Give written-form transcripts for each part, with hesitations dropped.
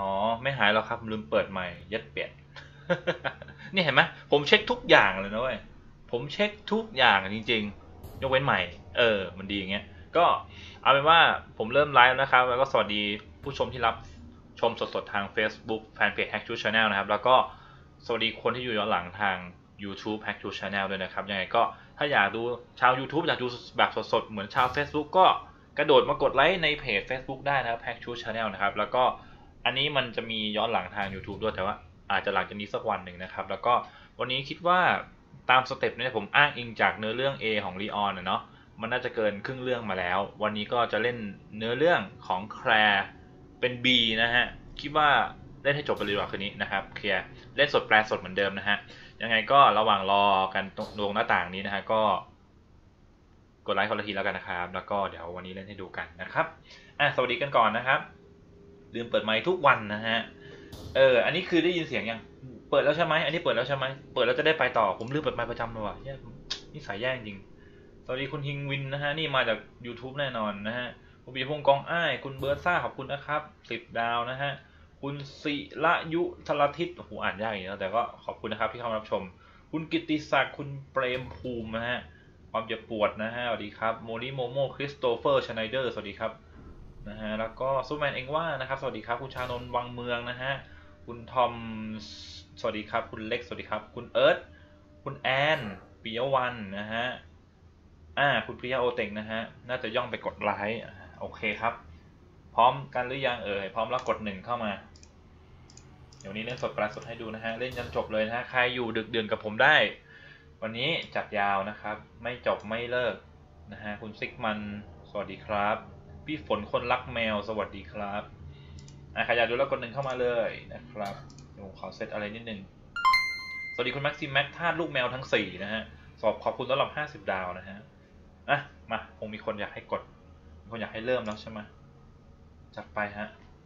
อ๋อไม่หายแล้วครับลืมเปิดใหม่ยัดเปลี่ยน นี่เห็นไหมผมเช็คทุกอย่างเลยนะเว้ยผมเช็คทุกอย่างจริงๆยกเว้นใหม่มันดีอย่างเงี้ยก็เอาเป็นว่าผมเริ่มไลฟ์นะครับแล้วก็สวัสดีผู้ชมที่รับชมสดๆทาง Facebook Fanpage Hack to Channel นะครับแล้วก็สวัสดีคนที่อยู่ย้อนหลังทาง YouTube Hack to Channel ด้วยนะครับยังไงก็ถ้าอยากดูชาว YouTube อยากดูแบบสดๆเหมือนชาว Facebook ก็กระโดดมากดไลค์ในเพจ Facebook ได้นะครับ Hack to Channel นะครับแล้วก็อันนี้มันจะมีย้อนหลังทาง YouTube ด้วยแต่ว่าอาจจะหลังจากนี้สักวันหนึ่งนะครับแล้วก็วันนี้คิดว่าตามสเต็ปเนี่ยผมอ้างอิงจากเนื้อเรื่อง A ของลีออนเนาะมันน่าจะเกินครึ่งเรื่องมาแล้ววันนี้ก็จะเล่นเนื้อเรื่องของแคลร์เป็น B นะฮะคิดว่าเล่นให้จบไปเลยดีกว่าคืนนี้นะครับเคลียร์เล่นสดแปลสดเหมือนเดิมนะฮะยังไงก็ระหว่างรอกันตรงหน้าต่างนี้นะฮะก็กดไลค์คนละทีแล้วกันนะครับแล้วก็เดี๋ยววันนี้เล่นให้ดูกันนะครับสวัสดีกันก่อนนะครับลืมเปิดไมค์ทุกวันนะฮะอันนี้คือได้ยินเสียงยังเปิดแล้วใช่ไหมอันนี้เปิดแล้วใช่ไหมเปิดแล้วจะได้ไปต่อผมลืมเปิดไมค์ประจำเลยว่ะนี่สายแย่จริงสวัสดีคุณฮิงวินนะฮะนี่มาจาก YouTube แน่นอนนะฮะคุณปีพงศ์กองอ้ายคุณเบิร์ดซ่าขอบคุณนะครับ10 ดาวนะฮะคุณศิระยุทรทิศโอ้โหอ่านยากอย่างนี้แต่ก็ขอบคุณนะครับที่เข้ามารับชมคุณกิตติศักดิ์คุณเปรมภูมินะฮะความเจ็บปวดนะฮะสวัสดีครับโมริโมโมคริสโตเฟอร์ชไนเดอร์สวัสดีครับนะฮะแล้วก็ซูแมนเองว่านะครับสวัสดีครับคุณชานนท์วังเมืองนะฮะคุณทอมสวัสดีครับคุณเล็กสวัสดีครับคุณเอิร์ธคุณแอนปิยวันนะฮะคุณพิยาโอเต็งนะฮะน่าจะย่องไปกดไลค์โอเคครับพร้อมกันหรือยังพร้อมแล้วกด1เข้ามาเดี๋ยวนี้เล่นสดปลาสดให้ดูนะฮะเล่นจนจบเลยนะฮะใครอยู่ดึกดื่นกับผมได้วันนี้จัดยาวนะครับไม่จบไม่เลิกนะฮะคุณซิกมันสวัสดีครับพี่ฝนคนรักแมวสวัสดีครับใครอยากดูแล้วกด1เข้ามาเลยนะครับเดี๋ยวผมขอเซตอะไรนิดนึงสวัสดีคุณแม็กซิมแม็กท่าลูกแมวทั้ง4นะฮะขอบคุณสำหรับ50 ดาวนะฮะมาคงมีคนอยากให้กดมีคนอยากให้เริ่มแล้วใช่ไหมจัดไปฮะ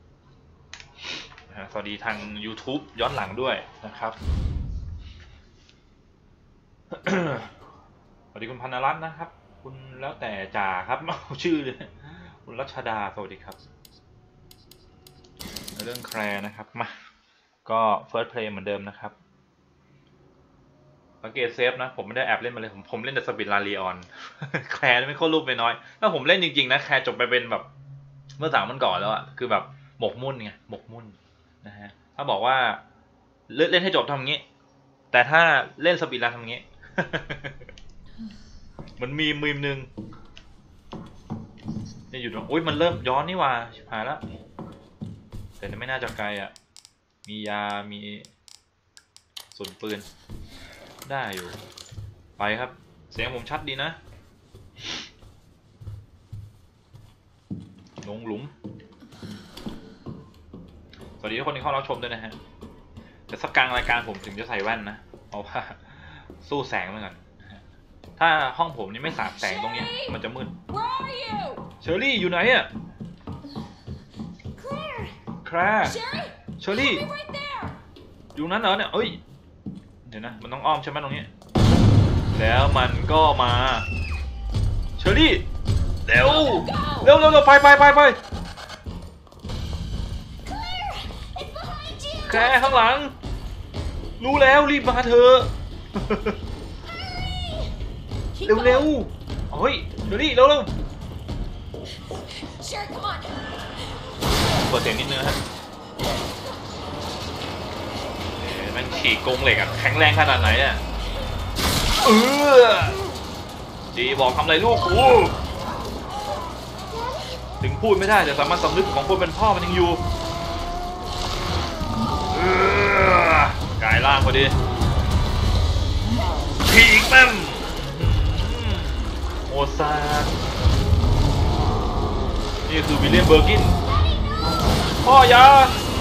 สวัสดีทาง YouTube ย้อนหลังด้วยนะครับ สวัสดีคุณพันรัตน์นะครับคุณแล้วแต่จ่าครับเอาชื่อเลยคุณรัชดาสวัสดีครับเรื่องแคร์นะครับมาก็เฟิร์สเพลย์เหมือนเดิมนะครับสังเกตเซฟนะผมไม่ได้แอบเล่นมาเลยผมเล่นแต่สปิดลาลีออนแคร์ไม่เข้ารูปไปน้อยถ้าผมเล่นจริงๆนะแคร์จบไปเป็นแบบเมื่อ3 วันก่อนแล้วอะคือแบบหมกมุ่นไงหมกมุ่นนะฮะถ้าบอกว่าเล่นให้จบทำงี้แต่ถ้าเล่นสปิดลาทำงี้ มันมีมีมหนึ่งเนี่ยอยู่ตรงอุ้ยมันเริ่มย้อนนี่ว่าชิบหายแล้วแต่ไม่น่าจะไกลอ่ะมียามีส่วนปืนได้อยู่ไปครับเสียงผมชัดดีนะลงหลุมสวัสดีทุกคนที่เข้ารับชมด้วยนะฮะแต่สักกลางรายการผมถึงจะใส่แว่นนะเพราะว่าสู้แสงเหมือนกันถ้าห้องผมนี่ไม่สาดแสงตรงนี้มันจะมืดเชอรี่อยู่ไหนอะแคร์เชอรี่อยู่นั้นเหรอเนี่ยเอ้ยเดี๋ยวนะมันต้องอ้อมใช่ไหมตรงนี้แล้วมันก็มาเชอรี่เร็วไปแคร์ข้างหลังรู้แล้วรีบมาเถอะเร็วเฮ้ยเชอรี่เร็วเปิดเสียงนิดนึงฮะมันฉีกกรงเหล็กอะแข็งแรงขนาดไหนอะดีบอกทำอะไรลูกกูถึงพูดไม่ได้แต่สามัญสำนึกของคนเป็นพ่อมันยังอยู่กายล่างพอดีฉีกแม่มโอซานี่คือวิลเลียมเบอร์กินพ่อยา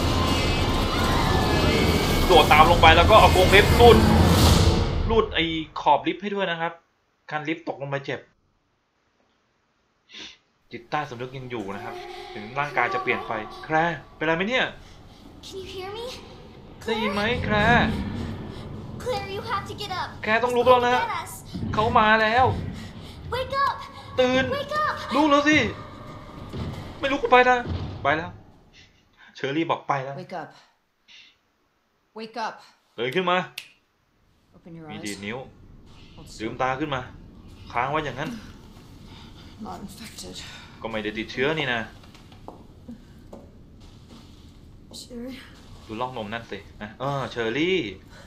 โดดตามลงไปแล้วก็เอากรงเล็บรูดไอ้ขอบลิฟต์ให้ด้วยนะครับการลิฟต์ตกลงไปเจ็บจิตใต้สำนึกยังอยู่นะครับถึงร่างกายจะเปลี่ยนไปแคร์เป็นไรไหมเนี่ยได้ยินไหมแคร์แคร์ต้องลุกแล้วนะเขามาแล้วตื่นลุกแล้วสิไม่ลุกก็ไปนะไปแล้วเชเชอรี่บอกไปแล้ว Wake up. Wake up. เลยขึ้นมา Open your มี eyes. ดีดนิ้ว Hold ลืม still. ตาขึ้นมาค้างไว้อย่างนั้น Not infected. ก็ไม่ได้ติดเชื้อนี่นะ Sherry. ดูล่องนมนั่นสินะเชอรี่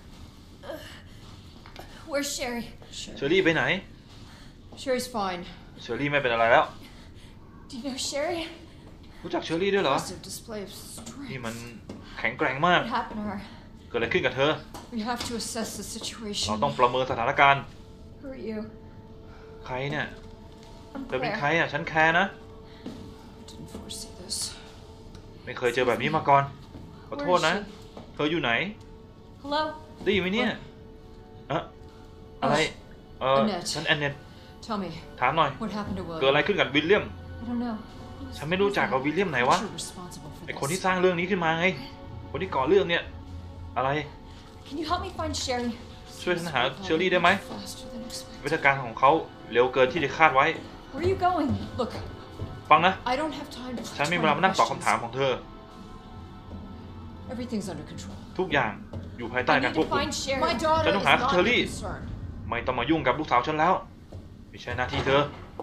Where's Sherry? เชอรี่ไปไหน Sherry's fine. เชอรี่ไม่เป็นอะไรแล้ว Do you know Sherry? รู้จักเชอรี่ด้วยเหรอ Impressive display of นี่ strength. มันแข็งแกร่งมาก What happened to her? เกิดอะไรขึ้นกับเธอ We have to assess the เรา situation. ต้องประเมินสถานการณ์ Who are you? ใครเนี่ย I'm เธอเป็นใคร Claire. อ่ะฉันแคร์นะ Didn't foresee this. ไม่เคยเจอแบบนี้มาก่อน ขอ Where โทษ is นะ she? เธออยู่ไหน Hello? ได้ยินไหมเนี่ยอะไร Annette ฉันแอนเนต Tell me, ถามหน่อย what happened to เกิด William? อะไรขึ้นกับวิลเลียม I don't know. ฉันไม่รู้จักกับวิลเลียมไหนวะ You're responsible for ไอคนที่ this. สร้างเรื่องนี้ขึ้นมาไง คนที่ก่อเรื่องเนี่ย อะไร Can you help me find Sherry? ช่วยฉันหาเชอรี่ได้ไหม Faster than expected. วิธีการของเขาเร็วเกินที่จะคาดไว้ Where are you going? Look, ฟังนะ I don't have time to ฉันไม่มีเวลามานั่งตอบคำถามของเธอ Everything's under control. ทุกอย่างอยู่ภายใต้ I การ need ควบ to คุม find Sherry. My daughter ฉันต้ is องหา not เชอรี่ your concern. ไม่ต้องมายุ่งกับลูกสาวฉันแล้ว ไม่ใช่หน้าที่เธอ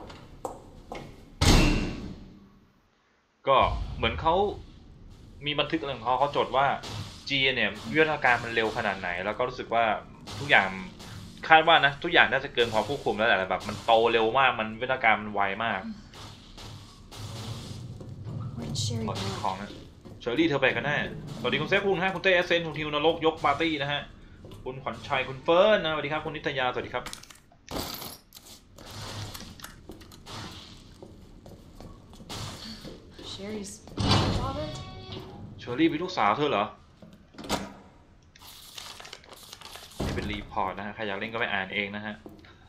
ก็เหมือนเขามีบันทึกอะไรของเขาจดว่าจีเนี่ยวิวัฒนาการมันเร็วขนาดไหน แล้วก็รู้สึกว่าทุกอย่างคาดว่านะทุกอย่างน่าจะเกินความควบคุมแล้วแหละแบบมันโตเร็วมากมันวิวัฒนาการมันไวมาก Where did Sherry ขอ go? ของนะเชอรี่เธอไปกันแน่สวัสดีคุณเซฟคุณฮะคุณเต้เอสเซนคุณทิวนรกยกปาร์ตี้นะฮะคุณขวัญชัยคุณเฟิร์นนะสวัสดีครับคุณนิตยาสวัสดีครับ Sherry's father? เชอรี่เป็นลูกสาวเธอเหรอนี่เป็นรีพอร์ตนะฮะใครอยากเล่นก็ไปอ่านเองนะฮะ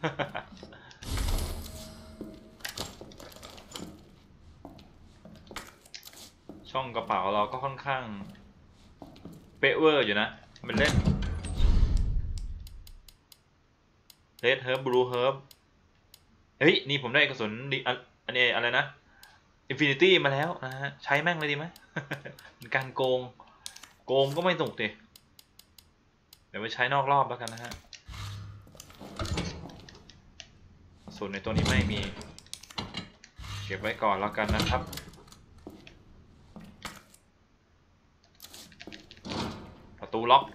ช่องกระเป๋าเราก็ค่อนข้างเป๊ะเวอร์อยู่นะมันเล่น Red Herb Blue Herb เฮ้ยนี่ผมได้กระสุนอันนี้อะไรนะ Infinity มาแล้วนะฮะใช้แม่งเลยดีไหม เป็นการโกงก็ไม่ถูกดิเดี๋ยวไปใช้นอกรอบแล้วกันนะฮะส่วนในตัวนี้ไม่มีเก็บไว้ก่อนแล้วกันนะครับประตูล็อก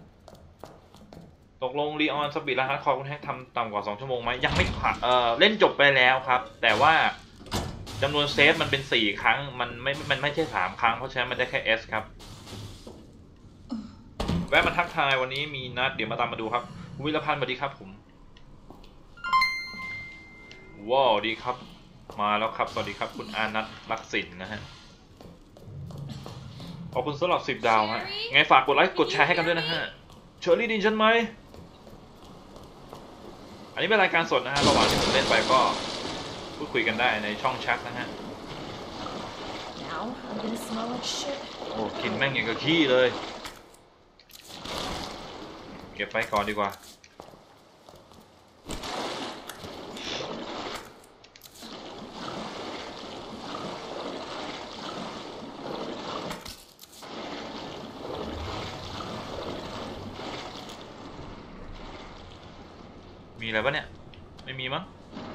ตกลงรีออนสปีดและฮาร์ดคอร์คุณแฮกทำต่ำกว่า2 ชั่วโมงไหมยังไม่ผ่านเล่นจบไปแล้วครับแต่ว่าจำนวนเซฟมันเป็น4 ครั้งมันไม่ใช่3 ครั้งเพราะฉะนั้นมันได้แค่ S ครับแวะมาทักทายวันนี้มีนัดเดี๋ยวมาตามมาดูครับวิรพันธ์สวัสดีครับผมว้าวดีครับมาแล้วครับสวัสดีครับคุณอานัทรักสินนะฮะขอบคุณสำหรับ10 ดาวฮะไงฝากกดไลค์กดแชร์ให้กันด้วยนะฮะเชอรี่ดินฉันไหมอันนี้เป็นรายการสดนะฮะระหว่างที่ผมเล่นไปก็พูดคุยกันได้ในช่องแชทนะฮะ Now I'm gonna smell like shit. โอ้กินแม่งอย่างกับขี้เลยเก็บไปก่อนดีกว่ามีอะไรปะเนี่ยไม่มีมั้ง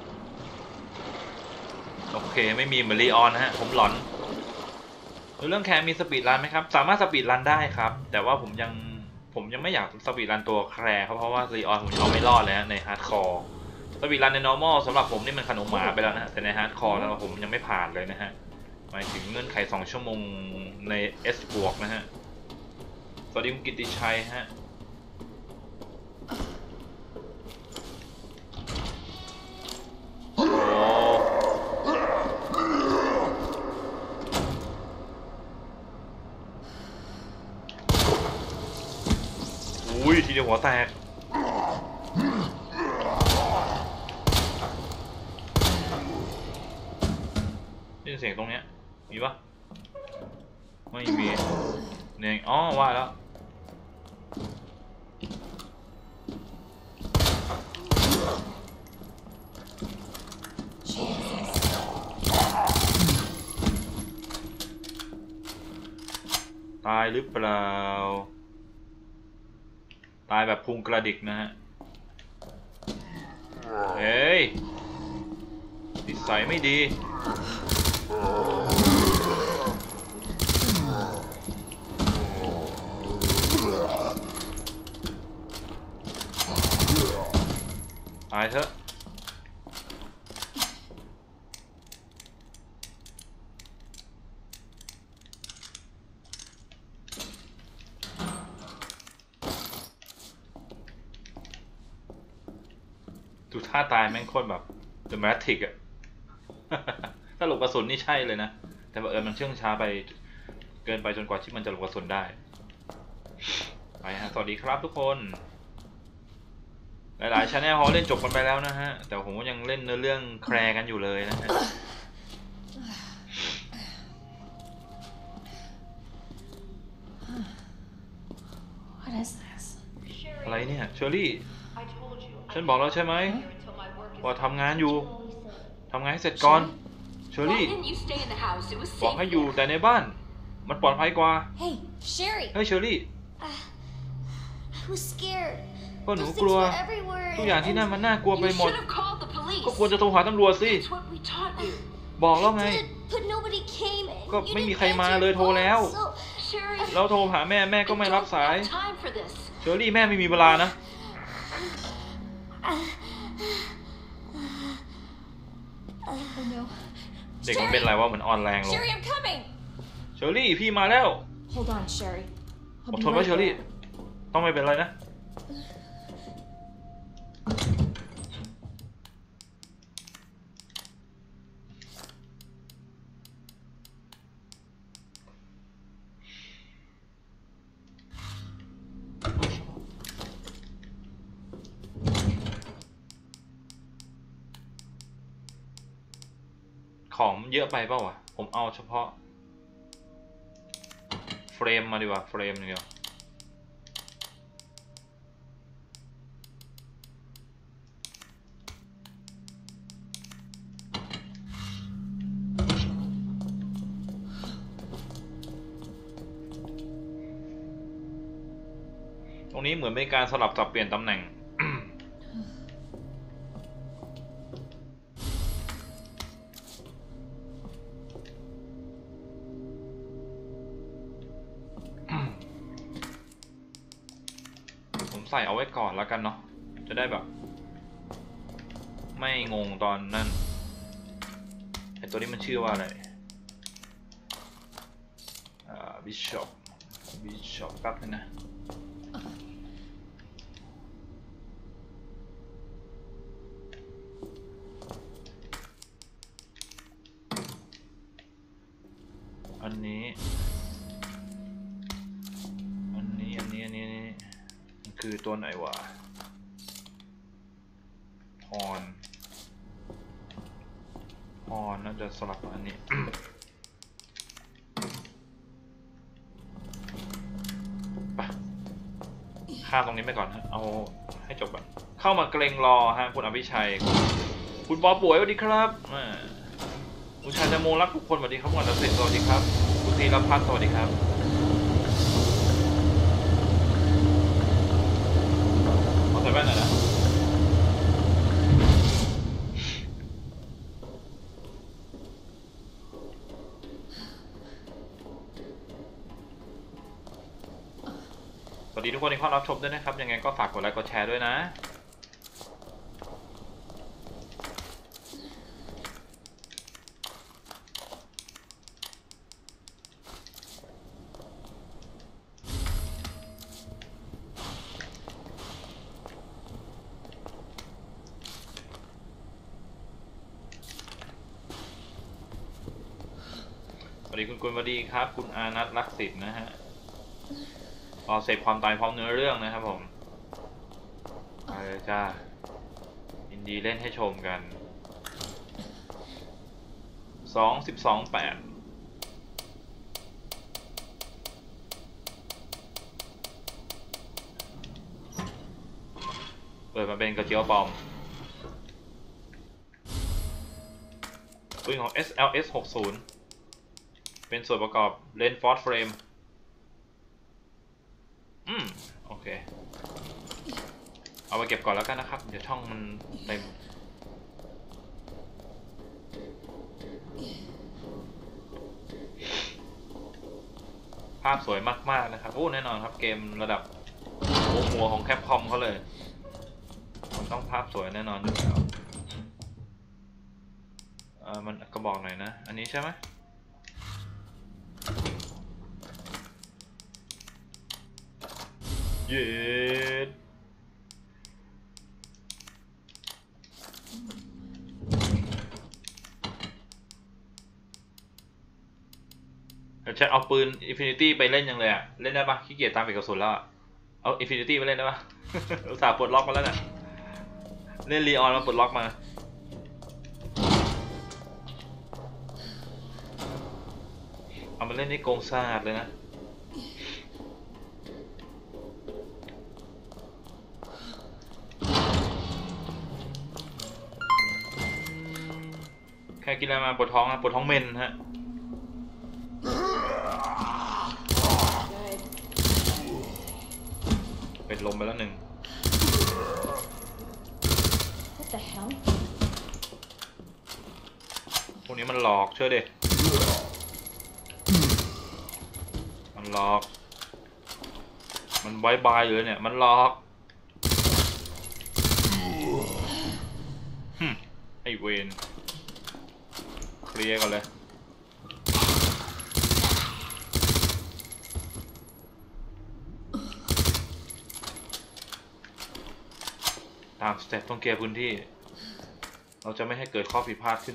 โอเคไม่มีเหมือนลีออนนะฮะผมหลอนเรื่องแคร์มีสปีดรันไหมครับสามารถสปีดรันได้ครับแต่ว่าผมยังไม่อยากสปีดรันตัวแคร์เพราะว่าลีออนผมเอาไม่รอดเลยฮะในฮาร์ดคอร์สปีดรันใน normal สำหรับผมนี่มันขนมหมาไปแล้วนะแต่ในฮาร์ดคอร์แล้วผมยังไม่ผ่านเลยนะฮะหมายถึงเงื่อนไข2 ชั่วโมงใน S บวกนะฮะสวัสดีคุณกิติชัยฮะอุ้ยทีเดียวหัวแตกได้ยินเสียงตรงเนี้ยมีปะไม่มีเนี่ยอ๋อว่าแล้วตายหรือเปล่าตายแบบพุงกระดิกนะฮะเฮ้ยนิสัยไม่ดีตายเถอะดูท่าตายแม่งโคตรแบบดรามาติกอะ ถ้าหลบกระสุนนี่ใช่เลยนะแต่บังเอิญมันเชื่องช้าไปเกินไปจนกว่าที่มันจะหลบกระสุนได้ไปฮะสวัสดีครับทุกคนหลายๆชาแนลเขาเล่นจบกันไปแล้วนะฮะแต่ผมก็ยังเล่นเนื้อเรื่องแคร์กันอยู่เลยนะฮะอะไรเนี่ยเชอรี่ฉันบอกแล้วใช่ไหมว่าทำงานอยู่ทำงานให้เสร็จก่อนเชอรี่บอกให้อยู่แต่ในบ้านมันปลอดภัยกว่าเฮ้ยเชอรี่ก็หนูกลัวทุกอย่างที่นั่นมันน่ากลัวไปหมดก็ควรจะโทรหาตำรวจสิบอกแล้วไงก็ไม่มีใครมาเลยโทรแล้วเราโทรหาแม่ก็ไม่รับสายเชอรี่แม่ไม่มีเวลานะเด็กมันเป็นไรวะเหมือนอ่อนแรงลงเชอรี่พี่มาแล้วอดทนไว้เชอรี่ต้องไม่เป็นไรนะของเยอะไปเปล่าวะผมเอาเฉพาะเฟรมมาดีกว่าเฟรมเดียวตรงนี้เหมือนเป็นการสลับสับเปลี่ยนตำแหน่งใส่เอาไว้ก่อนแล้วกันเนาะจะได้แบบไม่งงตอนนั่นไอตัวนี้มันชื่อว่าอะไรบิชอปแป๊บนึงนะอันนี้คือตัวไหนวะพรน่าจะสลับกับอันนี้ ไปข้ามตรงนี้ไปก่อนฮะเอาให้จบแบบเข้ามาเกรงรอฮะคุณอภิชัยคุณบอป่วยสวัสดีครับคุณชายจโมรักทุกคนสวัสดีครับคุณอัตเสกสวัสดีครับคุณธีรพัฒน์สวัสดีครับใส่แว่นหน่อยนะสวัสดีทุกคนที่เข้ารับชมด้วยนะครับยังไงก็ฝากกดไลค์กดแชร์ด้วยนะสวัสดีคุณกุลวดีครับคุณอานัทรักสิทธิ์นะฮะรอเสพความตายพร้อมเนื้อเรื่องนะครับผมไปเลยจ้ายินดีเล่นให้ชมกัน12-8เปิดมาเป็นกระเจียวบอมปืนของ SLS 60เป็นส่วนประกอบเลนส์ฟอร์สเฟรมโอเคเอาไปเก็บก่อนแล้วกันนะครับเดี๋ยวช่องมันเต็มภาพสวยมากๆนะครับโอ้แน่นอนครับเกมระดับหัวของแคปคอมเขาเลยมันต้องภาพสวยแน่นอนอยู่แล้วมันกระบอกหน่อยนะอันนี้ใช่ไหมเย็ดจะเอาปืน Infinity ไปเล่นยังเลยอะเล่นได้ปะขี้เกียจตามไปกระสุนแล้วเอา Infinity ไปเล่นได้ปะ อุตส่าห์ปลดล็อกมาแล้วเนี่ยเล่น Leon มาปลดล็อกมาเอามาเล่นในโกงซาดเลยนะแค่กินอะไรมาปวดท้องนะปวดท้องเมนฮะเป็นลมไปแล้วหนึ่ง What the hell? พวกนี้มันหลอกเชื่อดิมันหลอกมันบายบายอยู่เลยเนี่ยมันหลอกไอเวนเคลียร์ก่อนเลยตามสเต็ปต้องเคลียร์พื้นที่เราจะไม่ให้เกิดข้อผิดพลาดขึ้น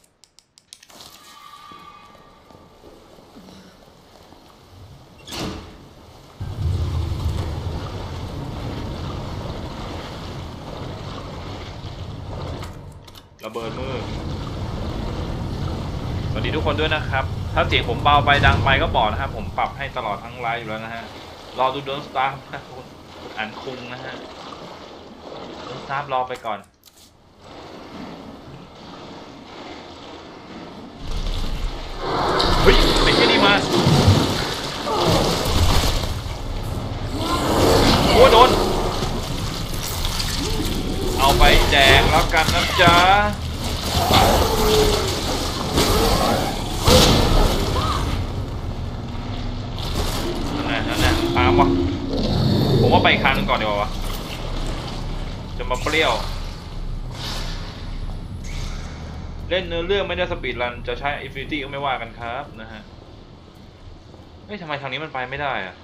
ระเบิดมือสวัสดีทุกคนด้วยนะครับถ้าเสียงผมเบาไปดังไปก็บอกนะครับผมปรับให้ตลอดทั้งไลฟ์อยู่แล้วนะฮะรอดูโดนสตาร์นะคุณอ่านคุงนะฮะโดนสตาร์รอไปก่อนเฮ้ยไอ้ที่นี่มาโอ้โดนเอาไปแจกแล้วกันนะจ๊ะนั่นน่ะตามวะผมว่าไปอีกครั้งนึงก่อนดีกว่าวะจะมาเปรี้ยวเล่นเนื้อเรื่องไม่ได้สปีดรันจะใช้ Infinity ก็ไม่ว่ากันครับนะฮะเฮ้ยทำไมทางนี้มันไปไม่ได้อะ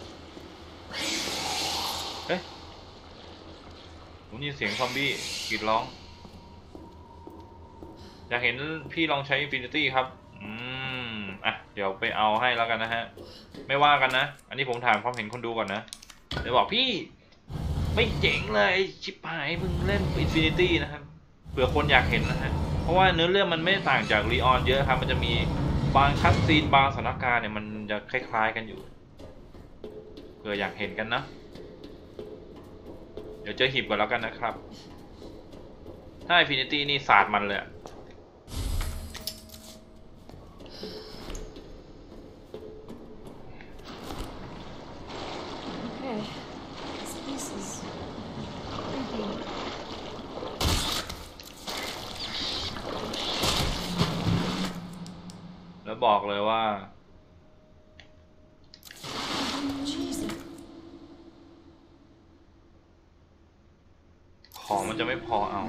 เฮ้ยผมได้ยินเสียงซอมบี้กรีดร้องอยากเห็นพี่ลองใช้ Infinity ครับเดี๋ยวไปเอาให้แล้วกันนะฮะไม่ว่ากันนะอันนี้ผมถามความเห็นคนดูก่อนนะเดี๋ยวบอกพี่ไม่เจ๋งเลยชิบหายมึงเล่น Infinity นะครับเผื่อคนอยากเห็นนะฮะเพราะว่าเนื้อเรื่องมันไม่ต่างจาก Leon เยอะครับมันจะมีบางคัตซีนบางสถานการณ์เนี่ยมันจะคล้ายๆกันอยู่เผื่ออยากเห็นกันนะเดี๋ยวเจอหีบก่อนแล้วกันนะครับถ้า Infinity นี่ศาสตร์มันเลยแล้วบอกเลยว่าของมันจะไม่พอเอา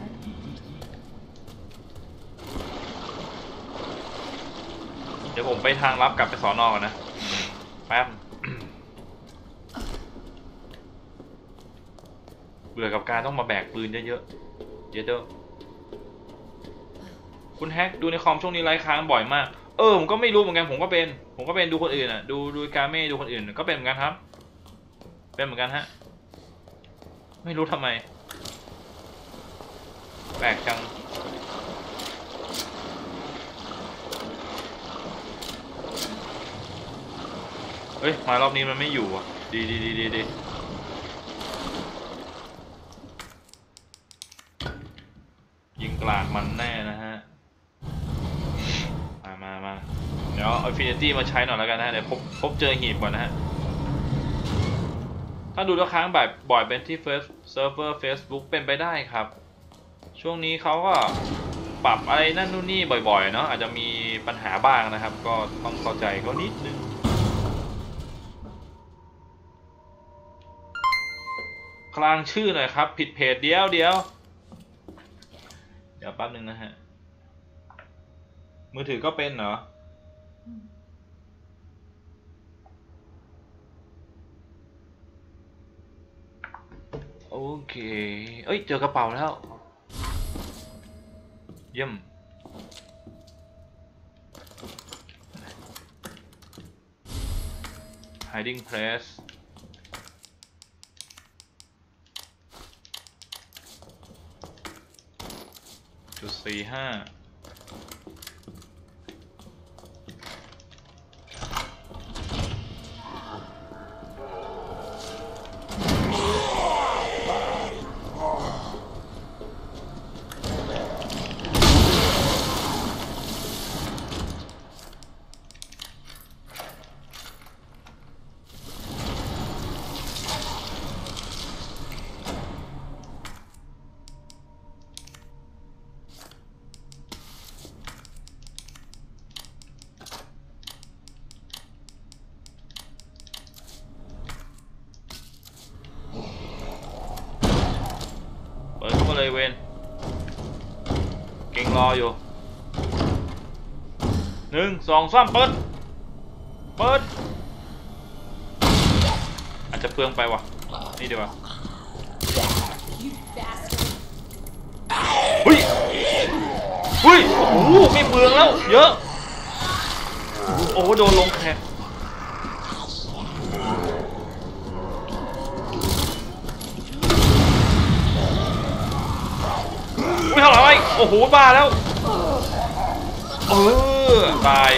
เดี๋ยวผมไปทางลับกลับไปสอนอก่อนนะแป๊บเบื่อกับการต้องมาแบกปืนเยอะๆเยอะเด้อคุณแฮกดูในคอมช่วงนี้ไลฟ์ค้างบ่อยมากผมก็ไม่รู้เหมือนกันผมก็เป็นดูคนอื่นอ่ะดูการเม่ดูคนอื่นก็เป็นเหมือนกันครับเป็นเหมือนกันฮะไม่รู้ทำไมแปลกจังเฮ้ยมารอบนี้มันไม่อยู่อ่ะดียิงกลางมันแน่นะฮะมาเดี๋ยวเอา Infinity มาใช้หน่อยแล้วกันนะเดี๋ยวพบเจอหีบก่อนนะฮะถ้าดูแล้วค้างบ่อยเป็นที่เซิร์ฟเวอร์ Facebook เป็นไปได้ครับช่วงนี้เขาก็ปรับอะไรนั่นนู่นนี่บ่อยๆเนาะอาจจะมีปัญหาบ้างนะครับก็ต้องเข้าใจเขานิดนึงกลางชื่อหน่อยครับผิดเพจเดี๋ยวแป๊บนึงนะฮะมือถือก็เป็นเหรอโอเคเอ้ยเจอกระเป๋าแล้วเยี่ยมhiding place .45เปิดเข้ามาเลยเวนเก่งรออยู่1 2 3เปิดอาจจะเปลืองไปว่ะนี่ดีกว่าเฮ้ยโอ้โหไม่เปลืองแล้วเยอะโอ้โหโดนลงแขกอุ้ยเท่าไหร่โอ้โหบ้าแล้วตาย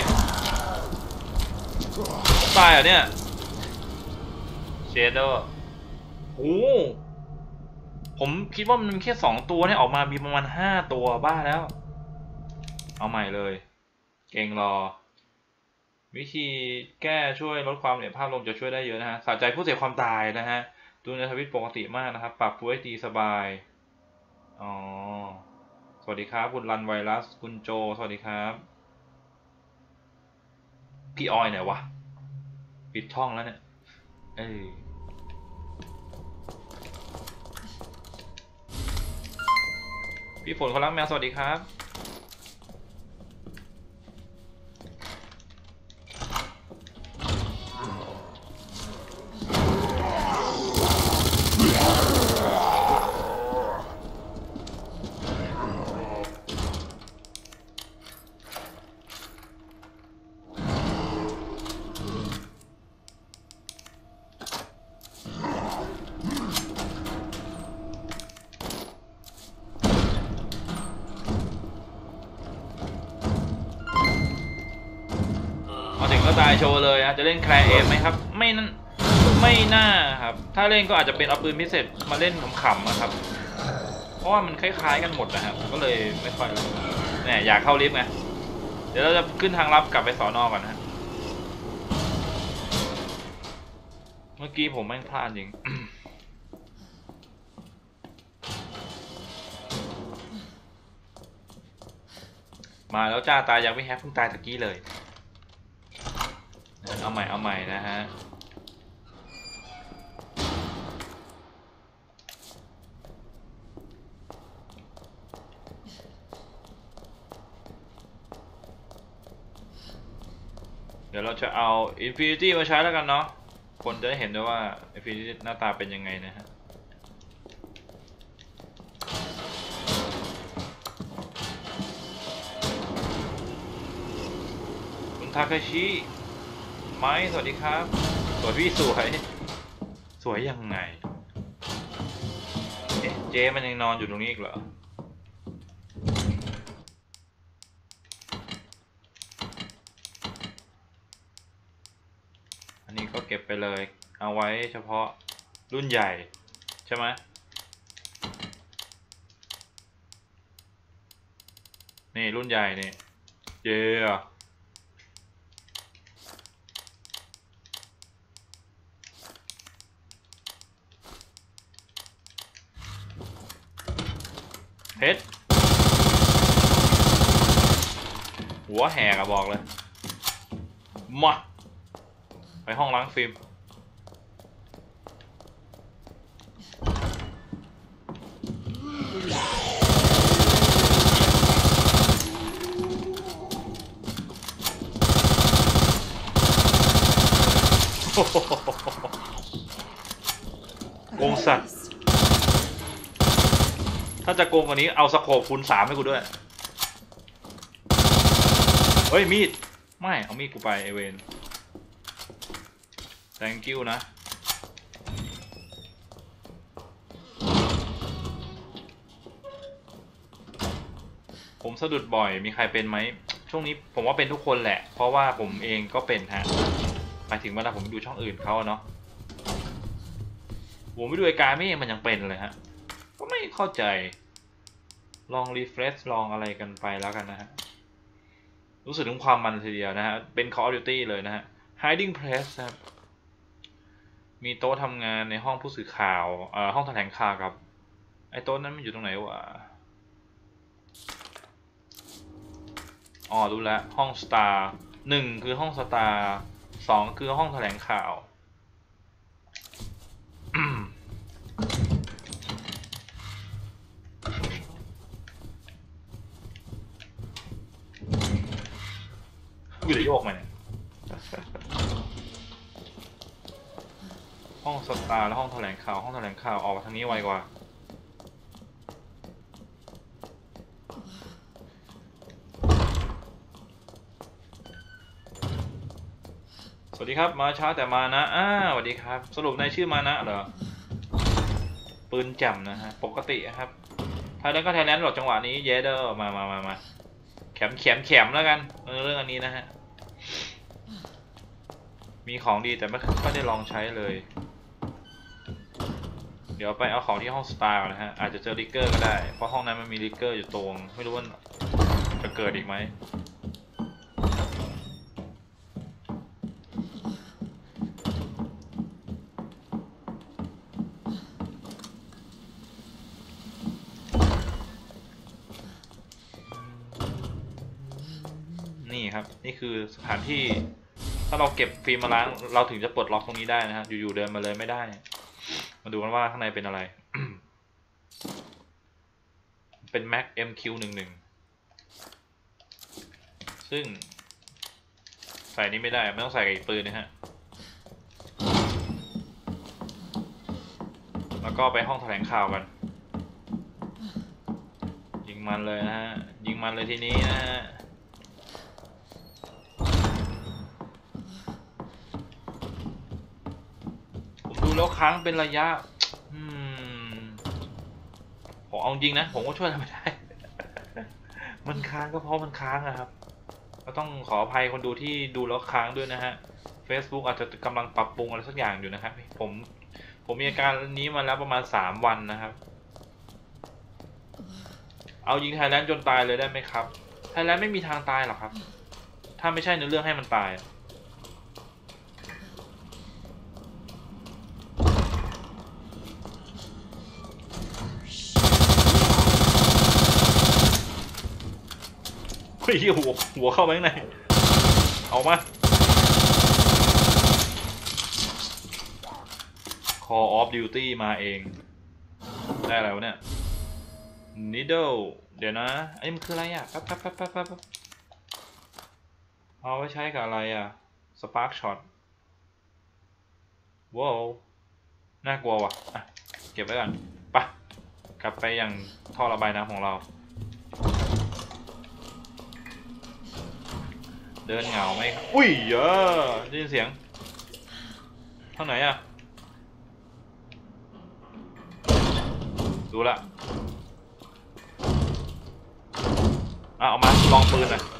อ่ะเนี่ยเชโดโอ้ผมคิดว่ามันมีแค่2ตัวเนี่ยออกมามีประมาณ5ตัวบ้าแล้วเอาใหม่เลยเก่งรอวิธีแก้ช่วยลดความเหนื่อยภาพลมจะช่วยได้เยอะนะฮะสะใจผู้เสพความตายนะฮะดูในทวิตปกติมากนะครับปรับ Full HD สบายอ๋อสวัสดีครับคุณรันไวรัสคุณโจสวัสดีครับพี่ออยไหนวะปิดช่องแล้วเนี่ยพี่ฝนเขารักแมวสวัสดีครับตายโชว์เลยจะเล่นแคลร์เอมไหมครับไม่น่าครับถ้าเล่นก็อาจจะเป็นเอาปืนพิเศษมาเล่นขำๆนะครับเพราะว่ามันคล้ายๆกันหมดนะครับก็เลยไม่ค่อยเนี่ยอยากเข้าลิฟต์ไงเดี๋ยวเราจะขึ้นทางลับกลับไปสอนอก่อนนะเมื่อกี้ผมแม่งพลาดจริง มาแล้วจ้าตายยังไม่แฮปเพิ่งตายตะกี้เลยเอาใหม่นะฮะเดี๋ยวเราจะเอา Infinity มาใช้แล้วกันเนาะคนจะได้เห็นด้วยว่า Infinity หน้าตาเป็นยังไงนะฮะคุณทาเคชิไม้สวัสดีครับสวยพี่สวยยังไงเจมันยังนอนอยู่ตรงนี้อีกเหรออันนี้ก็เก็บไปเลยเอาไว้เฉพาะรุ่นใหญ่ใช่ไหมนี่รุ่นใหญ่นี่เจเพชรหัวแหกอะบอกเลยมาไปห้องล้างฟิล์มโกงสัตว์ถ้าจะโกงกว่านี้เอาสโคปคูณ 3ให้กูด้วย เฮ้ยมีดไม่เอามีดกูไปไอเวน thank you นะผมสะดุดบ่อยมีใครเป็นไหมช่วงนี้ผมว่าเป็นทุกคนแหละเพราะว่าผมเองก็เป็นฮะหมายถึงเวลาผมดูช่องอื่นเขาเนาะผมไม่ดูไอ้การไม่มันยังเป็นเลยฮะก็ไม่เข้าใจลองรีเฟรชลองอะไรกันไปแล้วกันนะฮะรู้สึกถึงความมันทีเดียวนะฮะเป็น Call of Duty เลยนะฮะ Hiding Place ครับมีโต๊ะทำงานในห้องผู้สื่อข่าวห้องแถลงข่าวกับไอ้โต๊ะนั้นมันอยู่ตรงไหนวะอ๋อรู้แล้วห้อง Star 1คือห้อง Star 2คือห้องแถลงข่าวกูจะโยกมาเนี่ยห้อง Star แล้วห้องแถลงข่าวห้องแถลงข่าวออกมาทางนี้ไวกว่าสวัสดีครับมาช้าแต่มานะสวัสดีครับสรุปในชื่อมานะเหรอปืนแจ่มนะฮะปกติครับไทยแลนด์ก็ไทยแลนด์หรอกจังหวะนี้เยเดอร์มาแข็มแล้วกันเรื่องอันนี้นะฮะมีของดีแต่ไม่ค่อยได้ลองใช้เลยเดี๋ยวไปเอาของที่ห้องสตาร์นะฮะอาจจะเจอลิกเกอร์ก็ได้เพราะห้องนั้นมันมีลิกเกอร์อยู่ตรงไม่รู้ว่าจะเกิดอีกไหมนี่ครับนี่คือสถานที่ถ้าเราเก็บฟิล์มมาล้างเราถึงจะปลดล็อกตรงนี้ได้นะฮะอยู่ๆเดินมาเลยไม่ได้มาดูกันว่าข้างในเป็นอะไร เป็น Mac MQ11 ซึ่งใส่นี้ไม่ได้ไม่ต้องใส่กับอีกปืนนะฮะแล้วก็ไปห้องแถลงข่าวกันยิงมันเลยนะฮะยิงมันเลยทีนี้นะฮะผมดูแล้วค้างเป็นระยะผมเอาจริงนะผมก็ช่วยทำไม่ได้ มันค้างก็เพราะมันค้างอะครับก็ต้องขออภัยคนดูที่ดูแล้วค้างด้วยนะฮะ Facebook อาจจะกำลังปรับปรุงอะไรสักอย่างอยู่นะครับผมมีอาการนี้มาแล้วประมาณ3 วันนะครับเอายิงไทยแลนด์จนตายเลยได้ไหมครับไทยแลนด์ไม่มีทางตายหรอกครับถ้าไม่ใช่ในเรื่องให้มันตายเฮ้ยหัวเข้าไปข้างในเอามา Call of Duty มาเองได้อะไรวะเนี่ย Needle เดี๋ยวนะไอ้มันคืออะไรอ่ะแป๊บเอาไว้ใช้กับอะไรอ่ะ Spark Shot ว้าวน่ากลัวว่ะอ่ะเก็บไว้ก่อนไปกลับไปยังท่อระบายน้ำของเราเดินเหงาไหมอุ้ยได้ยินเสียงทางไหนอ่ะดูละเอามาลองปืนหน่อย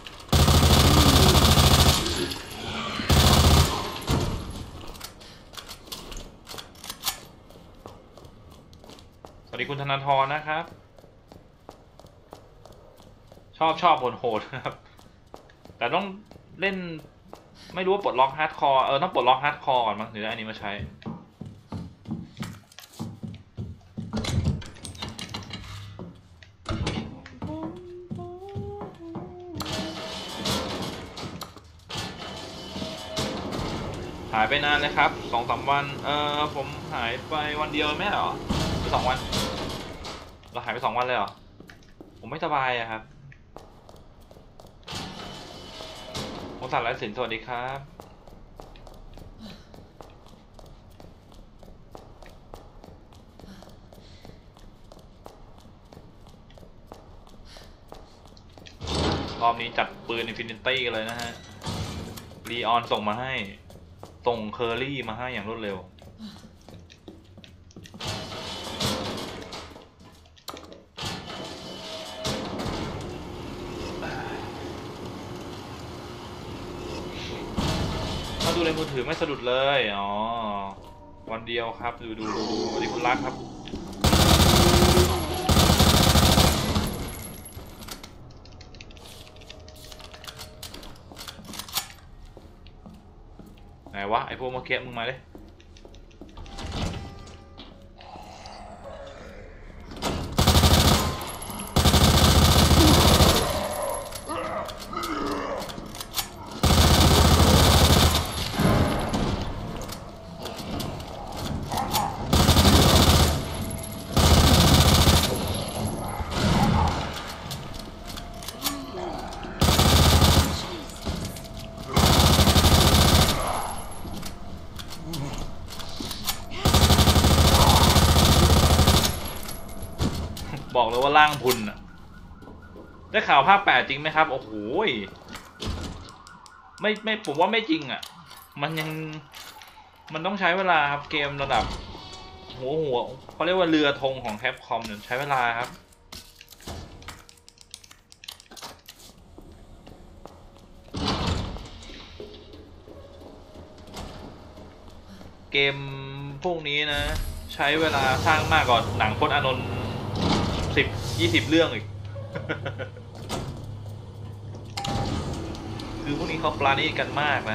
สวัสดีคุณธนาธรนะครับชอบโหดครับแต่ต้องเล่นไม่รู้ว่าปลดล็อกฮาร์ดคอร์ต้องปลดล็อกฮาร์ดคอร์ก่อนมั้งถึงได้อันนี้มาใช้หายไปนานเลยครับ2-3 วันผมหายไปวันเดียวไม่เหรอหรือ2 วันเราหายไป2 วันเลยเหรอผมไม่สบายอะครับผมสัตว์ไร้สินสวัสดีครับรอบนี้จัดปืน Infinity กันเลยนะฮะลีออนส่งมาให้ส่งเคอรี่มาให้อย่างรวดเร็วถ้าดูในมือถือไม่สะดุดเลยอ๋อวันเดียวครับดูสวัสดีคุณรักครับไหนวะไอพวกเมื่อกี้มึงมาเลยบอกเลยว่าล่างพุนอะได้ข่าวภาค8จริงไหมครับโอ้โหไม่ผมว่าไม่จริงอ่ะมันต้องใช้เวลาครับเกมระดับหัวเขาเรียกว่าเรือธงของแคปคอมเนี่ยใช้เวลาครับเกมพวกนี้นะใช้เวลาสร้างมากกว่าหนังพจน์อานนท์10-20 เรื่องอีก คือพวกนี้เขาปราณีตกันมากนะ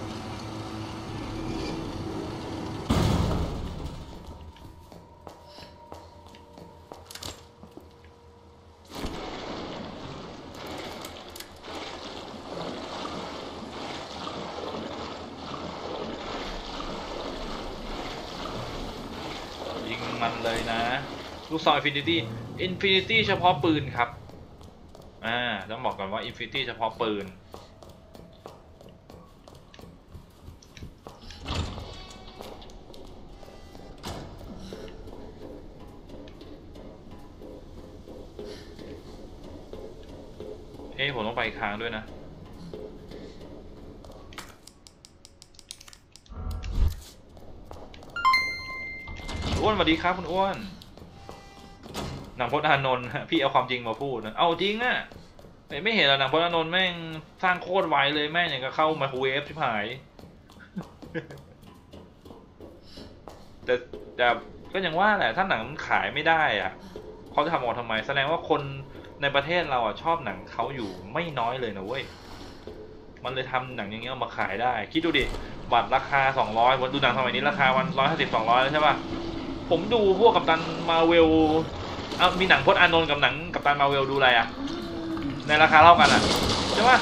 ยิงมันเลยนะลูกซองInfinity เฉพาะปืนครับต้องบอกก่อนว่า Infinity เฉพาะปืนผมต้องไปอีกทางด้วยนะอ้วนสวัสดีครับคุณอ้วนหนังพจน์อานนท์พี่เอาความจริงมาพูดนะเอาจริงอะไม่เห็นหรอหนังพจน์อานนท์แม่งสร้างโคตรไวเลยแม่งอย่างกับเข้าไมโครเวฟชิบหาย แต่ก็ยังว่าแหละถ้าหนังมันขายไม่ได้อะเขาจะทำออกทำไมแสดงว่าคนในประเทศเราชอบหนังเขาอยู่ไม่น้อยเลยนะเว้ยมันเลยทำหนังอย่างเงี้ยมาขายได้คิดดูดิบัตรราคา200วันดูหนังสมัยนี้ราคาวัน150-200แล้วใช่ป่ะผมดูพวกกัปตันมาเวลมีหนังพจน์อานนท์กับหนังกัปตันมาเวลดูอะไรอะในราคาเท่ากันอะใช่ป่ะ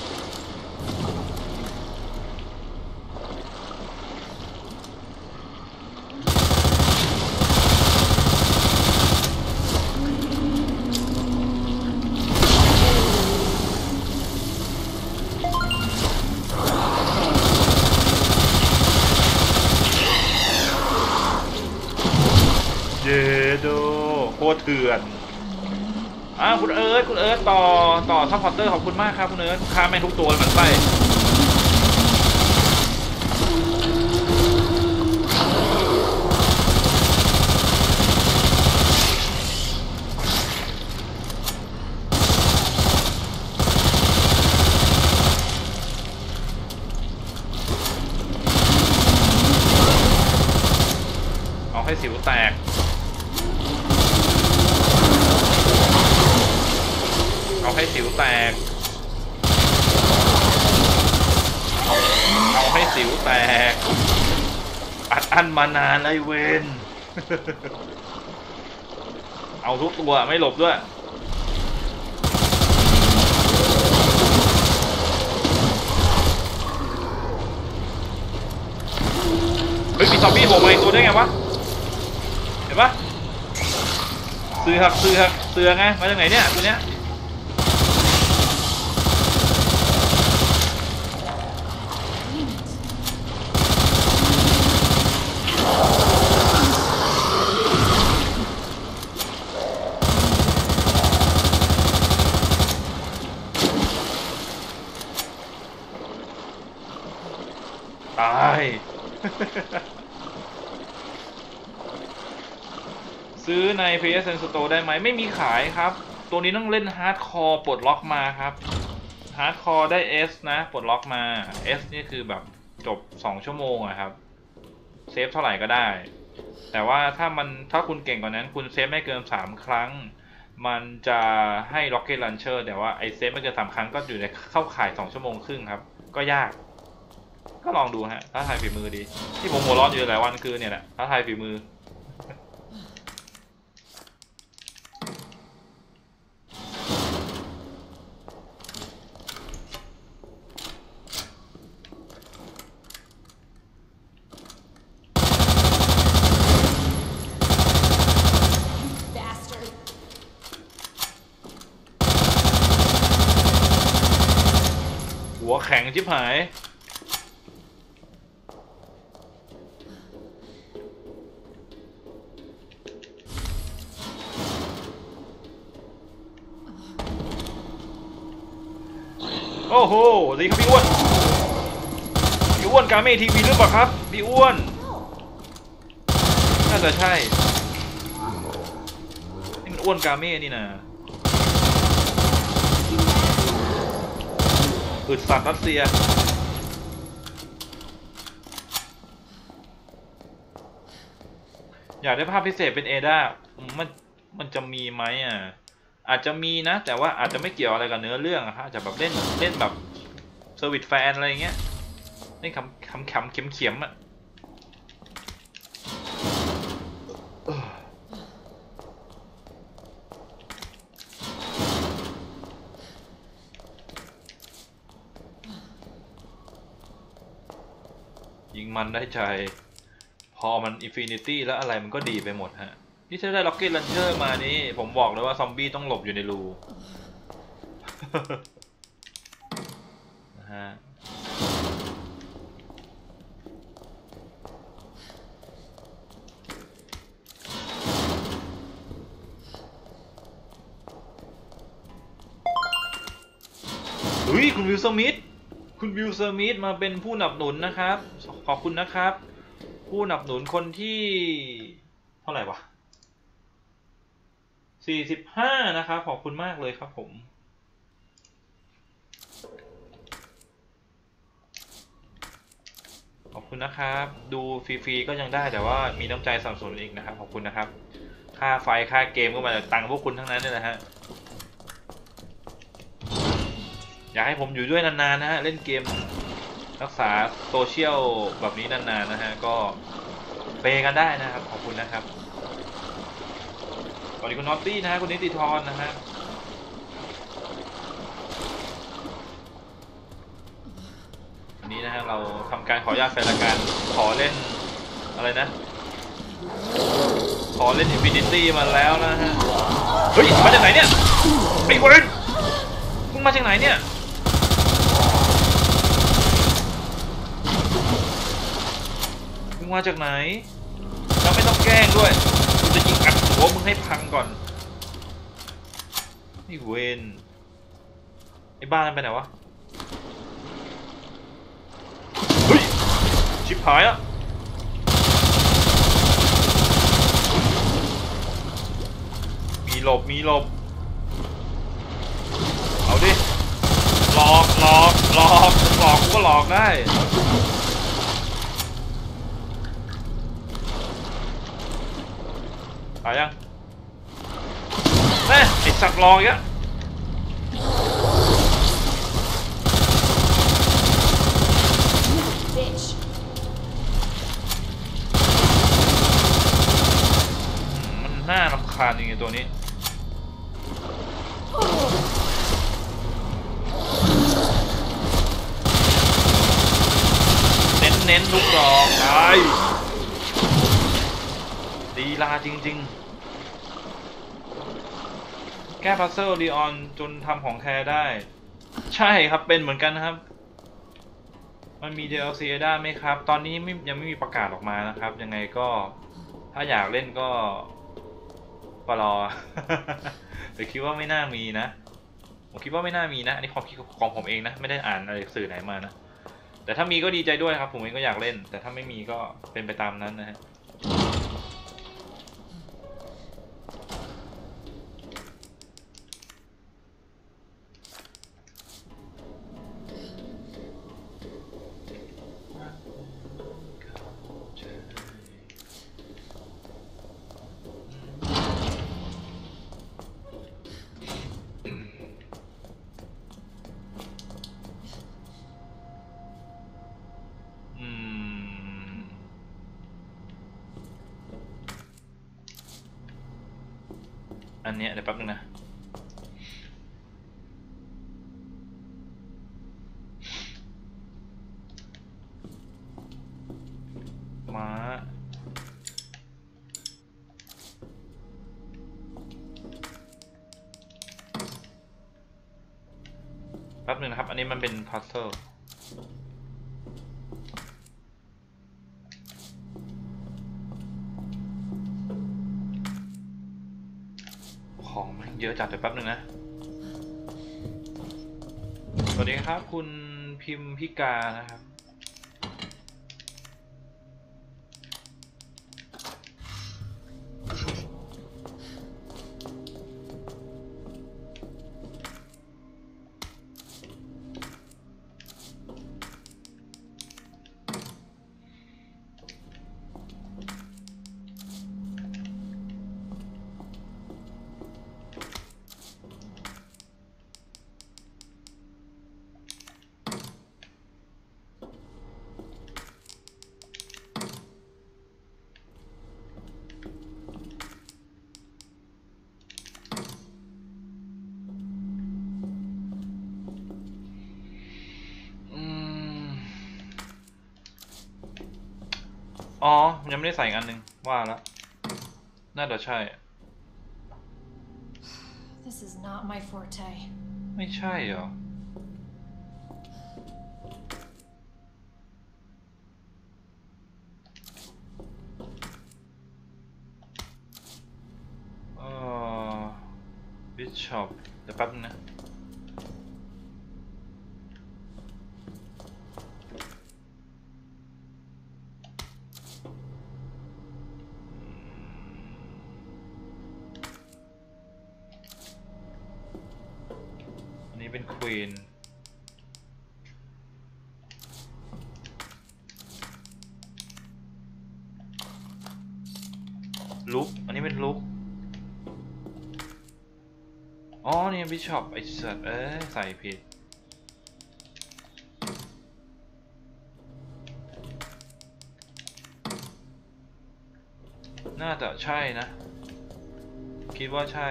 เยโดโคตรเถื่อนคุณเอิร์ธต่อซัพพอร์เตอร์ขอบคุณมากครับคุณเอิร์ธฆ่าแม่งทุกตัวเหมือนไปเอาให้สิวแตกเอาให้สิวแตกเอาให้สิวแตกอัดอั้นมานานเลยเวนเอาทุกตัวไม่หลบด้วยเฮ้ยมีซอมบี้โผล่มาอีกตัวได้ไงวะเห็นปะเสือไงมาจากไหนเนี่ยตัวเนี้ยตาย ซื้อใน PSN Store ได้ไหมไม่มีขายครับตัวนี้ต้องเล่นฮาร์ดคอร์ปลดล็อกมาครับฮาร์ดคอร์ได้ S นะปลดล็อกมา S นี่คือแบบจบ2 ชั่วโมงอะครับเซฟเท่าไหร่ก็ได้แต่ว่าถ้าคุณเก่งกว่านั้นคุณเซฟไม่เกิน3 ครั้งมันจะให้ Rocket Launcher แต่ว่าไอเซฟไม่เกิน3 ครั้งก็อยู่ในเข้าข่าย2 ชั่วโมงครึ่งครับก็ยากก็ลองดูฮะท้าทายฝีมือดีที่ผมหัวร้อนอยู่หลายวันคือเนี่ยแหละท้าทายฝีมือหัวแข็งชิบหายโอ้โหดีครับพี่อ้วนกาเม่ทีวีหรือเปล่าครับพี่อ้วนน่าจะใช่นี่มันอ้วนกาเม่นี่นะอึดสัตว์รัสเซียอยากได้ภาพพิเศษเป็นเอดามันจะมีไหมอ่ะอาจจะมีนะแต่ว่าอาจจะไม่เกี่ยวอะไรกับเนื้อเรื่องอะฮะอาจจะแบบเล่นแบบเซอร์วิสแฟนอะไรเงี้ยเล่นขำเข็มๆอ่ะยิงมันได้ใจพอมันอินฟินิตี้แล้วอะไรมันก็ดีไปหมดฮะนี่ถ้าได้ล็อกเก็ตลันเชอร์มานี่ผมบอกเลยว่าซอมบี้ต้องหลบอยู่ในรูนะฮะเฮ้ยคุณวิลสมิธมาเป็นผู้สนับสนุนนะครับขอบคุณนะครับผู้สนับสนุนคนที่เท่าไหร่วะ45นะครับขอบคุณมากเลยครับผมขอบคุณนะครับดูฟรีๆก็ยังได้แต่ว่ามีน้ำใจสนับสนุนอีกนะครับขอบคุณนะครับค่าไฟค่าเกมก็มาจากตังค์พวกคุณทั้งนั้นเลยนะฮะอยากให้ผมอยู่ด้วยนานๆนะฮะเล่นเกมรักษาโซเชียลแบบนี้นานๆนะฮะก็เปย์กันได้นะครับขอบคุณนะครับสวัสดีคุณนอตตี้นะฮะคุณนิติธรนะฮะวันนี้นะฮะเราทำการขออนุญาตแฟนรายการขอเล่นอะไรนะขอเล่นอินฟินิตี้มาแล้วนะฮะเฮ้ยมาจากไหนเนี่ยไอ้เวนมึงมาจากไหนเนี่ยมึงมาจากไหนเราไม่ต้องแกล้งด้วยกูจะยิงอัดหัวมึงให้พังก่อนนี่เวนไอ้บ้านนั่นไปไหนวะเฮ้ยชิบหายอะมีหลบเอาดิหลอกกูก็หลอกได้ตายยังแม่ไอสัตว์รออีกอะมันน่ารำคาญจริงๆตัวนี้เน้นลูกดอกตายลาจริงๆแก้พัซเซิลลีออนจนทำของแท้ได้ใช่ครับเป็นเหมือนกันครับมันมี DLC ได้ไหมครับตอนนี้ยังไม่มีประกาศออกมานะครับยังไงก็ถ้าอยากเล่นก็รอ แต่คิดว่าไม่น่ามีนะผมคิดว่าไม่น่ามีนะอันนี้ความคิดของผมเองนะไม่ได้อ่านอะไรสื่อไหนมานะแต่ถ้ามีก็ดีใจด้วยครับผมเองก็อยากเล่นแต่ถ้าไม่มีก็เป็นไปตามนั้นนะฮะอันเนี้ยเดี๋ยวแป๊บนึงนะม้าแป๊บนึงนะครับอันนี้มันเป็นพัซเซิลของมันเยอะจัดเดี๋ยวแป๊บนึงนะสวัสดีครับคุณพิมพิกานะครับอ๋อยังไม่ได้ใส่อันนึงว่าแล้วน่าจะใช่ This is not my forte. ไม่ใช่เหรอบิชอปเดี๋ยวแป๊บนึงนะอันนี้เป็นควีนลุกอันนี้เป็นลุกอ๋อนี่บิชอปไอ้สัตว์ใส่ผิดน่าจะใช่นะคิดว่าใช่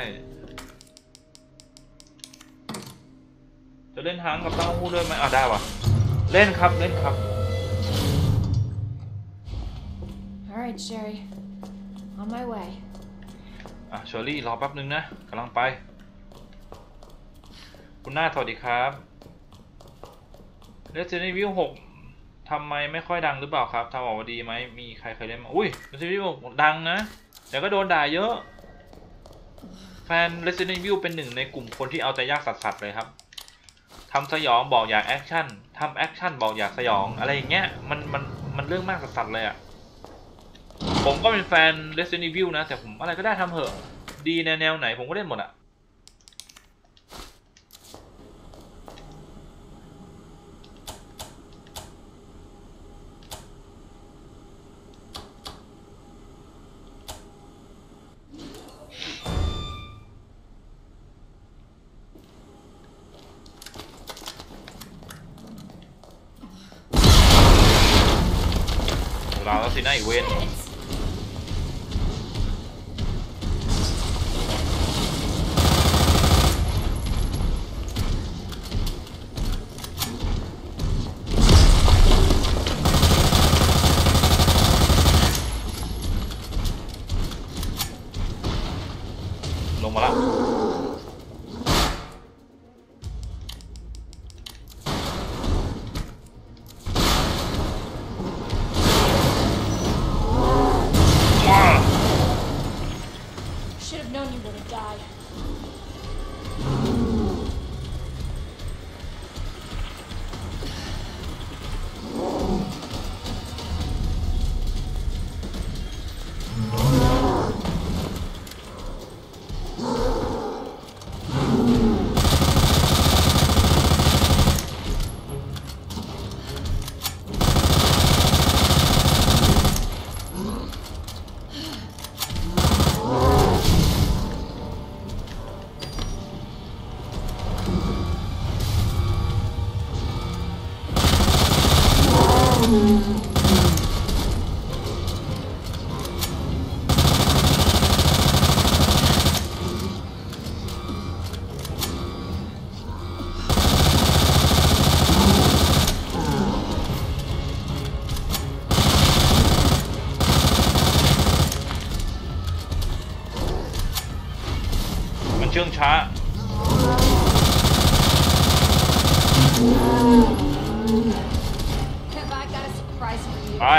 จะเล่นหางกับเต้าหู้ด้วยไหมได้วะเล่นครับเล่นครับ Alright, Sherry. On my way. เชอรี่รอแป๊บนึงนะกำลังไปคุณหน้าสวัสดีครับ Resident Evil 6ทำไมไม่ค่อยดังหรือเปล่าครับทำออกมาดีไหมมีใครเคยเล่นมาอุ้ย Resident Evil ดังนะแต่ก็โดนด่าเยอะแฟน Resident Evil เป็นหนึ่งในกลุ่มคนที่เอาใจยากสัสๆเลยครับทำสยองบอกอยากแอคชั่นทำแอคชั่นบอกอยากสยองอะไรอย่างเงี้ยมันเรื่องมากสัสๆเลยอ่ะผมก็เป็นแฟน Resident Evil นะแต่ผมอะไรก็ได้ทำเหอะดีแนวไหนผมก็เล่นหมดอ่ะเราแล้วสินะอีเวนมันเชื่องช้า I got a surprise for you. ไป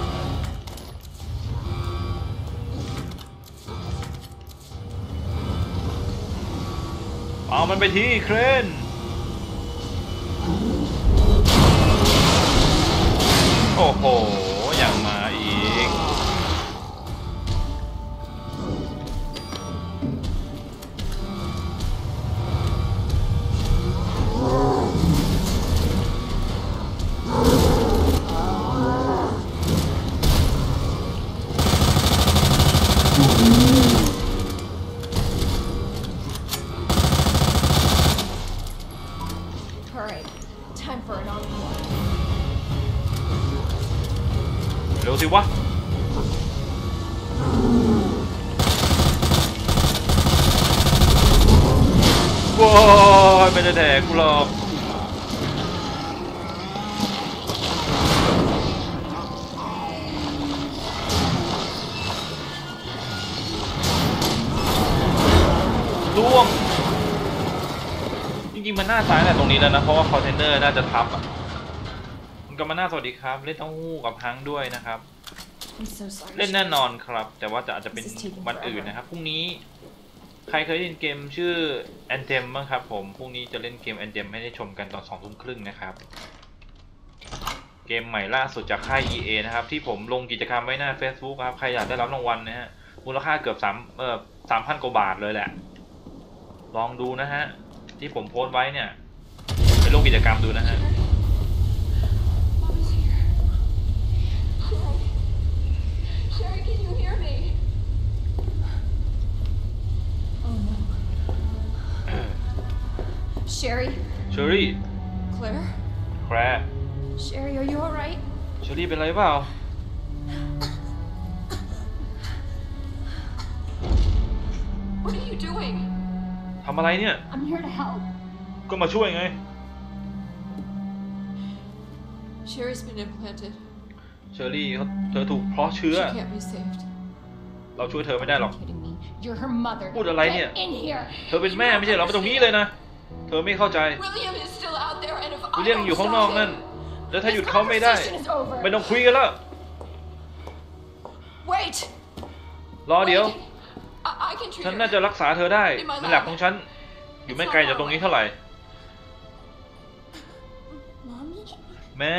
เอามันไปที่เครนโอ้โหยังมาอีกเร็วสิวะว้าวไม่ได้แดกกูหรอกล่วงจริงๆมันน่าตายแต่ตรงนี้แล้วนะเพราะว่าคอนเทนเนอร์น่าจะทับอ่ะมันก็มาหน้าสวัสดีครับเล่นเต้าหู้กับฮังด้วยนะครับเล่นแน่นอนครับแต่ว่าอาจจะเป็นวันอื่นนะครับพรุ่งนี้ใครเคยเล่นเกมชื่อ Anthem บ้างครับผมพรุ่งนี้จะเล่นเกม Anthem ให้ได้ชมกันตอน 20:30 นะครับเกมใหม่ล่าสุดจากค่าย EA นะครับที่ผมลงกิจกรรมไว้หน้า Facebook ครับใครอยากได้รับรางวัลนะฮะมูลค่าเกือบ3,000 กว่าบาทเลยแหละลองดูนะฮะที่ผมโพสต์ไว้เนี่ยไปลงกิจกรรมดูนะฮะ Sherry, can you hear me? Oh no. Sherry? Sherry Claire? Claire Sherry, are you alright? Sherry เป็นไรเปล่า What are you doing? ทำอะไรเนี่ย I'm here to help. ก็มาช่วยไง Sherry's been implanted. เชอรี่เธอถูกเพราะเชื้อ She can't be saved. เราช่วยเธอไม่ได้หรอก Kidding me? You're her mother. พูดอะไรเนี่ย Get in here. เธอเป็นแม่ไม่ใช่เหรอมาตรงนี้เลยนะเธอไม่เข้าใจ William is still out there, and if วิ I ลเลียม don't อยู่ข้างนอก stop นั่น him, แล้วถ้าหยุด this เขาไม่ได้ conversation is over. ไม่ต้องคุยกันแล้ว Wait. รอเดี๋ยว I can treat ฉัน her. น่าจะรักษาเธอได้ในหลักของฉันอยู่ไม่ไกลจากตรงนี้เท่าไหร่ Mommy? แม่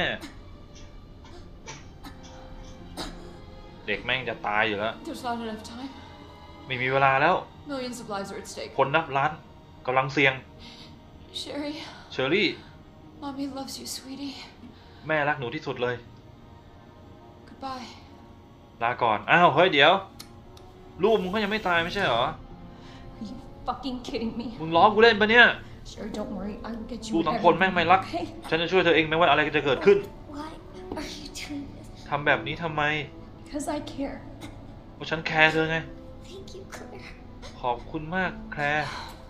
เด็กแม่งจะตายอยู่แล้ว There's not enough time. ไม่มีเวลาแล้ว Millions of lives are at stake. คนนับล้านกำลังเสี่ยง Sherry, เชอรี่ Mommy loves you, sweetie. แม่รักหนูที่สุดเลย Goodbye. ลาก่อนอ้าวเฮ้ยเดี๋ยวลูกมึงก็ยังไม่ตายไม่ใช่เหรอ Are you fucking kidding me? มึงล้อกูเล่นปะเนี่ย Sherry, don't worry. I'll get you ลูกทั้ง whatever คนแม่ง you ไม่ need, รัก okay? ฉันจะช่วยเธอเองไม่ว่าอะไรจะเกิดขึ้น Why are you doing this? ทำแบบนี้ทำไม Because I care. เพราะฉันแคร์เธอไง Thank you, Claire. ขอบคุณมากแคร์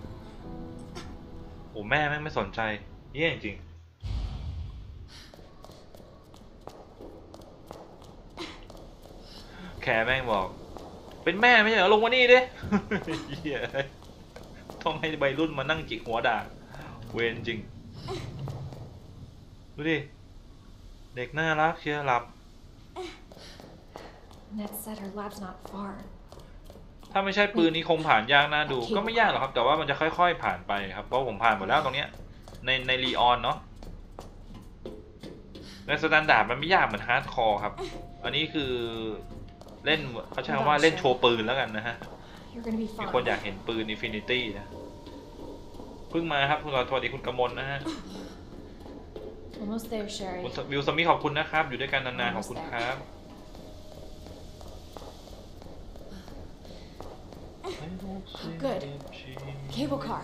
โอ้แม่แม่งไม่สนใจเยี่ยจริงแคร์แม่งบอกเป็นแม่ไม่ใช่เหรอลงมานี่ดิ เหี้ยต้องให้ใบรุ่นมานั่งจิกหัวด่าเวรจริงดูดิเด็กน่ารักเชียร์หลับ Ned said her lab's not far. ถ้าไม่ใช่ปืนนี้คงผ่านยากน่าดูก็ไม่ยากหรอกครับแต่ว่ามันจะค่อยๆผ่านไปครับเพราะผมผ่านหมดแล้วตรงเนี้ยในรีออนเนาะในสแตนดาร์ดมันไม่ยากเหมือนฮาร์ดคอร์ครับอันนี้คือเล่นเขาใช้คำว่าเล่นโชว์ปืนแล้วกันนะฮะ You're gonna be มี fine. คนอยากเห็นปืน Infinity นะเพิ่งมาครับคุณสวัสดีคุณกมลนะฮะ Almost there, Sherry. คุณวิวสมิขอบคุณนะครับอยู่ด้วยกันนานๆขอบคุณครับ Good. Cable car.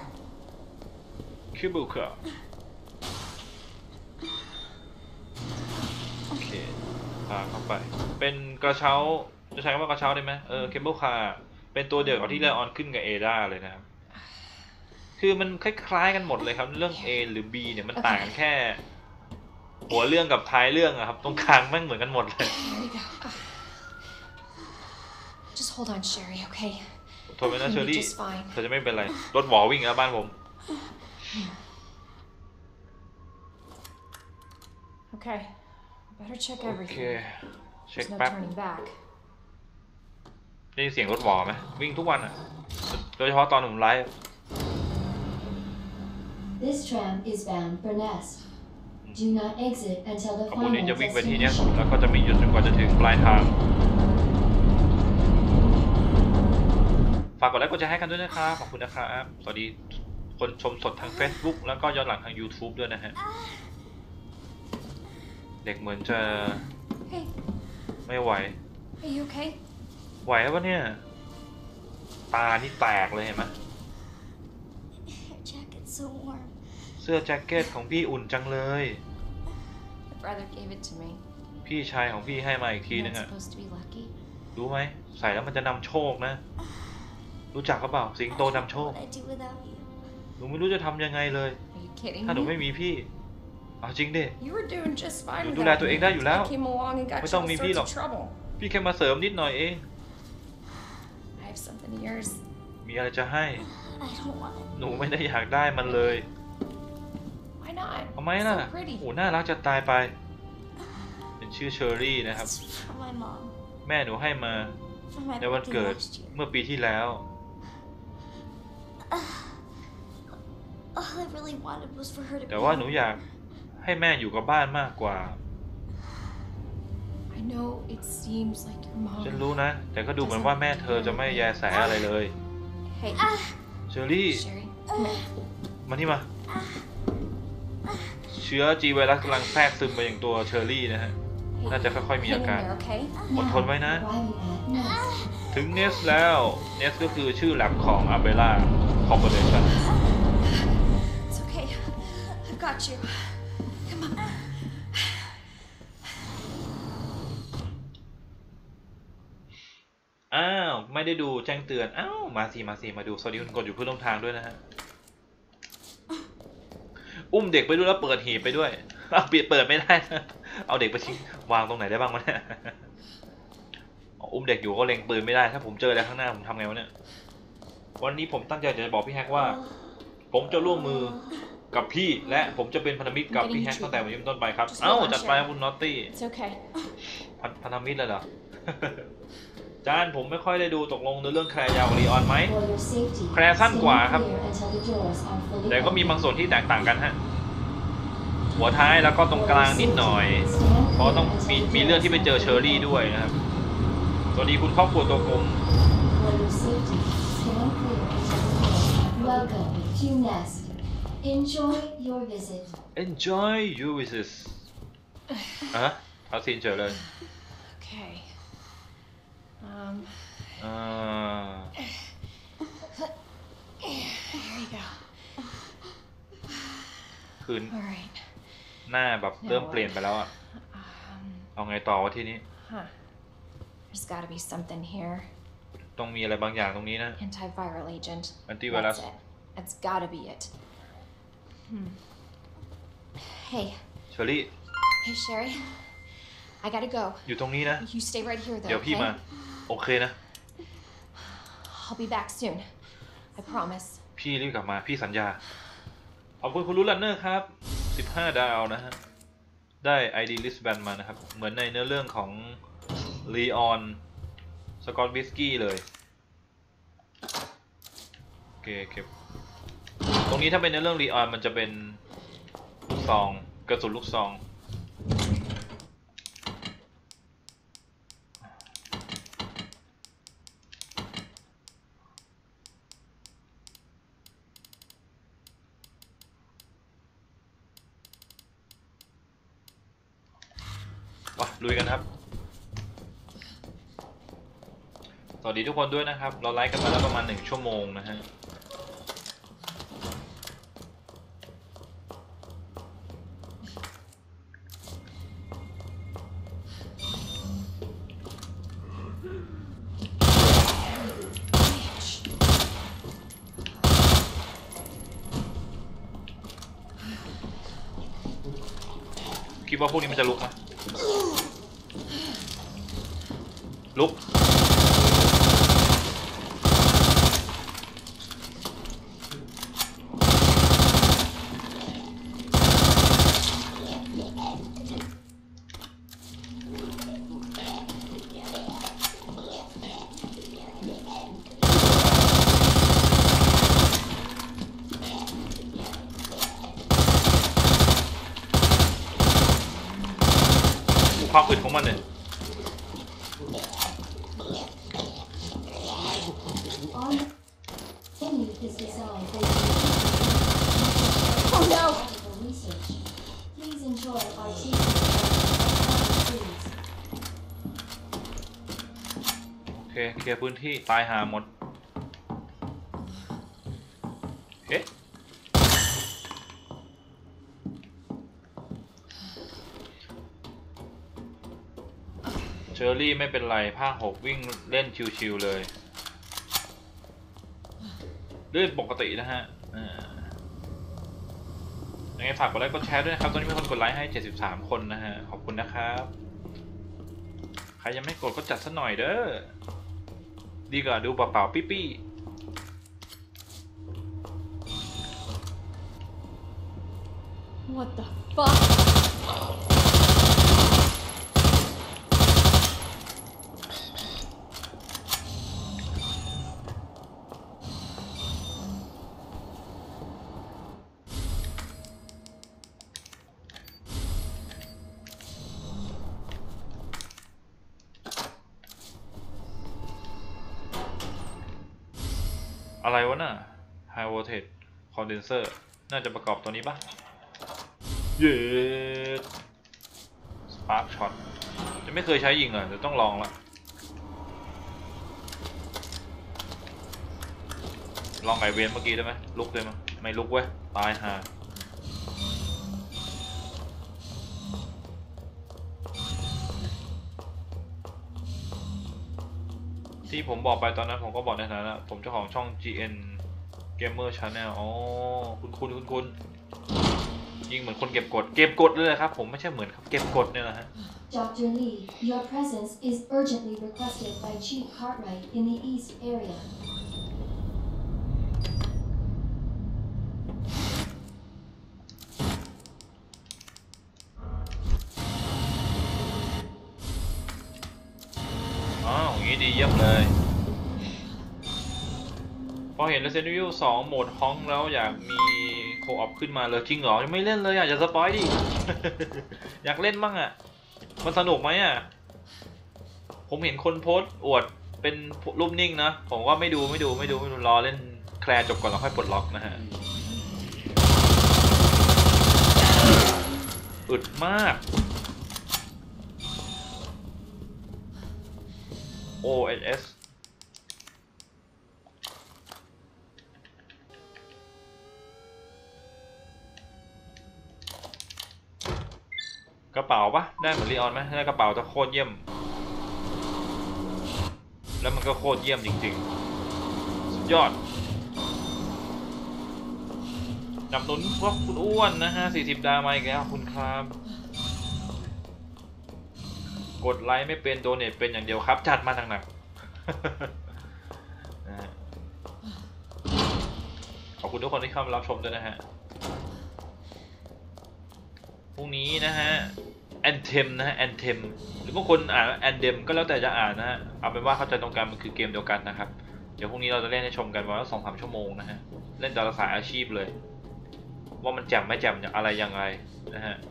คิวบูเกอร์โอเคาเข้าไปเป็นกระเช้าจะใช้คำว่ากระเช้าได้ไหมเคเบิลคาร์เป็นตัวเดียวกับที่เลออนขึ้นกับเอดาเลยนะครับคือมันคล้ายๆกันหมดเลยครับเรื่อง A หรือ B เนี่ยมันต่างกันแค่หัวเรื่องกับท้ายเรื่องอะครับตรงกลางแม่งเหมือนกันหมดเลย Here we go. Just hold on, Sherry, okay? ทนไว้นะเชอรี่ Just fine. เธอจะไม่เป็นไรรถหวอวิ่งแล้วบ้านผม Okay. Better check โอเค everything. เช็ค There's no แป๊บ turning back. ได้ยินเสียงรถหวอไหมวิ่งทุกวันอะโดยเฉพาะตอนผมไลฟ์ This tram is bound for Nest. Do not exit until the ขบวน final นี้จะวิ่งไปที่เนี้ย destination. แล้วก็จะมีหยุดจนกว่าจะถึงปลายทาง ฝากกดไลค์กดแชร์ให้กันด้วยนะครับขอบคุณนะครับสวัสดีคนชมสดทาง Facebook แล้วก็ย้อนหลังทาง YouTube ด้วยนะฮะเด็กเหมือนจะ Hey, ไม่ไหว are you okay? ไหวปะเนี่ยตานี่แตกเลยเห็นไหม Your jacket's so warm. เสื้อแจ็คเก็ตของพี่อุ่นจังเลย My brother gave it to me. พี่ชายของพี่ให้มาอีกที Isn't นึง that อะ supposed to be lucky? รู้ไหมใส่แล้วมันจะนำโชคนะ รู้จักเขาเปล่าสิงโตนำโชค What I'd do without you. หนูไม่รู้จะทำยังไงเลย Are you kidding ถ้าหนู me? ไม่มีพี่เอาจริงดิ You were doing just fine หนู without ดูแลตัวเองได้อยู่แล้ว I came along and got ไม่ you ต้อง all มีพี่ sorts หรอก of trouble. พี่แค่มาเสริมนิดหน่อยเอง I have something of yours. มีอะไรจะให้ I don't want it. หนูไม่ได้อยากได้มันเลย Why not? ทำไมล่ะ So pretty. โอ้น่ารักจะตายไป เป็นชื่อเชอรี่นะครับ It's from my mom. แม่หนูให้มา For my ในวัน birthday เกิด last year. เมื่อปีที่แล้ว All I really wanted was for her to แต่ be ว่าหนู home. อยากให้แม่อยู่กับบ้านมากกว่า I know it seems like your ฉัน mom. รู้นะ แต่ก็ดูเหมือนว่าแม่เธอจะไม่แยแสอะไรเลย Hey, เชอรี่ Sherry, come here. มาที่มา เชื้อจีไวรัสกำลังแทรกซึมไปอย่างตัวเชอรี่นะฮะ Hey, น่าจะค่อยๆมี hang อา in การ there, okay? อดทนไว้นะ Arriving at Nest. ถึงเนสแล้วเนสก็คือชื่อแลบของ Umbrella Corporation It's okay. I've got you. Come on. อ้าวไม่ได้ดูแจ้งเตือนอ้าวมาสิมาดูสวัสดีคุณกดอยู่เพื่อนร่วมทางด้วยนะฮะอุ้มเด็กไปด้วยแล้วเปิดหีบไปด้วยเอาเปิดไม่ได้นะเอาเด็กไปทิ้งวางตรงไหนได้บ้างวะเนี่ยอุ้มเด็กอยู่ก็เล็งปืนไม่ได้ถ้าผมเจออะไรข้างหน้าผมทำไงวะเนี่ยวันนี้ผมตั้งใจจะบอกพี่แฮกว่า ผมจะร่วมมือกับพี่และผมจะเป็นพันธมิตรกับพี่แฮกตั้งแต่วันนี้เป็นต้นไปครับเอ้าจัดไปคุณนอตตี้ It's okay. พันธมิตรเลยเหรอ จานผมไม่ค่อยได้ดูตกลงในเรื่องแคร์ยาวกับลีออนไหม For your safety, แคร์สั้นกว่าครับ stand clear until the doors are fully แต่ก็มี open. บางส่วนที่แตกต่างกันฮะ หัวท้ายแล้วก็ตรงกลางนิดหน่อย เพราะต้องมีเรื่องที่ไปเจอเชอรี่ด้วยนะครับ สวัสดีคุณครอบครัวตัวกลม For your safety, stand clear until the doors. Welcome to Nest. Enjoy your visit. Enjoy your visit อะเอาซีนเฉยเลย Okay. อ่า Here you go. คืน All right. หน้าแบบเริ่มเปลี่ยนไปแล้วอะ เอาไงต่อวะทีนี้ Huh. There's got to be something here. ต้องมีอะไรบางอย่างตรงนี้นะ Antiviral agent. Antivirus. That's it. That's got to be it. Hey. เชอรี่ Hey, Sherry. I gotta go. อยู่ตรงนี้นะ You stay right here, เดี๋ย though, วพี่มา okay? โอเคนะ I'll be back soon. I promise. พี่รีบกลับมาพี่สัญญา ขอบคุณคุณรู้ลันเนอร์ครับ 15 ดาวนะฮะ ได้ ID Listband มานะครับ เหมือนในเนื้อเรื่องของลีออนสกอตวิสกี้เลย โอเคเก็บตรงนี้ถ้าเป็นในเรื่องลีออนมันจะเป็นลูกซองกระสุนลูกซองลุยกันครับ สวัสดีทุกคนด้วยนะครับ เราไลฟ์กันมาแล้วประมาณ1 ชั่วโมงนะฮะคิดว่าพวกนี้มันจะลุกไหมลุกความอึดของมันเนี่ย On menu is designed for Oh no! research. Please enjoy our tea. โอเคเคลียร์พื้นที่ตายหาหมดโอเคเชอรี่ไม่เป็นไรภาค6วิ่งเล่นชิวๆเลยเลื่อนปกตินะฮะยังไงฝากกดไลค์กดแชร์ด้วยนะครับตอนนี้มีคนกดไลค์ให้73คนนะฮะขอบคุณนะครับใครยังไม่กดก็จัดซะหน่อยเด้อดีกว่าดูเปล่าๆปี้ๆ What the fuck? อะไรวะน่ะ High Voltage Condenser น่าจะประกอบตัวนี้ปะเย้ Spark Shot จะไม่เคยใช้ยิงอ่ะเดี๋ยวต้องลองละลองไอเวนเมื่อกี้ได้ไหมลุกได้ไหมไม่ลุกเว้ยตายห่าที่ผมบอกไปตอนนั้นผมก็บอกในฐานะผมเจ้าของช่อง GN Gamer Channel อ๋อคุณยิงเหมือนคนเก็บกดเลยครับผมไม่ใช่เหมือนครับเก็บกดเนี่ยแหละฮะ Dr. Lee, your presence is urgently requested by Chief Cartwright in the East area. อย่างนี้ดีเยี่ยมเลยพอเห็น Resident Evil 2 โหมดฮ้องแล้วอยากมีโคออปขึ้นมาเลยจริงเหรอยังไม่เล่นเลยอย่าสปอยดิ อยากเล่นบ้างอ่ะมันสนุกไหมอ่ะผมเห็นคนโพสต์อวดเป็นรูปนิ่งนะผมก็ไม่ดูรอเล่นแคลร์จบก่อนแล้วค่อยปลดล็อกนะฮะอึดมาก OSS กระเป๋าปะได้เหมือนลีออนไหมได้กระเป๋าจะโคตรเยี่ยมแล้วมันก็โคตรเยี่ยมจริงๆสุดยอดจับหนุนพวกคุณอ้วนนะฮะ40 ดาวมาอีกแล้วคุณครับกดไลค์ไม่เป็นโดเนทเป็นอย่างเดียวครับจัดมาหนักๆขอบคุณทุกคนที่เข้ามารับชมด้วยนะฮะพรุ่งนี้นะฮะแอนเทมนะฮะแอนเทมหรือบางคนอ่านแอนเดมก็แล้วแต่จะอ่านนะฮะเอาเป็นว่าเข้าใจตรงกันมันคือเกมเดียวกันนะครับเดี๋ยวพรุ่งนี้เราจะเล่นให้ชมกันวันละ 2-3 ชั่วโมงนะฮะเล่นแต่ละสายอาชีพเลยว่ามันแจ่มไม่แจ่มอะไรยังไงนะฮะ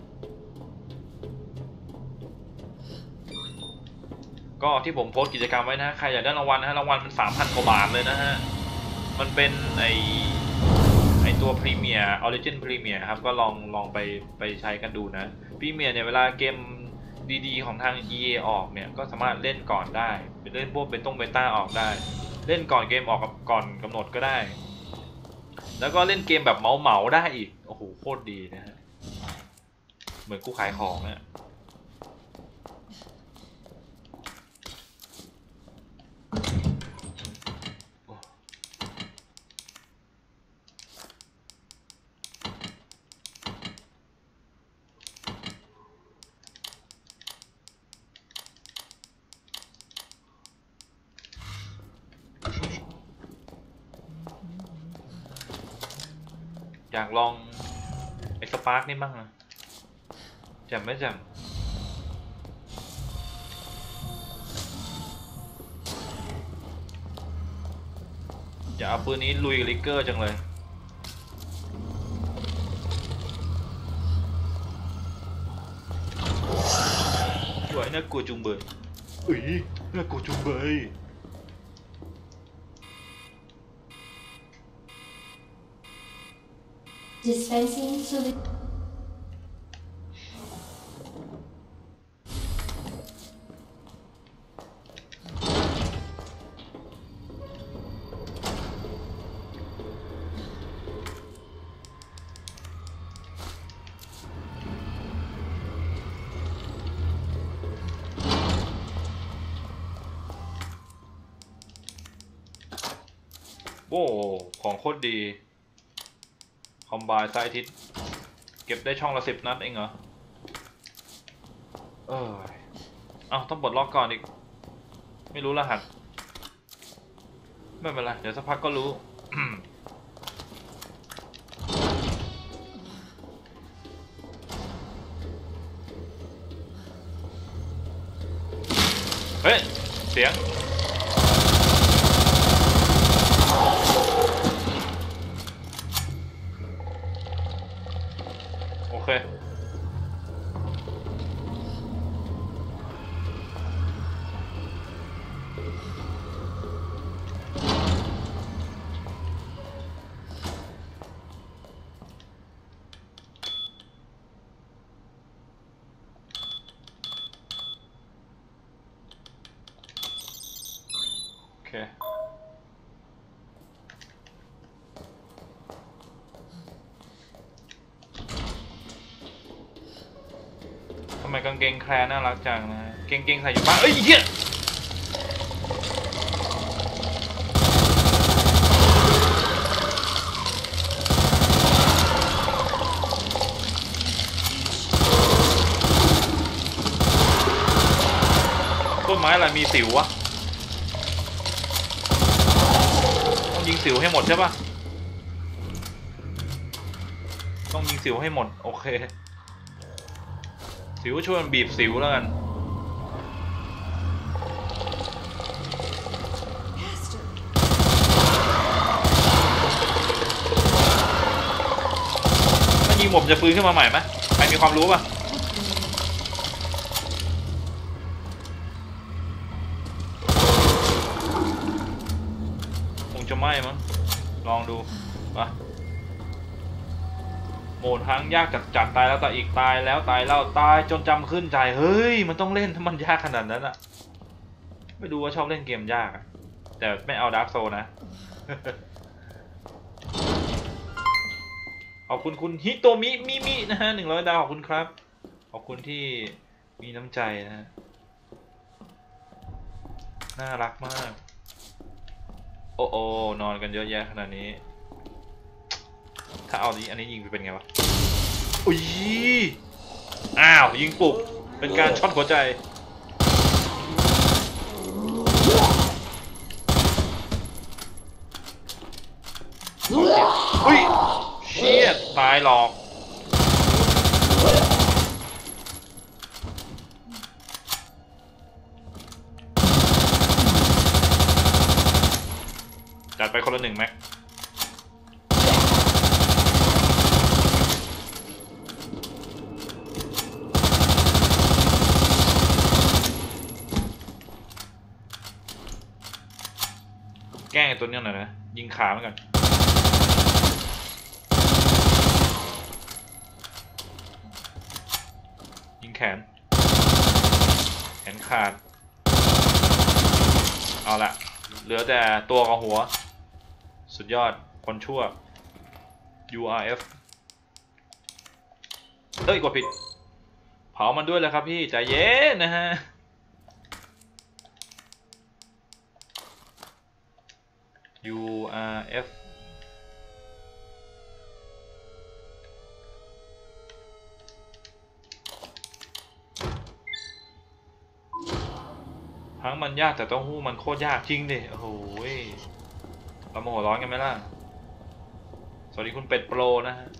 ก็ที่ผมโพสต์กิจกรรมไว้นะใครอยากได้รางวัลนะฮะรางวัลมัน 3,000 กว่าบาทเลยนะฮะมันเป็นไอตัวพรีเมียร์ออริจินพรีเมียร์ครับก็ลองไปใช้กันดูนะพรีเมียร์เนี่ยเวลาเกมดีๆของทาง EA ออกเนี่ยก็สามารถเล่นก่อนได้ไปเล่นพวกเบต้าออกได้เล่นก่อนเกมออกก่อนกำหนดก็ได้แล้วก็เล่นเกมแบบเหมาได้อีกโอ้โหโคตรดีนะฮะเหมือนกูขายของเนี่ยอยากลองไอ้สปาร์กนี่บ้างนะแจ่มไม่แจ่มอย่าเอาปืนนี้ลุยกับลิกเกอร์จังเลยสวยน่ากลัวจุงเบยน่ากลัวจุงเบย Dispensing solution. โอ้ของโคตรดีคอมไบน์ไซต์ทิศเก็บได้ช่องละ10 นัดเองเหรอเอ้าต้องปลดล็อกก่อนอีกไม่รู้รหัสไม่เป็นไรเดี๋ยวสักพักก็รู้ เฮ้ยเสียงโอเคทำไมกางเกงแคลน่ารักจังนะเกงใส่อยู่บ้านเอ้ยเหี้ยต้นไม้อะไรมีสิววะต้องยิงสิวให้หมดใช่ปะต้องยิงสิวให้หมดโอเคสิวช่วยมันบีบสิวแล้วกันถ้ายิงหมดจะฟื้นขึ้นมาใหม่ไหมใครมีความรู้ป่ะคงจะไม่มั้งลองดูป่ะโหมดทั้งยากจัดตายแล้วตายอีกตายแล้วตายเล่าตายจนจำขึ้นใจเฮ้ยมันต้องเล่นถ้ามันยากขนาดนั้นอะไม่ดูว่าชอบเล่นเกมยากอะแต่ไม่เอาดาร์กโซนะ ขอบคุณคุณฮิโตมิมินะฮะ100 ดาวขอบคุณครับขอบคุณที่มีน้ำใจนะฮะน่ารักมากโอ้โอนอนกันเยอะแยะขนาดนี้ถ้าเอาอันนี้ยิงไปเป็นไงวะอุ้ยอ้าวยิงปลุกเป็นการช็อตหัวใจอุ้ยเชี่ยตายหลอกจัดไปคนละ1 แม็กแกล้งไอ้ตัวนี้หน่อยนะยิงขามันก่อนยิงแขนขาดเอาละเหลือแต่ตัวกับหัวสุดยอดคนชั่ว URF เอ้ยกดผิดเผามันด้วยเลยครับพี่ใจเย็นนะฮะURF ทั้งมันยากแต่เต้าหู้มันโคตรยากจริงดิโอ้โหเราโมโหร้อนกันไหมล่ะสวัสดีคุณเป็ดโปรนะฮะ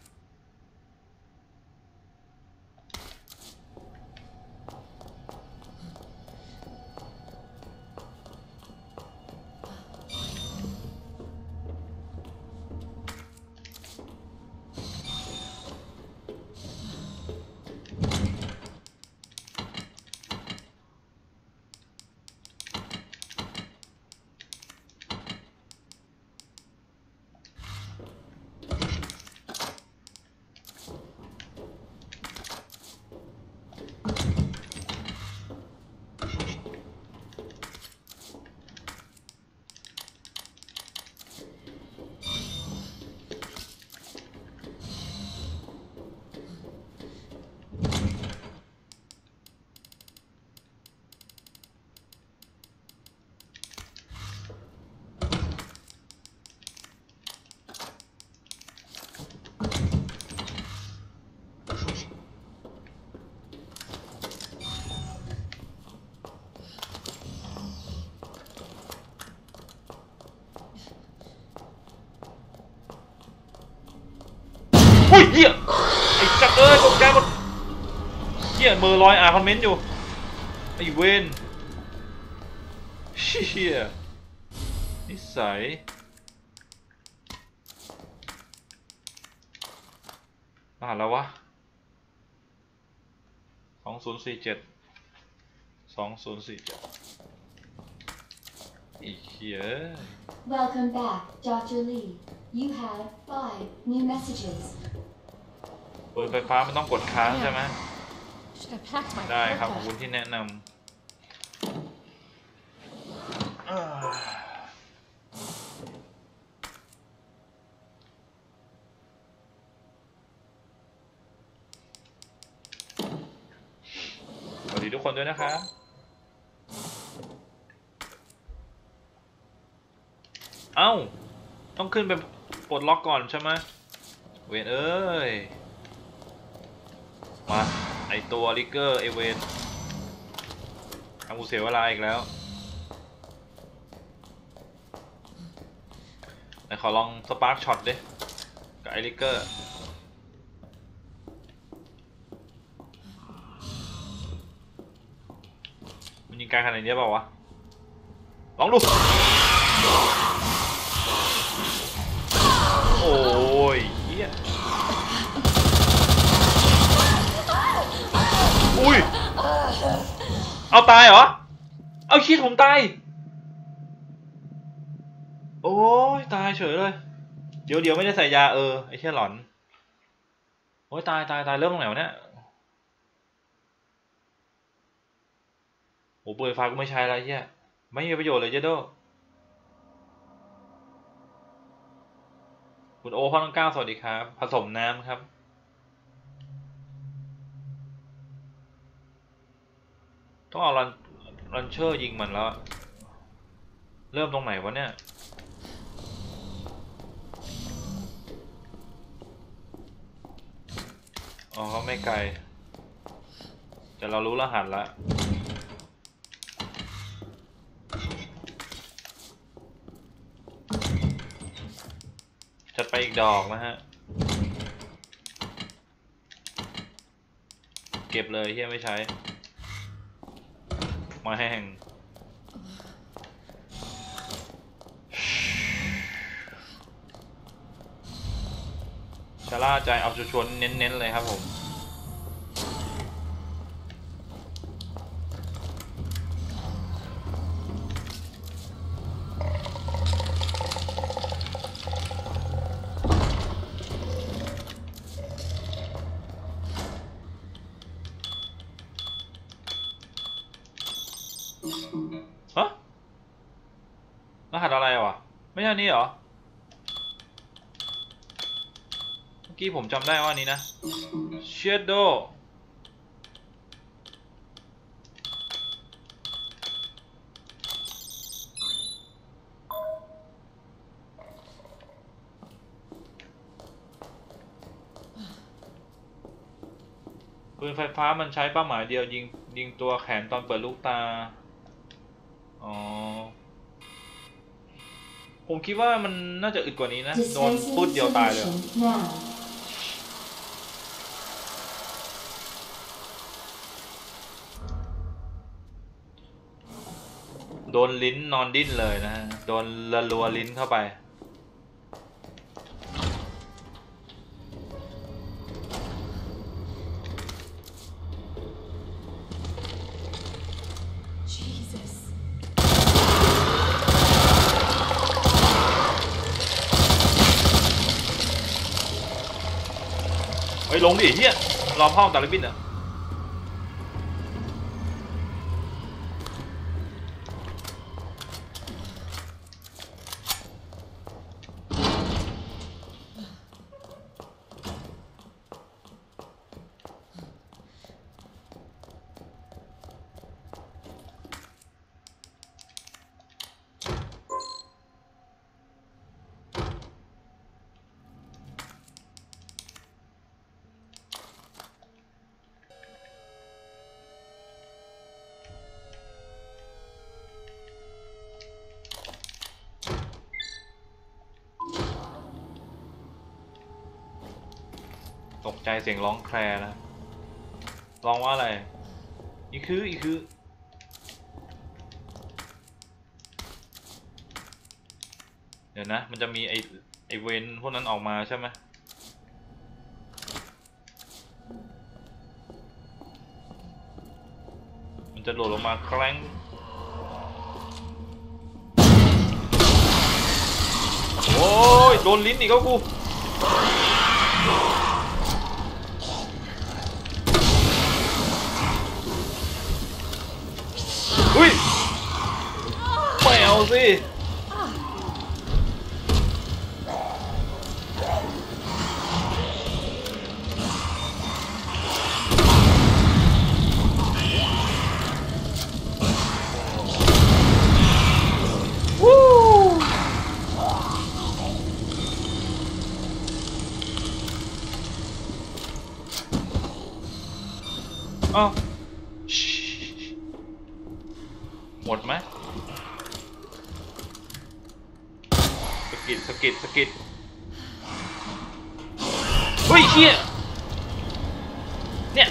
โอ้ยเหี้ยไอ้จักรตกใจหมดเหี้ยมือลอยคอมเมนต์อยู่ไอ้เวนเชี่ยนิสัยรหัสแล้ววะ2047ไอ้เหี้ย Welcome back, Dr. Lee. You have 5 new messages. ปืนไฟฟ้ามันต้องกดค้างใช่ไหม Should have packed my ได้ครับขอบ parka. คุณที่แนะนำสวัสดีทุกคนด้วยนะครับเอ้าต้องขึ้นไปปลดล็อกก่อนใช่ไหมเวนเอ้ยมาไอตัวลิกเกอร์ไอเวนทำกูเสียเวลาอีกแล้วไหนขอลองสปาร์คช็อตดิกับไอลิกเกอร์มันยิงไกลขนาดนี้เปล่าวะลองดูโอ้ยเฮียอุ้ยเอาตายเหรอเอาคิดผมตายโอ้ยตายเฉยเลยเดี๋ยวไม่ได้ใส่ยาไอ้เชี่ยหลอนโอ้ยตายเริ่มตรงไหนวะเนี่ยโอ้ปืนไฟฟ้ากูไม่ใช้แล้วเฮียไม่มีประโยชน์เลยเจโดคุณโอพ่อน้องก้าวสวัสดีครับผสมน้ำครับต้องเอารันเชอร์ยิงมันแล้วเริ่มตรงไหนวะเนี่ยอ๋อไม่ไกลแต่เรารู้รหัสแล้วจัดไปอีกดอกนะฮะเก็บเลยที่ไม่ใช้มาแห้งชะล่าใจเอาชวนเน้นๆเลยครับผมฮะรหัสอะไรวะไม่ใช่นี้เหรอเมื่อกี้ผมจำได้ว่านี้นะ Shadow ปืนไฟฟ้ามันใช้เป้าหมายเดียวยิงตัวแขนตอนเปิดลูกตาอ๋อผมคิดว่ามันน่าจะอึดกว่านี้นะโดนปุ๊ดเดียวตายเลยโดนลิ้นนอนดิ้นเลยนะฮะโดนรัวลิ้นเข้าไปเฮ้ยลงดิเฮียรอพ่อตาลิบินเหรอตกใจเสียงร้องแคลนะร้องว่าอะไรอีคือเดี๋ยวนะมันจะมีไอเวนพวกนั้นออกมาใช่ไหมมันจะโดดลงมาแคร้งโอ้ยโดนลิ้นอีกแล้วกูอุ้ยไม่เอาสิอ้าวหมดไหมสกิดเฮ้ยเชี่ยเนี่ย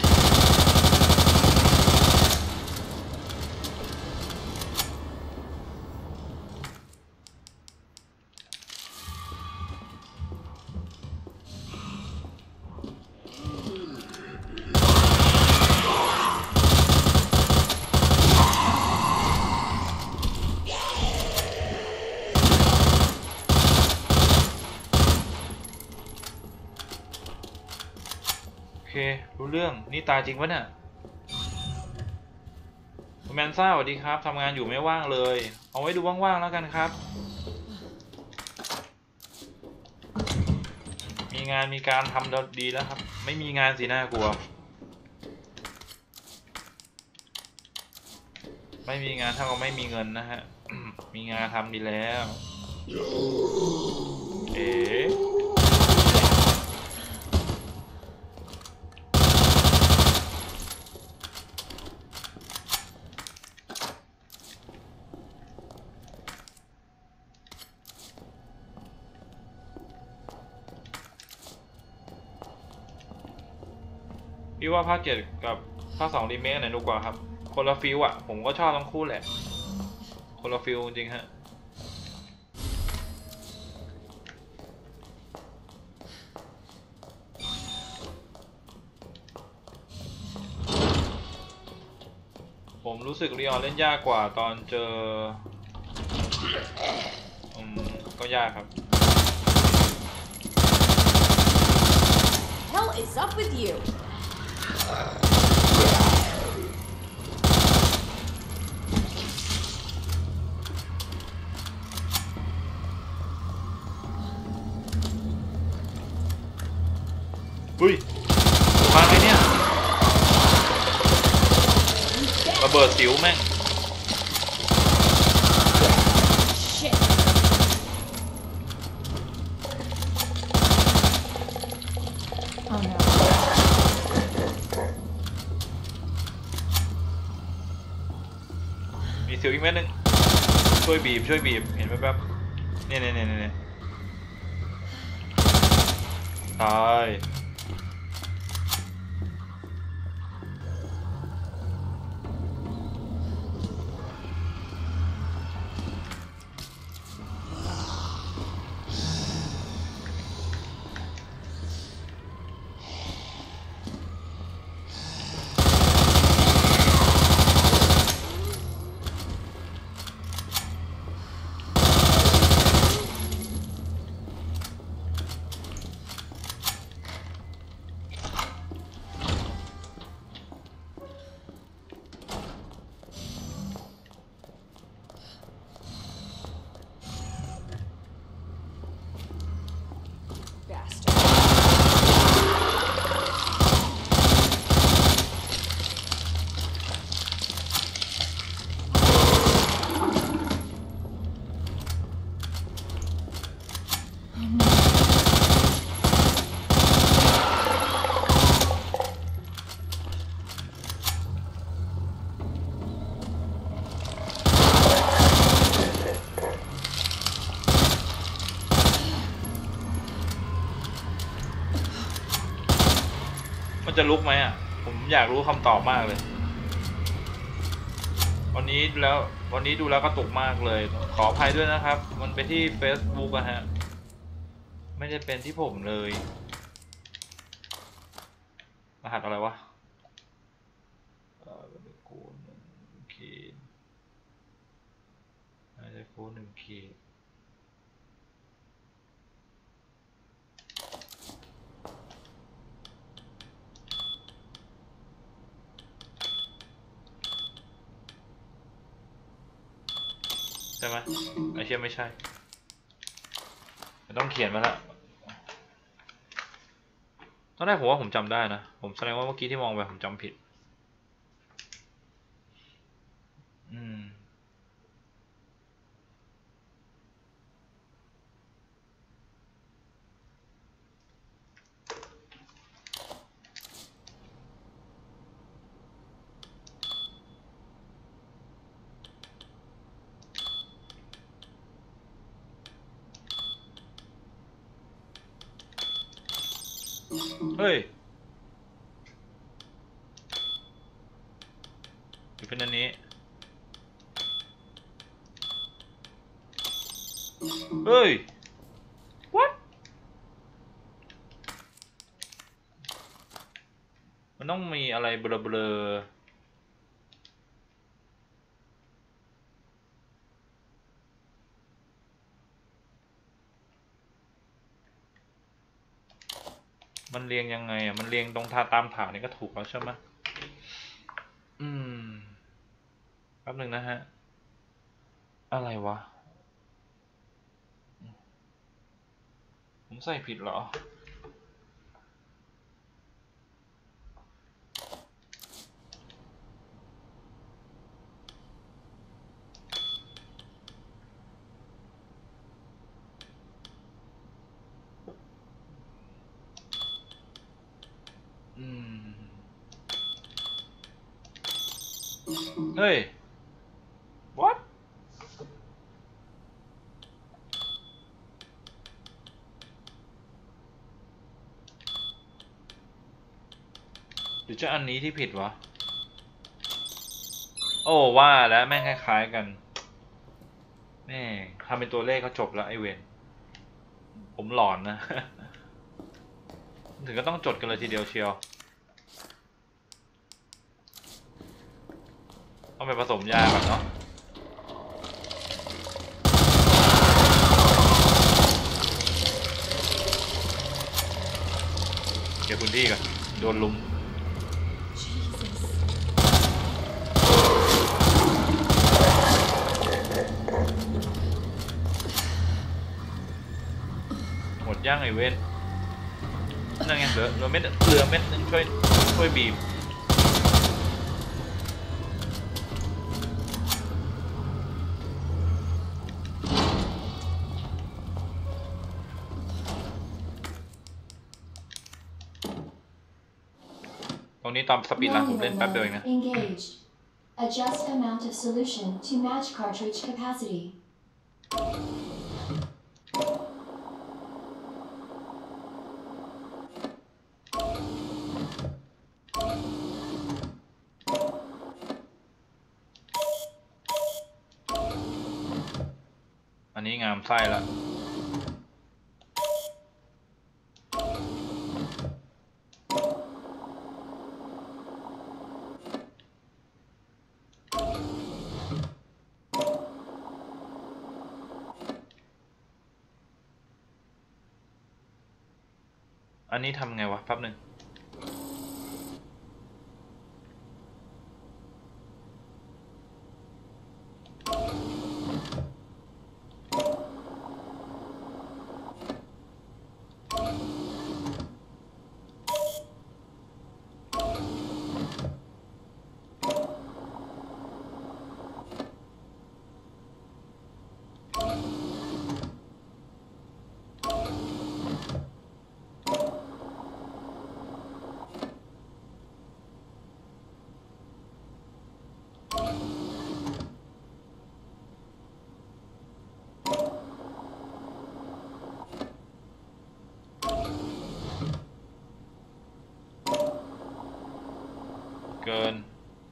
โอเครู้เรื่องนี่ตายจริงวะเนี่ยแมนซ่าสวัสดีครับทำงานอยู่ไม่ว่างเลยเอาไว้ดูว่างๆแล้วกันครับมีงานมีการทำดีแล้วครับไม่มีงานสิน่ากลัวไม่มีงานเท่ากับไม่มีเงินนะฮะ มีงานทำดีแล้วเอ๋พี่ว่าภาค7กับภาค2รีเมคไหนดูกว่าครับคนละฟิลอะผมก็ชอบทั้งคู่แหละคนละฟิลจริงฮะผมรู้สึกลีออนเล่นยากกว่าตอนเจอก็ยากครับ Hell is up with you? อุ้ยมาไงเนี่ยระเบิดสิวแม่ง Shit. มีสิวอีกเม็ดนึงช่วยบีบเห็นไหมครับเนี่ยตายมันจะลุกไหมอ่ะผมอยากรู้คำตอบมากเลยวันนี้ดูแล้วก็ตกมากเลยขออภัยด้วยนะครับมันเป็นที่ Facebook อะฮะไม่ได้เป็นที่ผมเลยรหัสอะไรวะกู1 ขีดอะไรกู1 ขีดใช่ไหมไอเชี่ยไม่ใช่ต้องเขียนมาละตอนแรกผมว่าผมจำได้นะผมแสดงว่าเมื่อกี้ที่มองไปผมจำผิดเฮ้ยอยู่เป็นอันนี้เฮ้ย what มันต้องมีอะไรเบลอมันเรียงยังไงอ่ะมันเรียงตรงตามฐานนี่ก็ถูกแล้วใช่ไหมแป๊บหนึ่งนะฮะอะไรวะผมใส่ผิดเหรอเฮ้ย what หรือจะอันนี้ที่ผิดวะโอ้ว่าแล้วแม่งคล้ายๆกันแม่งทำเป็นตัวเลขก็จบแล้วไอเวนผมหลอนนะ ถึงก็ต้องจดกันเลยทีเดียวเชียวต้องไปผสมยาก่อนเนาะเก็บพื้นที่ก่อนโดนลุมหมดย่างไอเวนนั่นไงเหลือเม็ดนึงช่วยบีบตรงนี้ตอนสปีดรันผมเล่นแป๊บเดียวเองนะ Engaged. Adjust amount of solution to match cartridge capacity. อันนี้งามไส้ละอันนี้ทำไงวะแป๊บหนึ่งเกิน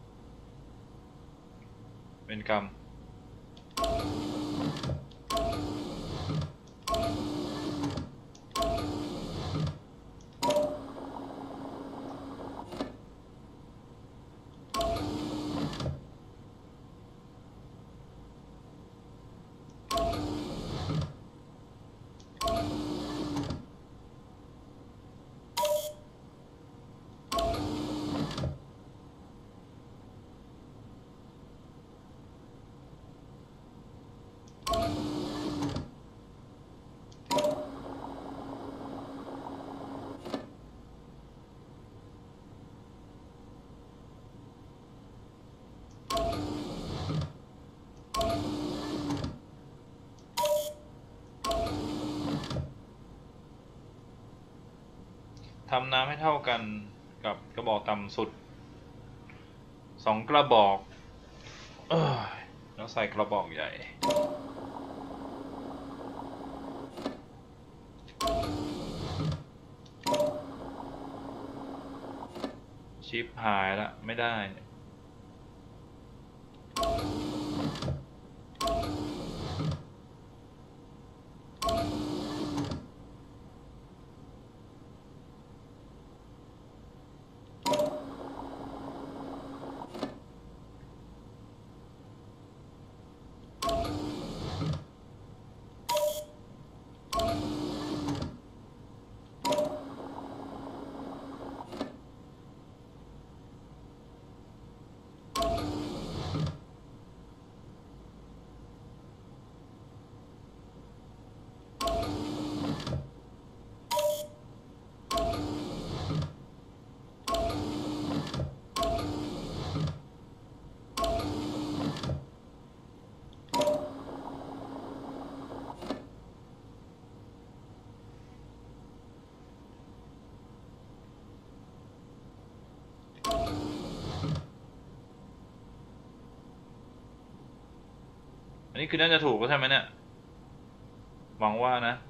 เป็นกรรมทำน้ำให้เท่ากันกับกระบอกต่ำสุด2 กระบอกแล้วใส่กระบอกใหญ่ชิปหายละไม่ได้อันนี้คือน่าจะถูกแล้วใช่ไหมเนี่ยหวังว่านะ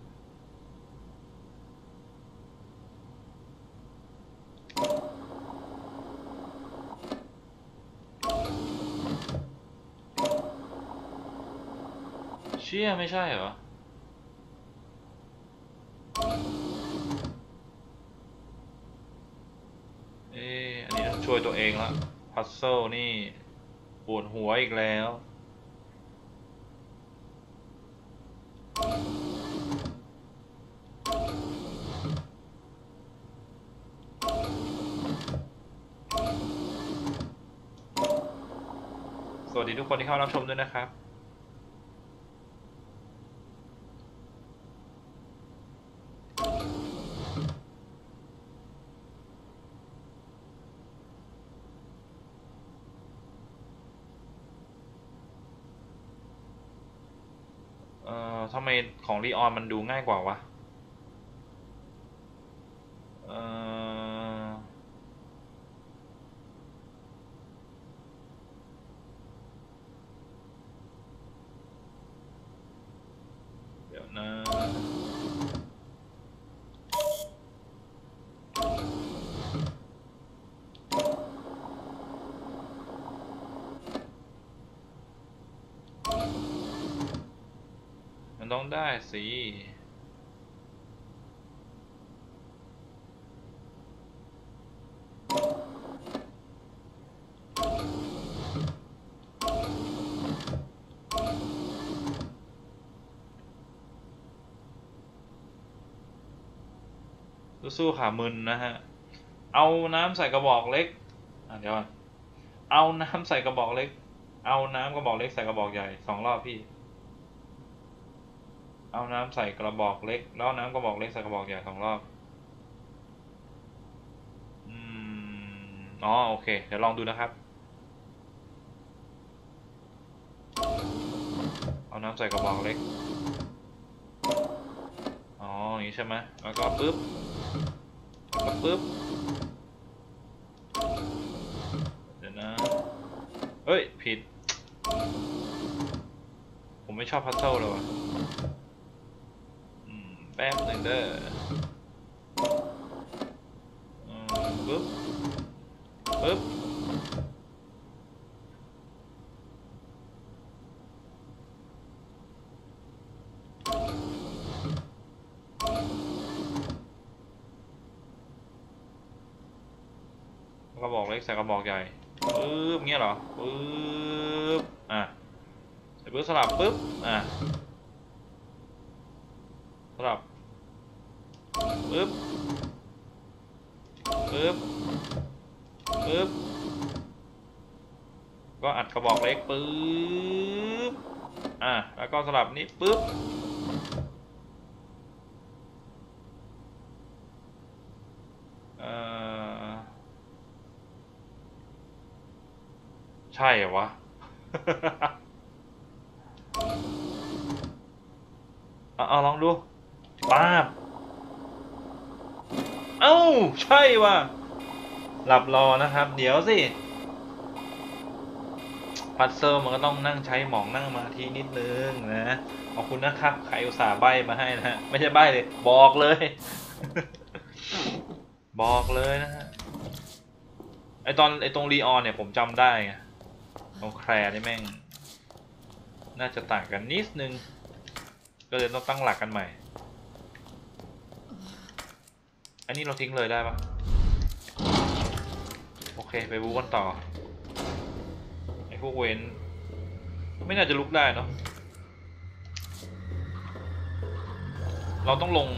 เชี่ยไม่ใช่เหรออันนี้ต้องช่วยตัวเองละพัซเซิลนี่ปวดหัวอีกแล้วสวัสดีทุกคนที่เข้ารับชมด้วยนะครับทำไมของลีออนมันดูง่ายกว่าวะเดี๋ยวนะต้องได้สิ สู้ๆขามึนนะฮะเอาน้ำใส่กระบอกเล็กเดี๋ยวก่อนเอาน้ำใส่กระบอกเล็กเอาน้ำกระบอกเล็กใส่กระบอกใหญ่2 รอบพี่เอาน้ำใส่กระบอกเล็กแล้วน้ำกระบอกเล็กใส่กระบอกใหญ่2 รอบอ๋อโอเคเดี๋ยวลองดูนะครับเอาน้ำใส่กระบอกเล็กอ๋ออย่างนี้ใช่ไหมแล้วก็ปึ๊บเดี๋ยวนะเฮ้ยผิดผมไม่ชอบพัซเซิลเลยว่ะแป๊บหนึ่งเด้อปึ๊บกระบอกเล็กใส่กระบอกใหญ่ปึ๊บเงี้ยเหรอปึ๊บใส่ปึ๊บสลับปึ๊บสลับปึ๊บก็อัดกระบอกเล็กปึ๊บแล้วก็สลับนี้ปึ๊บใช่เหรอวะ เอาลองดูป้าบเอ้าใช่ว่ะหลับรอนะครับเดี๋ยวสิพัซเซิลมันก็ต้องนั่งใช้หมองนั่งมาทีนิดนึงนะขอบคุณนะครับใครอุตส่าห์ใบ้มาให้นะฮะไม่ใช่ใบ้เลยบอกเลย บอกเลยนะฮะไอตรงรีออนเนี่ยผมจำได้ไงตรงแคร์นี่แม่งน่าจะต่างกันนิดนึงก็เลยต้องตั้งหลักกันใหม่อันนี้เราทิ้งเลยได้ปะโอเคไปบู๊กันต่อไอ้พวกเวนไม่น่าจะลุกได้เนาะเราต้องลง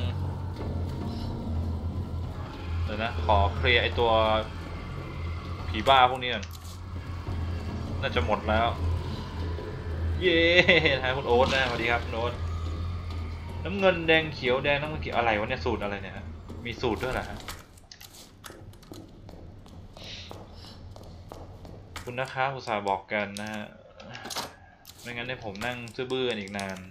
เดี๋ยวนะขอเคลียร์ไอ้ตัวผีบ้าพวกนี้ก่อนน่าจะหมดแล้วเย้ทายคุณโอ๊ตนะสวัสดีครับคุณโอ๊ตน้ำเงินแดงเขียวแดงน้ำเงินเขียวอะไรวะเนี่ยสูตรอะไรเนี่ยมีสูตรด้วยเหรอฮะคุณนะคะอุตส่าห์บอกกันนะฮะไม่งั้นเนี่ยผมนั่งซื่อบื้ออีกนาน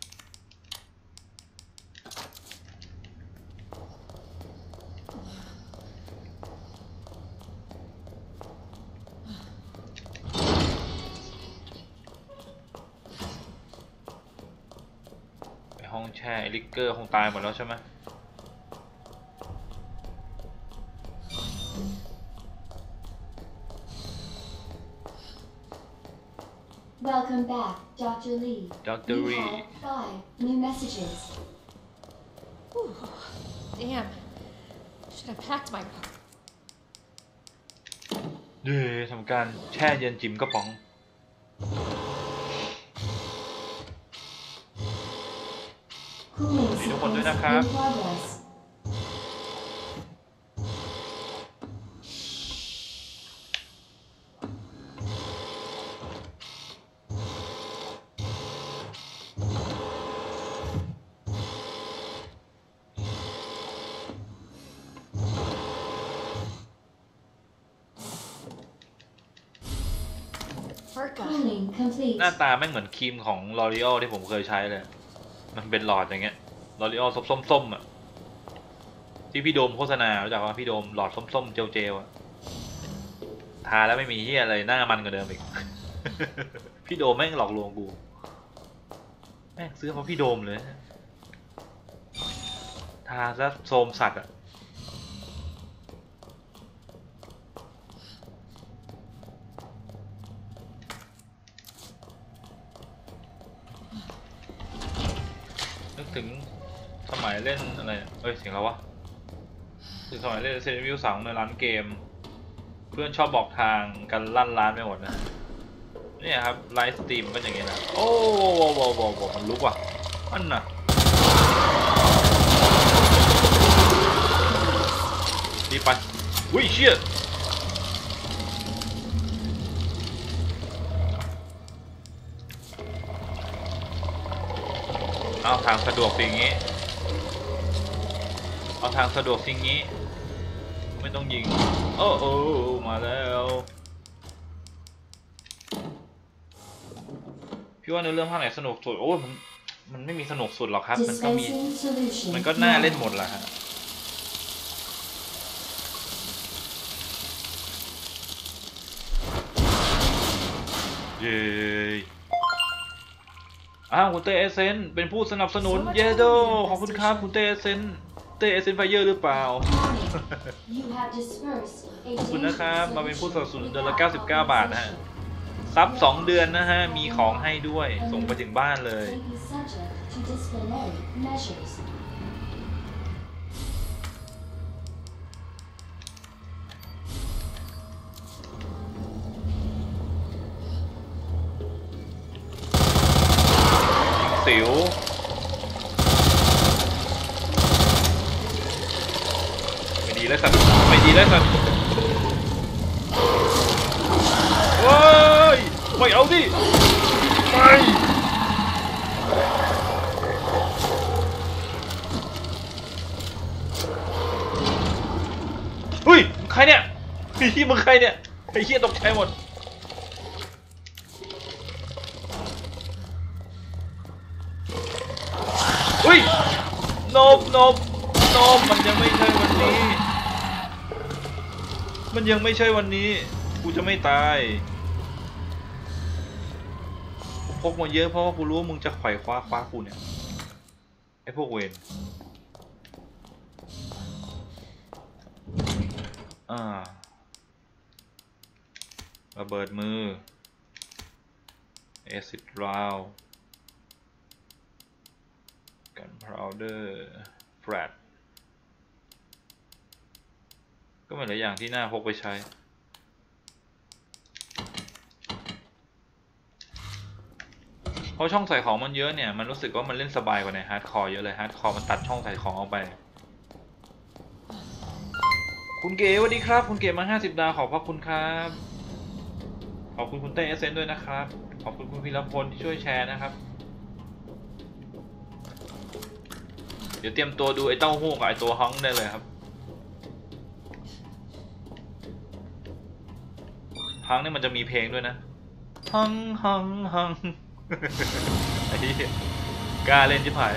ไปห้องแช่ลิกเกอร์คงตายหมดแล้วใช่ไหม Welcome back, Dr. Lee. Dr. You Lee. have 5 new messages. Whew. Damn. Should have packed my car. เย้ทำการแช่เย็นจิ๋มกระป๋องทุกคนด้วยนะครับ In progress. Cooling ห complete. น้าตาแม่งเหมือนครีมของ L'Oreal ที่ผมเคยใช้เลยมันเป็นหลอดอย่างเงี้ย L'Oreal ส้มๆอ่ะที่พี่โดมโฆษณารู้จักว่าพี่โดมหลอดส้มๆเจลๆอ่ะทาแล้วไม่มีเหี้ยอะไรหน้ามันกว่าเดิมอีก พี่โดมแม่งหลอกลวงกูแม่งซื้อเพราะพี่โดมเลยทาซะโทรมสัตว์อ่ะถึงสมัยเล่นอะไรเอ้ยเสียงเราวะถึงสมัยเล่น Resident Evil 2ในร้านเกมเพื่อนชอบบอกทางกันลั่นร้านไปหมดนะเนี่ยครับไลฟ์สตรีมก็อย่างเงี้ยนะโอ้โหมันลุกว่ะมันน่ะดีไปวิ่งเชี่ยเอาทางสะดวกสิ่งนี้เอาทางสะดวกสิ่งนี้ไม่ต้องยิงโอ้มาแล้วพี่ว่าในเรื่องภาคไหนสนุกสุดโอ้มันไม่มีสนุกสุดหรอกครับมันก็น่าเล่นหมดแหละฮะเย้คุณเตเอเซนเป็นผู้สนับสนุนเยโดขอบคุณครับคุณเตเอเซนไฟเยอร์หรือเปล่าขอบคุณนะครับมาเป็นผู้สนับสนุนเดือนละ99 บาทนะฮะซับ2 เดือนนะฮะมีของให้ด้วยส่งไปถึงบ้านเลยสิวไม่ดีแล้วสัตว์ไม่ดีแล้วสัตว์โอ้ยไม่เอาดิไม่เฮ้ยใครเนี่ยไอ้เหี้ยมึงใครเนี่ยไอ้เหี้ยตกใจหมดเฮ้ยนบมันยังไม่ใช่วันนี้กูจะไม่ตายพกมาเยอะเพราะว่ากูรู้ว่ามึงจะไขว่คว้ากูเนี่ยไอ้พวกเวรระเบิดมือแอซิดราวกันพาวเดอร์แฟลตก็เป็นหลายอย่างที่น่าพกไปใช้เพราะช่องใส่ของมันเยอะเนี่ยมันรู้สึกว่ามันเล่นสบายกว่าในฮาร์ดคอร์เยอะเลยฮาร์ดคอร์มันตัดช่องใส่ของออกไปคุณเก๋สวัสดีครับคุณเก๋มา50 ดาวขอบพระคุณครับขอบคุณคุณเต้เอเซนด้วยนะครับขอบคุณคุณพิรพลที่ช่วยแชร์นะครับเดี๋ยวเตรียมตัวดูไอ้เต้าหู้กับไอ้ตัวฮังได้เลยครับฮังนี่มันจะมีเพลงด้วยนะฮังไอ้ที่กล้าเล่นชิบหาย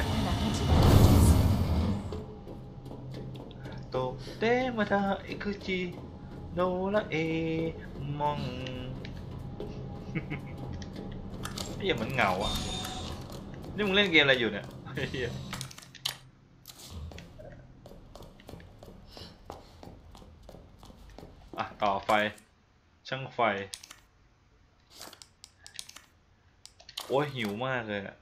โตเตมาดาเอคุจิโนละเอมองไอ้ยังเหมือนเหงาอ่ะนี่มึงเล่นเกมอะไรอยู่เนี่ยต่อไฟช่างไฟโอ้ยหิวมากเลยอ่ะ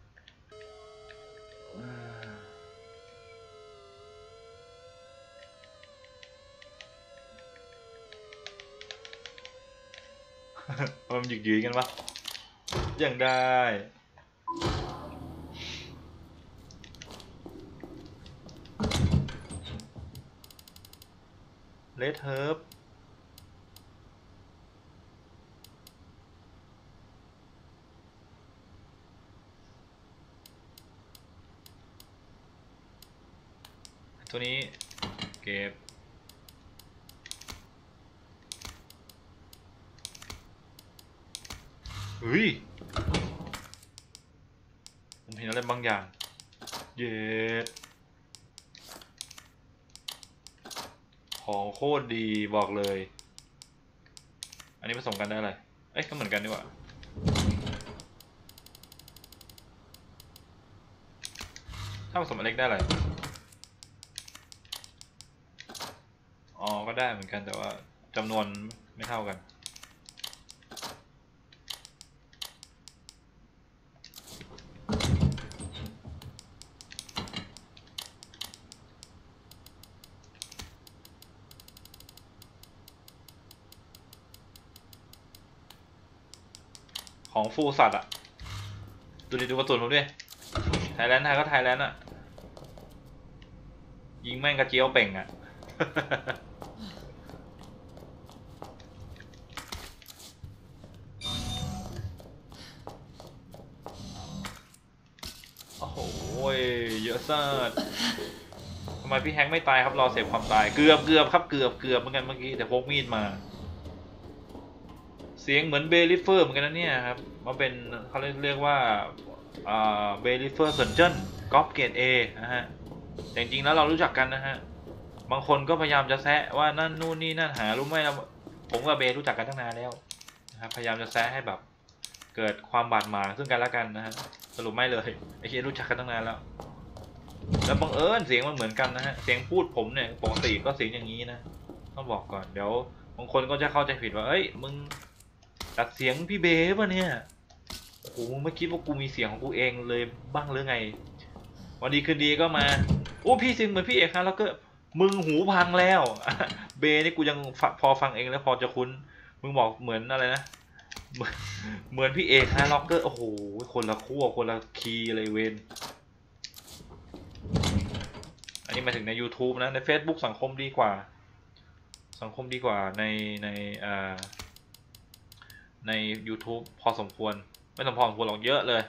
มันหยุดยืนกันปะยังได้เลดเฮิร์บตัวนี้เก็บเฮ้ยผมเห็นอะไรบางอย่างเย็ดของโคตรดีบอกเลยอันนี้ผสมกันได้อะไรเอ้ยก็เหมือนกันดีกว่าถ้าผสมอันเล็กได้อะไรอ๋อก็ได้เหมือนกันแต่ว่าจำนวนไม่เท่ากันของฟูสัตว์อะดูดิดูกระสุนผมด้วยไทยแลนด์ไทยก็ไทยแลนด์อะยิงแม่งกระเจียวเป่งอะ โอ้โหเยอะสัสทำไมพี่แฮงค์ไม่ตายครับรอเสพความตายเกือบครับเกือบเหมือนกันเมื่อกี้แต่พกมีดมาเสียงเหมือนเบลิเฟอร์เหมือนกันนะเนี่ยครับมันเป็นเขาเรียกว่าเบลิเฟอร์เซนเจนก๊อปเกรด A นะฮะแต่จริงๆแล้วเรารู้จักกันนะฮะบางคนก็พยายามจะแซะว่านั่นนู่นนี่นั่นหารู้ไหมผมกับเบรู้จักกันตั้งนานแล้วนะครับพยายามจะแซะให้แบบเกิดความบาดหมางซึ่งกันและกันนะฮะสรุปไม่เลยไอ้เหี้ยรู้จักกันตั้งนานแล้วบังเอิญเสียงมันเหมือนกันนะฮะเสียงพูดผมเนี่ยปกติก็เสียงอย่างนี้นะต้องบอกก่อนเดี๋ยวบางคนก็จะเข้าใจผิดว่าเอ้ยมึงตัดเสียงพี่เบฟป่ะเนี่ยโอ้โหมึงไม่คิดว่ากูมีเสียงของกูเองเลยบ้างหรือไงวันดีคืนดีก็มาโอ้พี่เสียงเหมือนพี่เอกฮะแล้วก็มึงหูพังแล้วเบนี่กูยังพอฟังเองแล้วพอจะคุ้นมึงบอกเหมือนอะไรนะเหมือนพี่เอกฮะล็อกเกอร์โอ้โหคนละขั้วคนละคีย์อะไรเวนอันนี้มาถึงใน YouTube นะใน Facebook สังคมดีกว่าใน YouTube พอสมควรไม่ต้องพอสมควรหรอกเยอะเลย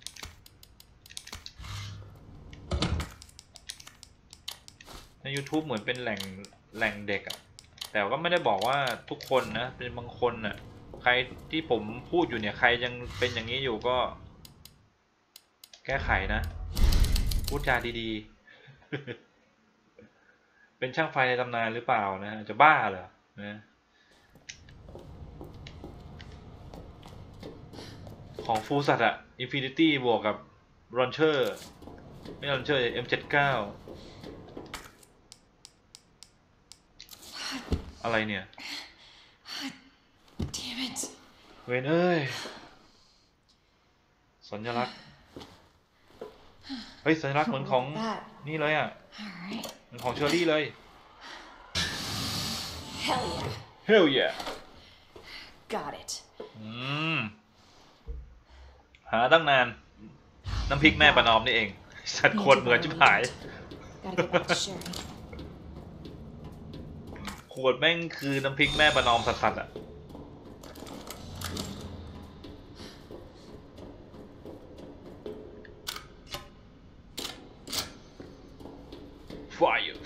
ใน YouTube เหมือนเป็นแหล่งเด็กอะแต่ก็ไม่ได้บอกว่าทุกคนนะเป็นบางคนน่ะใครที่ผมพูดอยู่เนี่ยใครยังเป็นอย่างนี้อยู่ก็แก้ไขนะพูดจาดีๆ เป็นช่างไฟในตำนานหรือเปล่านะจะบ้าเหรอนะของฟูสัตอะ Infinity บวกกับ Launcher ไม่ Launcher M79 อะไรเนี่ย Damn it. เวนเอ้ยสัญลักษณ์เฮ้ยสัญลักษณ์เหมือนของนี่เลยอ่ะ Alright. เหมือนของเชอรี่เลย Hell yeah. Hell yeah Got it. หาตั้งนานน้ำพริกแม่ประนอมนี่เองสัตว์โคตรเหมือนชิบหาย Gotta get back to Sherry. ขวดแม่งคือน้ำพริกแม่ประนอมสัตว์อ่ะไฟ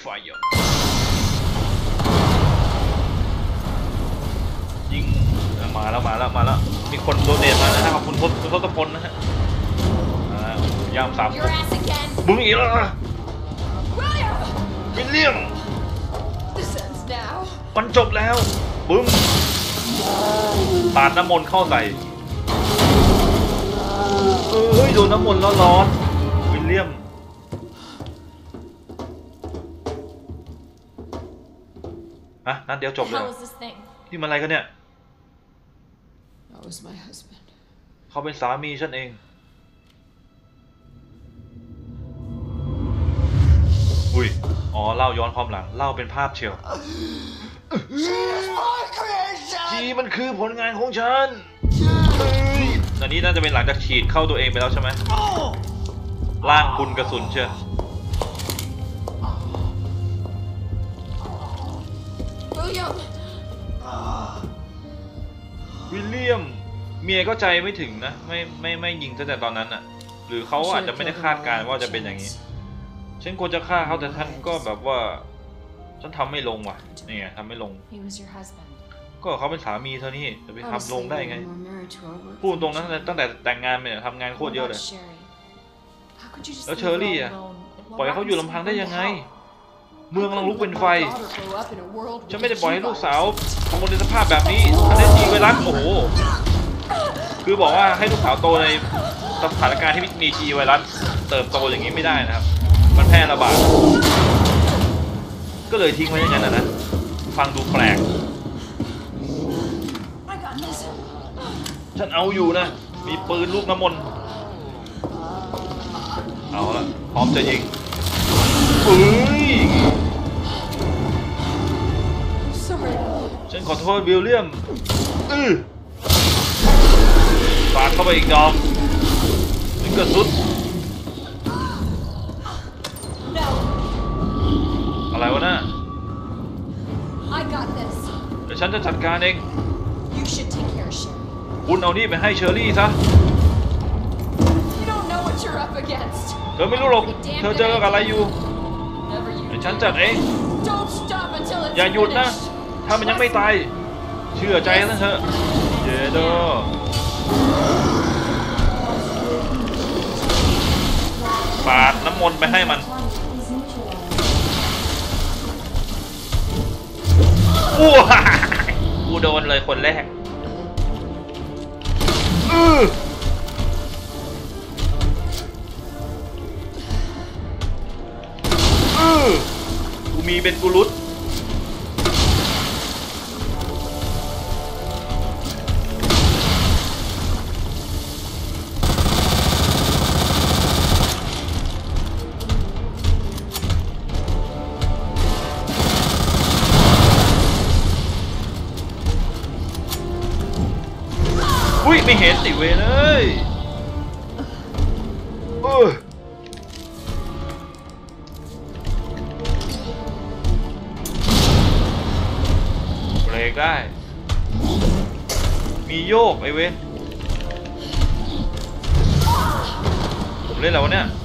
ยิงมาแล้วมีคนโดเนทมานะฮะขอบคุณทศพลนะฮะยาม3 Your ass again. มึงอีกแล้ว William. วิลเลียม This ends now. มันจบแล้วบึ้มปาดน้ำมนต์เข้าใส่โดนน้ำมนต์ร้อนวิลเลียมนัดเดียวจบเลย How was this thing? นี่มันอะไรกันเนี่ย That was my husband. เขาเป็นสามีฉันเองอุ้ยเล่าย้อนความหลังเล่าเป็นภาพเชียวจีมันคือผลงานของฉันอันนี้น่าจะเป็นหลังจากฉีดเข้าตัวเองไปแล้วใช่ไหมล่างคุณกระสุนเชียววิลเลียมเมียก็ใจไม่ถึงนะไม่ยิงตั้งแต่ตอนนั้นอ่ะหรือเขาอาจจะไม่ได้คาดการณ์ว่าจะเป็นอย่างนี้ฉันควรจะฆ่าเขาแต่ท่านก็แบบว่าฉันทำไม่ลงว่ะนี่ไงทำไม่ลงก็เขาเป็นสามีเธอนี่จะไปทำลงได้ไงพูดตรงนั้นตั้งแต่แต่งงานเนี่ยทำงานโคตรเยอะเลยแล้วเชอรี่อ่ะปล่อยเขาอยู่ลำพังได้ยังไงเมืองกำลังลุกเป็นไฟฉันไม่ได้ปล่อยให้ลูกสาวทำในสภาพแบบนี้อันนี้จีไวรัสโอ้โหคือบอกว่าให้ลูกสาวโตในสถานการณ์ที่มีจีไวรัสเติบโตอย่างนี้ไม่ได้นะครับมันแพร่ระบาดก็เลยทิ้งไว้อย่างนั้นนะฟังดูแปลกฉันเอาอยู่นะมีปืนลูกน้ำมนต์เอาละพร้อมจะยิงฉันขอโทษวิลเลียมฟาดเข้าไปอีกดอกนี่ก็สุด No, อะไรวะน่ะ I got this. เดี๋ยวฉันจะจัดการเอง You should take care of Sherry. คุณเอานี่ไปให้เชอรี่ซะ You don't know what you're up against. เธอไม่รู้หรอกเธอเจอกับอะไรอยู่ Never you. เดี๋ยวฉันจัดเอง Don't stop until it's อย่าหยุดนะ finished. ถ้ามันยังไม่ตาย เชื่อใจนะเธอเยโดปาดน้ำมนต์ไปให้มัน Target is neutralized. อ้วกูโดนเลยคนแรกกูมีเป็นกุลุตอุ้ยไม่เห็นสิเวยเลยเบรกได้ มีโยกไอเวนผมเล่นแล้วเนี่ย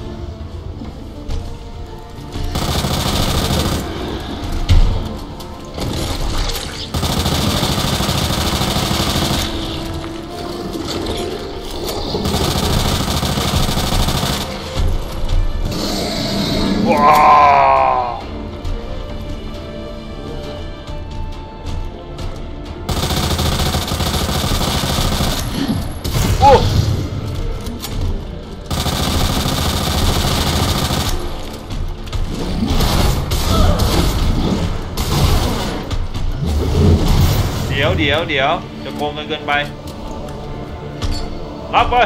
ว้าวโอ้เดี๋ยวจะโกงกันเกินไปรับไป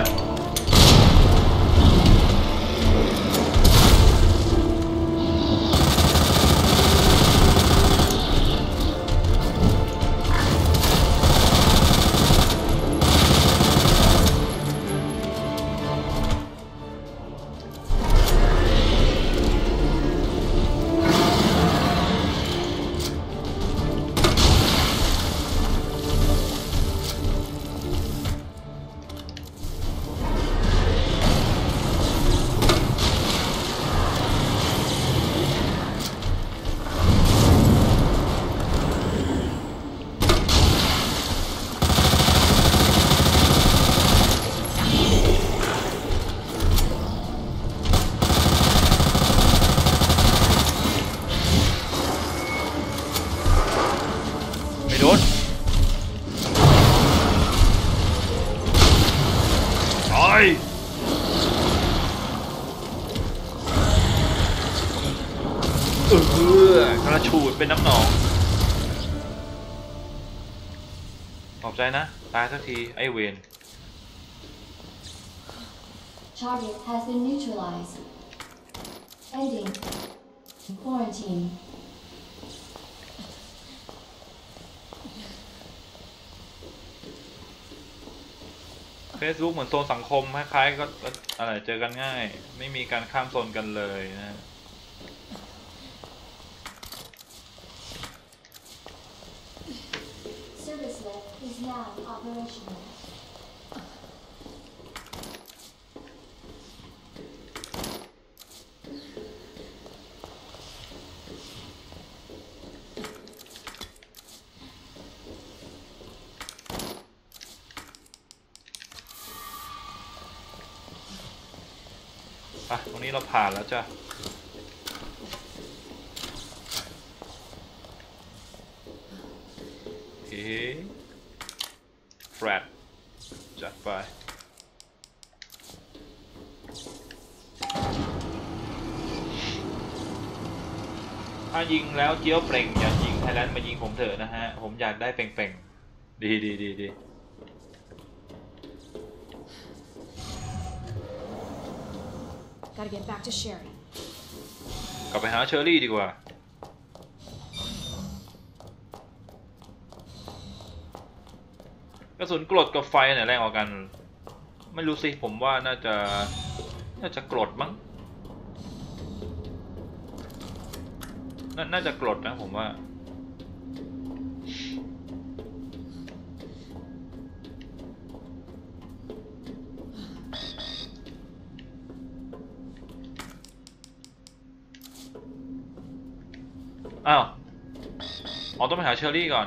ไม่โดนตายกระชูดเป็นน้ำหนองขอบใจนะตายสักทีไอ้เวน Target has been neutralized. Ending. Quarantine. Facebook เหมือนโซนสังคมคล้ายๆก็อะไรเจอกันง่ายไม่มีการข้ามโซนกันเลยนะ Service lift is now operational. ตรงนี้เราผ่านแล้วจ้ะโอเคแฟลตจัดไปถ้ายิงแล้วเจี๊ยวเปล่งอย่ายิงไทยแลนด์มายิงผมเถอะนะฮะผมอยากได้เปล่งๆดี Gotta get back to Sherry. กลับไปหาเชอรี่ดีกว่า กระสุนกรดกับไฟเนี่ยแรงกว่ากันไม่รู้สิผมว่าน่าจะกรดมั้งน่าจะกรดนะผมว่าอ้าวอ๋อต้องไปหาเชอรี่ก่อน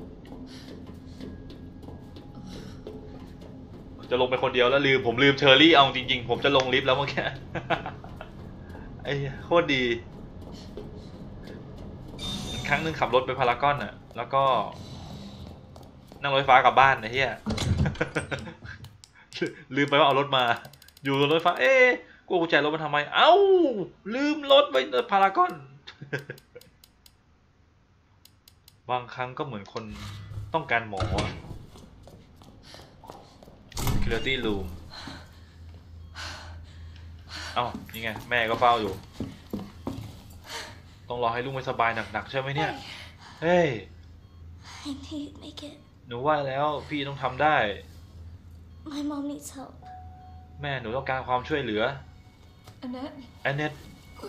จะลงไปคนเดียวแล้วผมลืมเชอรี่เอาจริงๆผมจะลงลิฟต์แล้วเมื่อกี้ ไอ้โคตรดีครั้งหนึ่งขับรถไปพารากอนน่ะแล้วก็นั่งรถไฟฟ้ากลับบ้านไอ้เหี้ย ลืมไปว่าเอารถมาอยู่รถไฟฟ้ากูกุญแจรถมาทำไมเอ้าลืมรถไว้พารากอน บางครั้งก็เหมือนคนต้องการหมอ Security Room เอ้านี่ไงแม่ก็เฝ้าอยู่ต้องรอให้ลูกไม่สบายหนักๆใช่ไหมเนี่ยเฮ้ย I need to make it. หนูว่าแล้วพี่ต้องทำได้ My mom needs help. แม่หนูต้องการความช่วยเหลือ Annette. แอนเนต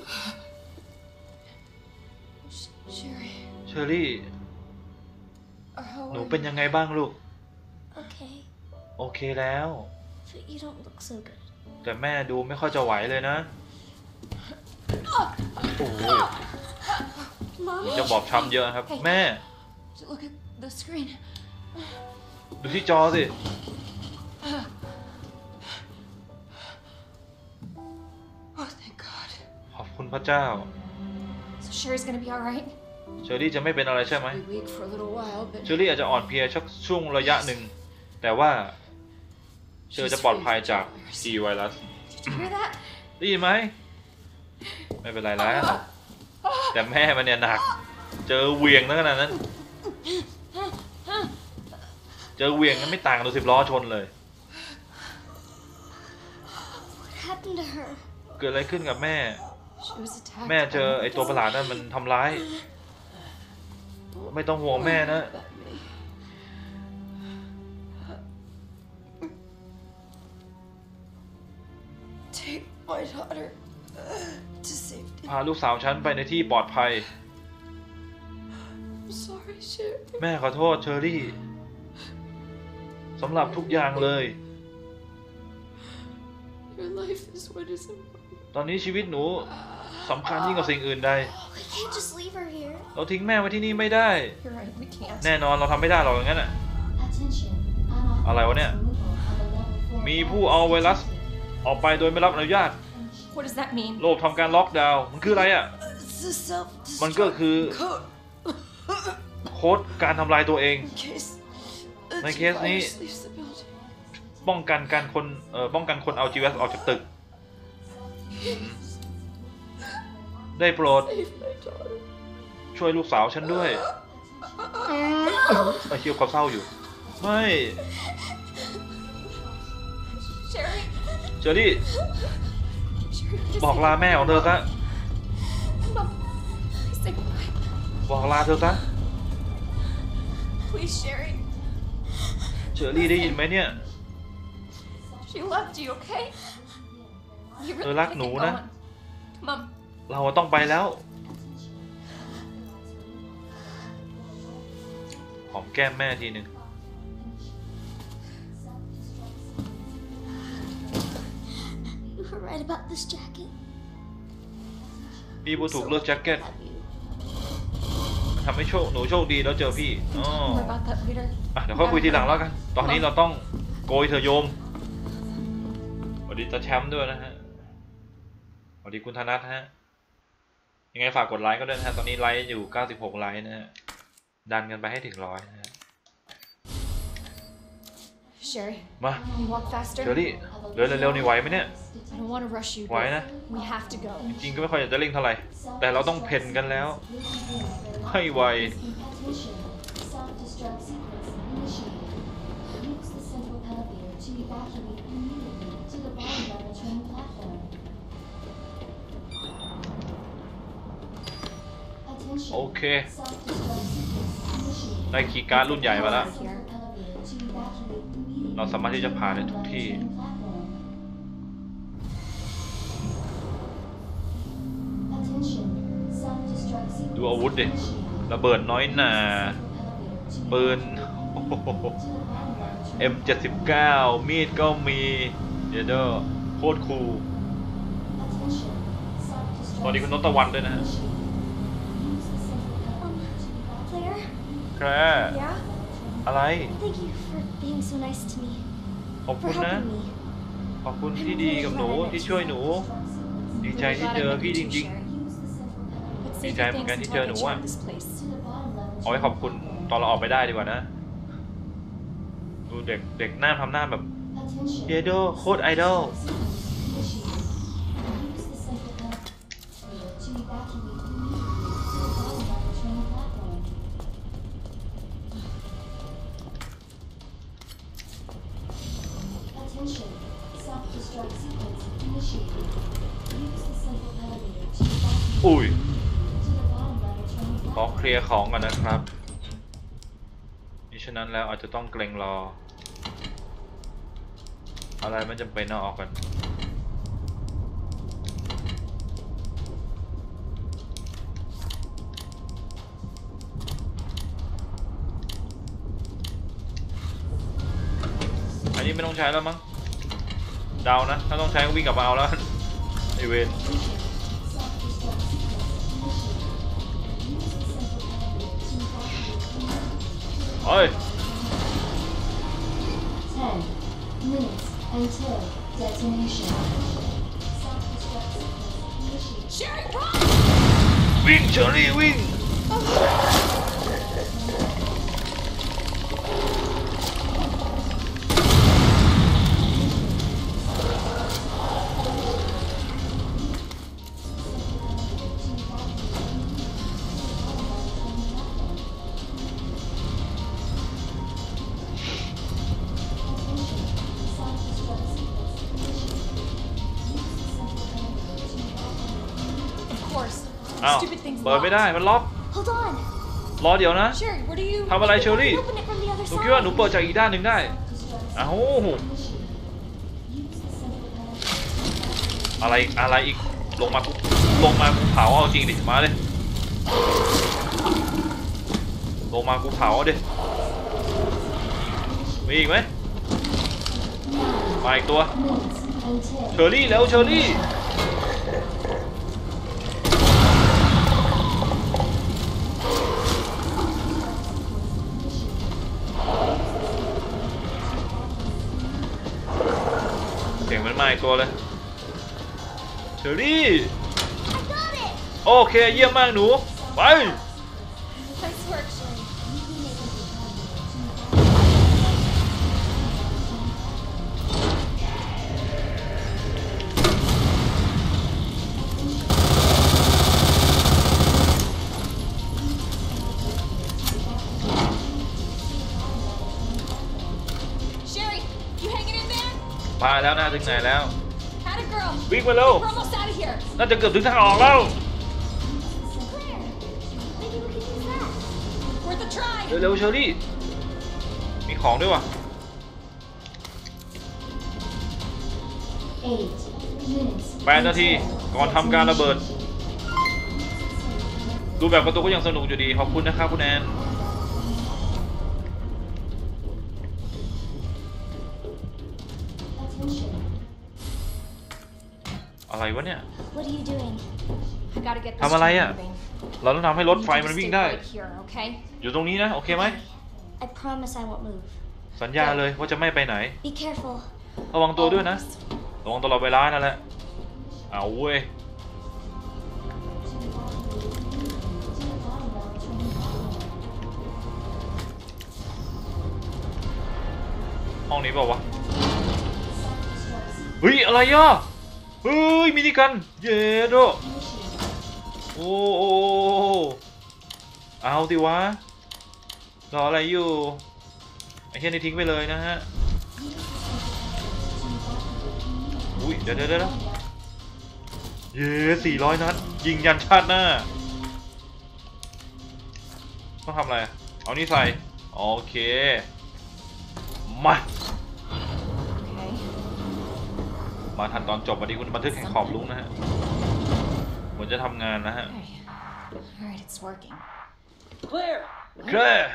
Sherry. เชอรี่ How หนู are เป็น you? ยังไงบ้างลูก Okay, โอเคแล้ว but you don't look so good. แต่แม่ดูไม่ค่อยจะไหวเลยนะโอ้ย Mom. จะบอบช้ำเยอะครับแม่ Look at the screen. ดูที่จอสิ Oh, thank God. ขอบคุณพระเจ้า So Sherry's gonna be all right. เชอรี่จะไม่เป็นอะไรใช่ไหม Be weak for a little while, but เชอรี่อาจจะอ่อนเพลียชักช่วงระยะหนึ่งแต่ว่าเชอจะปลอดภัยจากซีไวรัส did you hear that? ได้ยินไหมไม่เป็นไรแล้วแต่แม่มันเนี่ยหนักเจอเหวี่ยงขนาดนั้นเจอเหวี่ยงนั้นไม่ต่างกับรถ10 ล้อชนเลย What happened to her? เกิดอะไรขึ้นกับแม่ She was attacked. แม่เจอ by ไอ้ตัวประหลาดนั่นมันทำร้ายไม่ต้องห่วงแม่นะ about me. Take my daughter to safety. พาลูกสาวฉันไปในที่ปลอดภัย I'm sorry, Sherry. แม่ขอโทษเชอรี่สำหรับทุกอย่างเลย Your life is what is important. ตอนนี้ชีวิตหนูสำคัญยิ่งกว่าสิ่งอื่นใด We can't just leave her here. เราทิ้งแม่ไว้ที่นี่ไม่ได้ You're right, we can't. แน่นอนเราทำไม่ได้หรอกอย่างนั้นอ่ะ Attention. อะไรวะเนี่ย มีผู้เอาไวรัสออกไปโดยไม่รับอนุญาต What does that mean? โลกทำการล็อกดาวน์มันคืออะไรอ่ะ It's a self-destruct มันก็คือ code โค้ดการทำลายตัวเอง in case ในเคสนี้ virus leaves the building. ป้องกันคนเอาจีวีออกจากตึก ได้โปรด Save my daughter. ช่วยลูกสาวฉันด้วยไอ้เชี่ยวเขาเศร้าอยู่ไม่ Sherry. เชอรี่ Sherry, just บอกลาแม่ของเธอซะ Mom, please say goodbye. บอกลาเธอซะ Please, Sherry. เชอรี่ได้ยินไหมเนี่ย She loved you, okay? You really เธอรัก gotta หนู get นะ going. Mom, เราต้องไปแล้วหอมแก้มแม่ทีหนึ่ง You were right about this jacket. พี่ผู้ถูกเลือกแจ็คเก็ต Love you. มันทำให้หนูโชคดีแล้วเจอพี่อ๋อ more about that later. อ่ะเดี๋ยวค่อยคุยทีหลังแล้วกัน ตอนนี้เราต้องโกยเธอโยมสวัสดีตาแชมป์ด้วยนะฮะสวัสดีคุณธนัทฮะยังไงฝากกดไลค์ก็ด้วยนะฮะตอนนี้ไลค์อยู่96ไลค์นะฮะดันกันไปให้ถึง100นะฮะ Sherry, มา can you walk faster? เชอรี่เดินเร็วๆนี่ไหวไหมเนี่ย I don't want to rush you, ไหว but นะ we have to go. จริงๆก็ไม่ค่อยอยากจะเร่งเท่าไหร่แต่เราต้องเพ่นกันแล้วให้ไว Attention. Self-destruct sequence initiated. Use the central elevator to evacuate immediately to the bottom level train platform. Attention. โอเค Self-destruct sequence initiated. ได้คีย์การ์ดรุ่นใหญ่มาแล้ว Central elevator to evacuate immediately เราสามารถที่จะผ่านได้ทุกที่ to the bottom level train platform. ดูอาวุธดิระเบิดน้อยหนาปืน M79 มีดก็มีเดี๋ยวโคตรคูลสวัสดีคุณนนตะวันด้วยนะฮะ Claire? แคร์ Yeah? อะไร Thank you for being so nice to me. ขอบคุ For ณนะ helping me. ขอบคุณที่ดีกับหนูที่ช่วยหนู ดีใจที่เจอพี่จริง Let's Đi save trai your một cái thanks đi until I chơi get nữa you à? out of this place. ๆ เอาไว้ขอบคุณตอนเราออกไปได้ดีกว่านะ ดูเด็กหน้าทำหน้าแบบเยโดโคตรไอดอล Attention, self-destruct sequence initiated. Use the central elevator to evacuate อุ้ย to the bottom level train ขอ platform. เคลียร์ของก่อนนะครับมิฉะนั้นแล้วอาจจะต้องเกรงรอ อะไรไม่จำเป็นเอาออกกันอันนี้ไม่ต้องใช้แล้วมั้งเดานะ ถ้าต้องใช้ก็วิ่งกลับมาเอาแล้ว ไอเวน เฮ้ย 10 minutes until detonation. Self-destruct sequence initiated. Sherry, run! วิ่งเชอรี่วิ่ง Of course. อ้าว Stupid thing's เปิดไม่ได้ locked. มันล็อก Hold on. รอเดี๋ยวนะ Sherry, what are you... ทำอะไรเชอรี่ Open it from the other หนูคิดว่าหนู side. เปิดจากอีกด้านหนึ่งได้ อ้าวอะไรอีก ลงมากูเผาเอาจริงดิ มาเลย ลงมากูเผาเอาดิ มีอีกไหม มาอีกตัว เชอรี่แล้วเชอรี่ เสียงมันมาอีกตัวเลย เชอรี่ โอเคเยี่ยมมากหนู ไป Nice work, Sherry. มาแล้วนะถึงไหนแล้ว Had a girl. วิ่งมาเร็ว We're almost out of here. น่าจะเกือบถึงทางออกแล้ว Claire, maybe we could use that. Worth a try. เร็วๆเชอรี่ มีของด้วยวะ 8 minutes. 8 นาทีก่อนทำการระเบิด ดูแบบประตูก็ยังสนุกอยู่ดี ขอบคุณนะครับคุณแอน Attention. อะไรวะเนี่ย What are you doing? I gotta get this ทำอะไร train อ่ะ moving. เราต้องทำให้รถไฟ You มัน just วิ่ง stay ได้ right here, okay? อยู่ตรงนี้นะ โอเคไหม I promise I won't move. สัญญาเลยว่าจะไม่ไปไหน Be careful. ระวังตัวด้วยนะ Almost. ระวังตลอดเวลานั่นแหละ เอาเว้ย ห้องนี้เปล่าวะ เฮ้ย อะไรอ่ะ เฮ้ย มินิกัน เย้โดโอ้โอ้เอาดิวะ รออะไรอยู่ ไอ้เช่นนี้ทิ้งไปเลยนะฮะ อุ้ยเดี๋ยวเย้400 นัด ยิงยันชาติหน้า ต้องทำอะไร เอานี่ใส่ โอเค มา Okay. มาทันตอนจบวันนี้คุณบันทึกแห่งขอบลุ้งนะฮะเหมือนจะทำงานนะฮะ Okay. Alright, it's working. Claire! แคลร์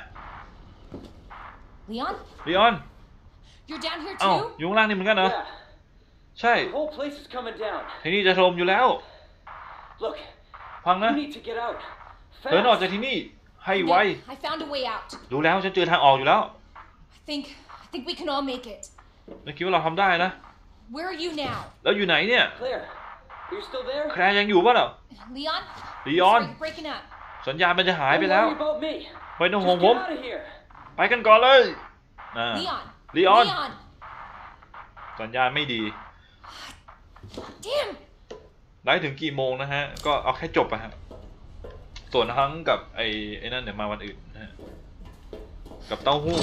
Leon? ลีออน You're down here เอ้า too? อยู่ข้างล่างนี่เหมือนกันเหรอ Yeah, ใช่ the whole place is coming down. ที่นี่จะถล่มอยู่แล้ว Look, ฟังนะ you need to get out. เดินออกจาก Fast! ที่นี่ให้ไว I found a way out. รู้แล้วฉันเจอทางออกอยู่แล้ว I think we can all make it. แล้วคิดว่าเราทำได้นะ Where are you now? แล้วอยู่ไหนเนี่ย Claire, are you still there? แคลร์ยังอยู่ป่ะเนาะ Leon? Leon? Sorry, you're breaking up. สัญญาณมันจะหาย Don't ไปแล้ว worry about me. ไม่ต้อง Just ห่วง get ผม out of here. ไปกันก่อนเลยอ่า Leon! Leon! Leon! สัญญาณไม่ดี Damn! ได้ถึงกี่โมงนะฮะ ก็เอาแค่จบอะฮะ ส่วนทั้งกับไอ้นั่นเดี๋ยวมาวันอื่นนะฮะ กับเต้าหู้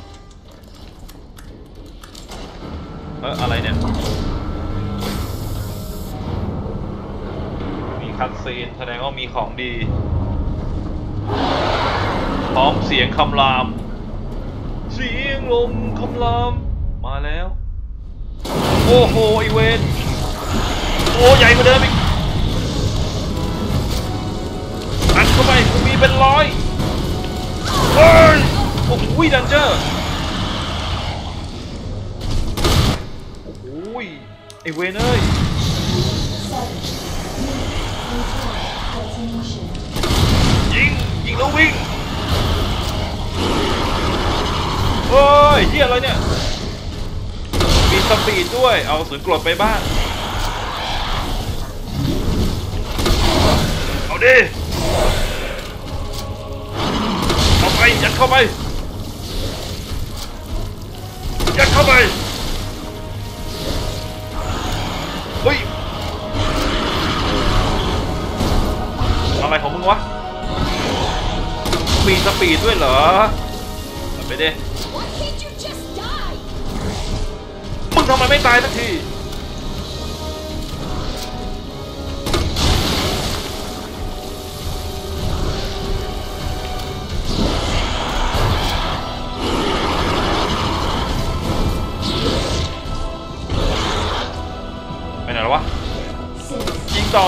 อะไรเนี่ย มีคัตซีนแสดงว่ามีของดี พร้อมเสียงคำราม เสียงลมคำราม มาแล้ว โอ้โหไอเวนโอ้ใหญ่กว่าเดิมอีกอัดเข้าไปกูมีเป็นร้อยเฮ้ยโอ้โหดันเจอร์โอ้โหไอเวนเอ้ย ยิงแล้ววิ่งเฮ้ยเหี้ยอะไรเนี่ยมีสปีดด้วยเอากระสุนกรดไปบ้างเอาดิเอาไปยัดเข้าไปยัดเข้าไปเฮ้ยอะไรของมึงวะมีสปีดด้วยเหรอทำไปดิ Why can't you just die? มึงทำไมไม่ตายสักทีไปไหนแล้ววะ ยิงต่อ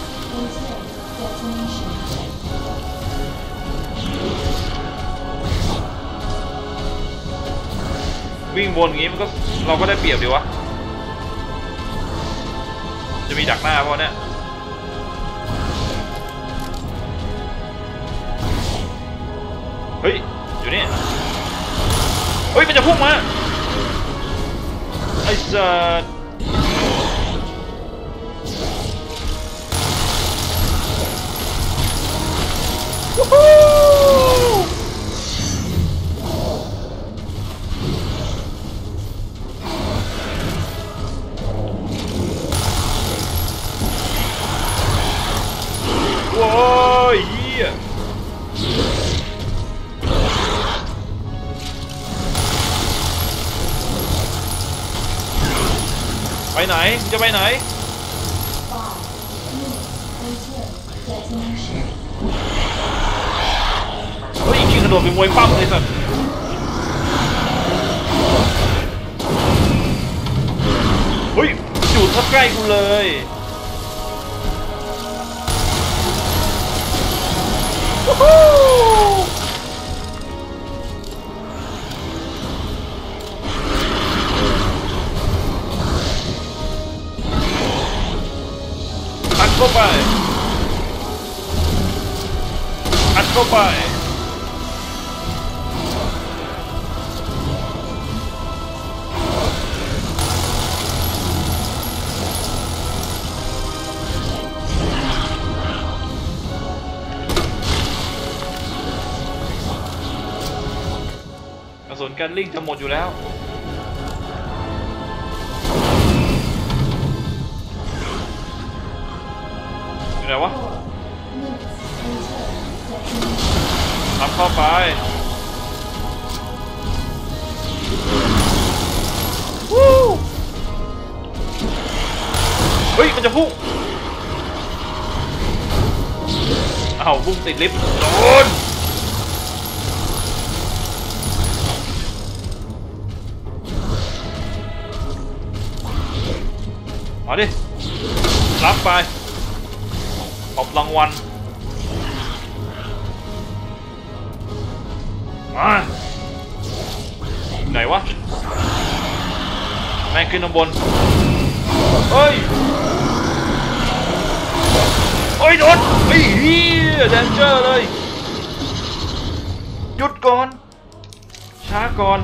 วิ่งวนอย่างงี้มันก็เราก็ได้เปรียบดีวะ จะมีดักหน้าเพราะเนี่ยเฮ้ย อยู่นี่ เฮ้ย มันจะพุ่งมา ไอ้สัสวู้ฮู้โว้ยเหี้ยไปไหนจะไปไหนเฮ้ยยิงกระโดดเป็นมวยปั้มเลยสัสเฮ้ยอยู่ทับใกล้กูเลยวู้ฮู้อัดเข้าไปอัดเข้าไปกระสุนการลิงจะหมดอยู่แล้วอยู่ไหนวะทำเข้าไปวู้เฮ้ยมันจะพุ่งอ้าวพุ่งติดลิฟต์โดนมาดิรับไปขอบรางวัลมาไหนวะแม่งขึ้นข้างบนเฮ้ยโอ้ยโดนเฮ้ยเฮียแดนเจอร์เลยหยุดก่อนช้าก่อน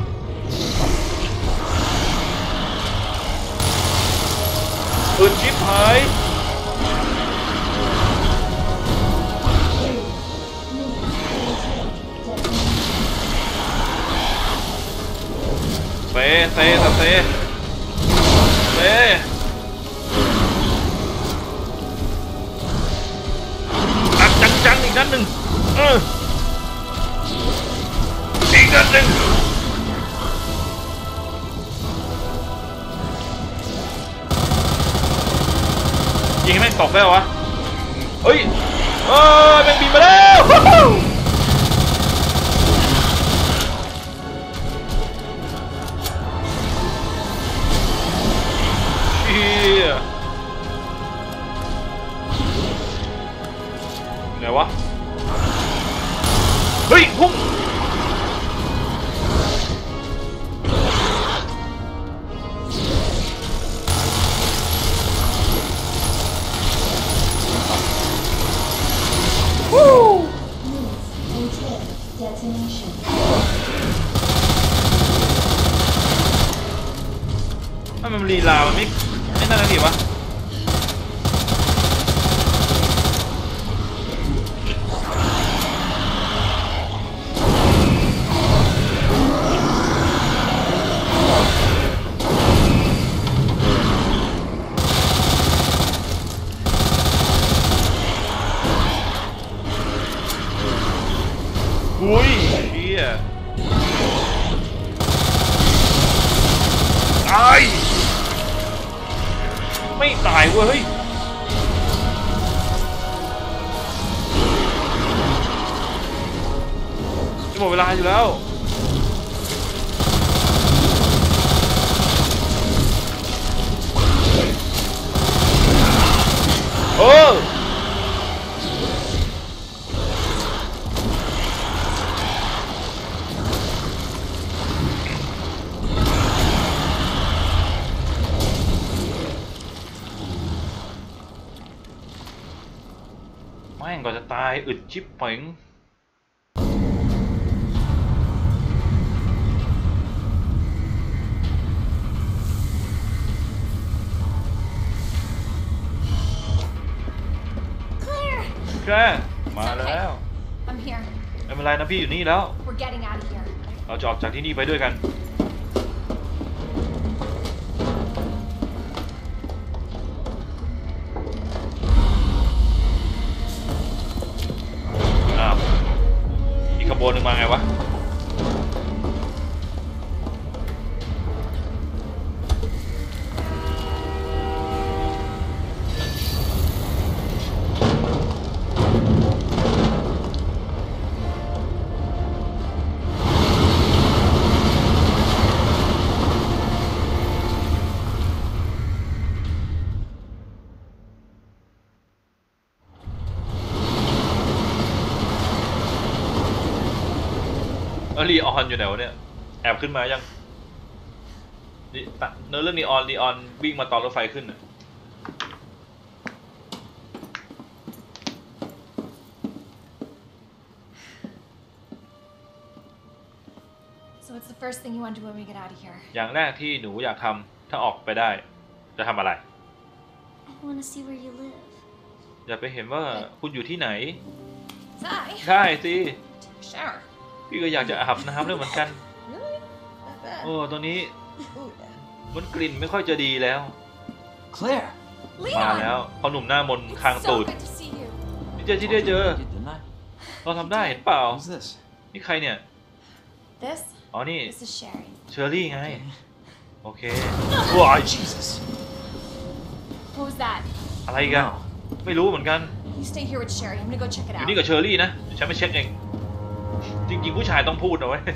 อึดชิบหายเซอัดจังอีกนัดหนึ่งอีกนัดหนึ่งยิงให้แม่งตกได้เหรอวะเฮ้ยแม่งบินมาแล้วไหนวะเฮ้ยพุ่งมันลีลามันไม่น่าจะดีวะอุ้ยเชี่ยตายไม่ตายเว้ยจะหมดเวลาอยู่แล้วแม่งก่อนจะตายอึดชิบเป๋ง Claire! แค่มาแล้ว I'm here. ไม่เป็นไรนะพี่อยู่นี่แล้ว We're getting out of here. เราจะออกจากที่นี่ไปด้วยกันอีกขบวนหนึ่งมาไงวะลีออนอยู่ไหนวะเนี่ยแอบขึ้นมายังเนื้อเรื่องลีออนวิ่งมาตอนรถไฟขึ้นน่ะ So what's the first thing you want to do when we get out of here? อย่างแรกที่หนูอยากทำถ้าออกไปได้จะทำอะไร I want to see where you live. อยากไปเห็นว่าคุณอยู่ที่ไหน Ty? ใช่สิ Shower. พี่ก็อยากจะอาบน้ำด้วยเหมือนกัน Really? Not bad. โอ้ตอนนี้ Ooh, มันกลิ่นไม่ค่อยจะดีแล้ว Claire! มาแล้วพอหนุ่มหน้ามนคาง It's ตู so ด good to see you. ที่ได้เจอ Didn't I? เราทำได้เห็นเปล่า Who's this? นี่ใครเนี่ย This? อ๋อนี่ This is Sherry. เชอรี่ไงโอเคว้าย Jesus. What was that? อะไรกันไม่รู้เหมือนกัน You stay here with Sherry. I'm gonna go check it อยู่ out. นี่กับเชอรี่นะเดี๋ยวฉันไปเช็คเองจริงๆผู้ชายต้องพูดนะเว้ย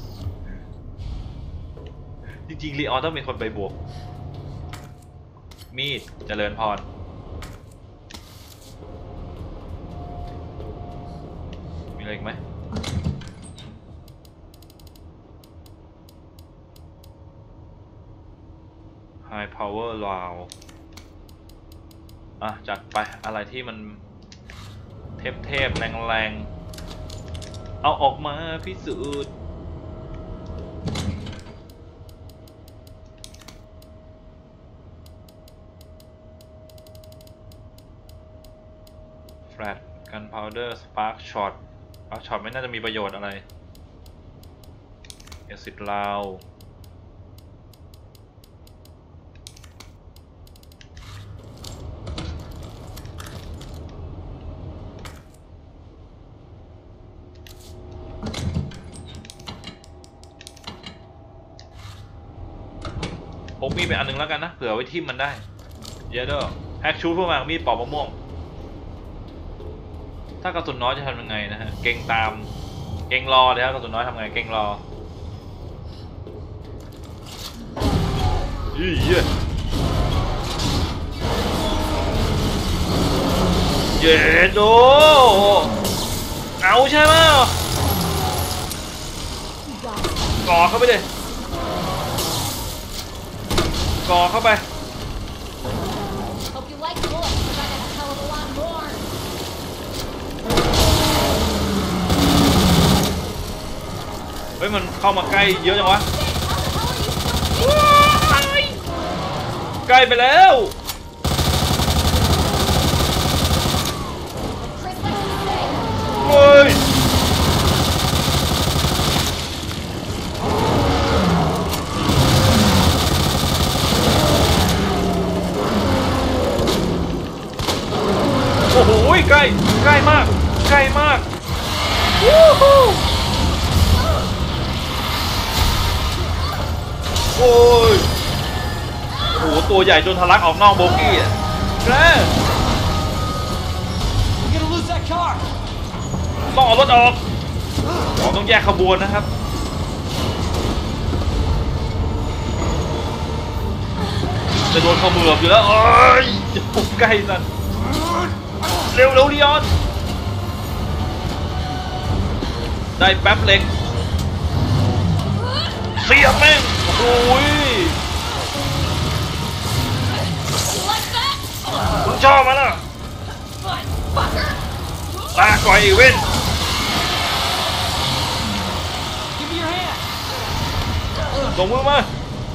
จริงๆลีออนต้องเป็นคนไปบวกมีดเจริญพรมีอะไรอีกไหม High Power Round อ่ะจัดไปอะไรที่มันเทพแรงๆเอาออกมาพิสูจน์แฟลช Gunpowder Spark Shot Spark Shot ไม่น่าจะมีประโยชน์อะไร Acid Round ผมมีไปอันหนึ่งแล้วกันนะเผื่อไว้ทิ่มมันได้เยอะด้วยแฮกชูพวกมันมีดปอกมะม่วงถ้ากระสุนน้อยจะทำยังไงนะฮะเก่งตามเก่งรอเลยครับกระสุนน้อยทำไงเก่งรอเย้โดเอาใช่ไหมก่อเข้าไปเลยก่อเข้าไป Hope you like bullets, because I got a hell of a lot more. เฮ้ยมันเข้ามาใกล้เยอะจังวะ ใกล้ไปแล้ว เฮ้ยโอ้โหใกล้มากวู้ฮู้โอ้ยโอ้โหตัวใหญ่จนทะลักออกนอกโบกี้อ่ะแกต้องเอารถออกต้องแยกขบวนนะครับจะโดนขมือบอยู่แล้วโอ้ยใกล้นั่นเร็วลีออนได้แป๊บเล็กเสียบแม่งโอ้ยมึงชอบมันอ่ะลาก่อยอีเว้นส่งมือมา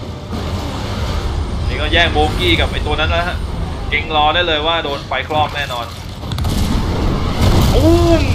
นี่ก็แย่งโบกี้กับไอตัวนั้นนะฮะเก่งรอได้เลยว่าโดนไฟคลอกแน่นอนอุ้ม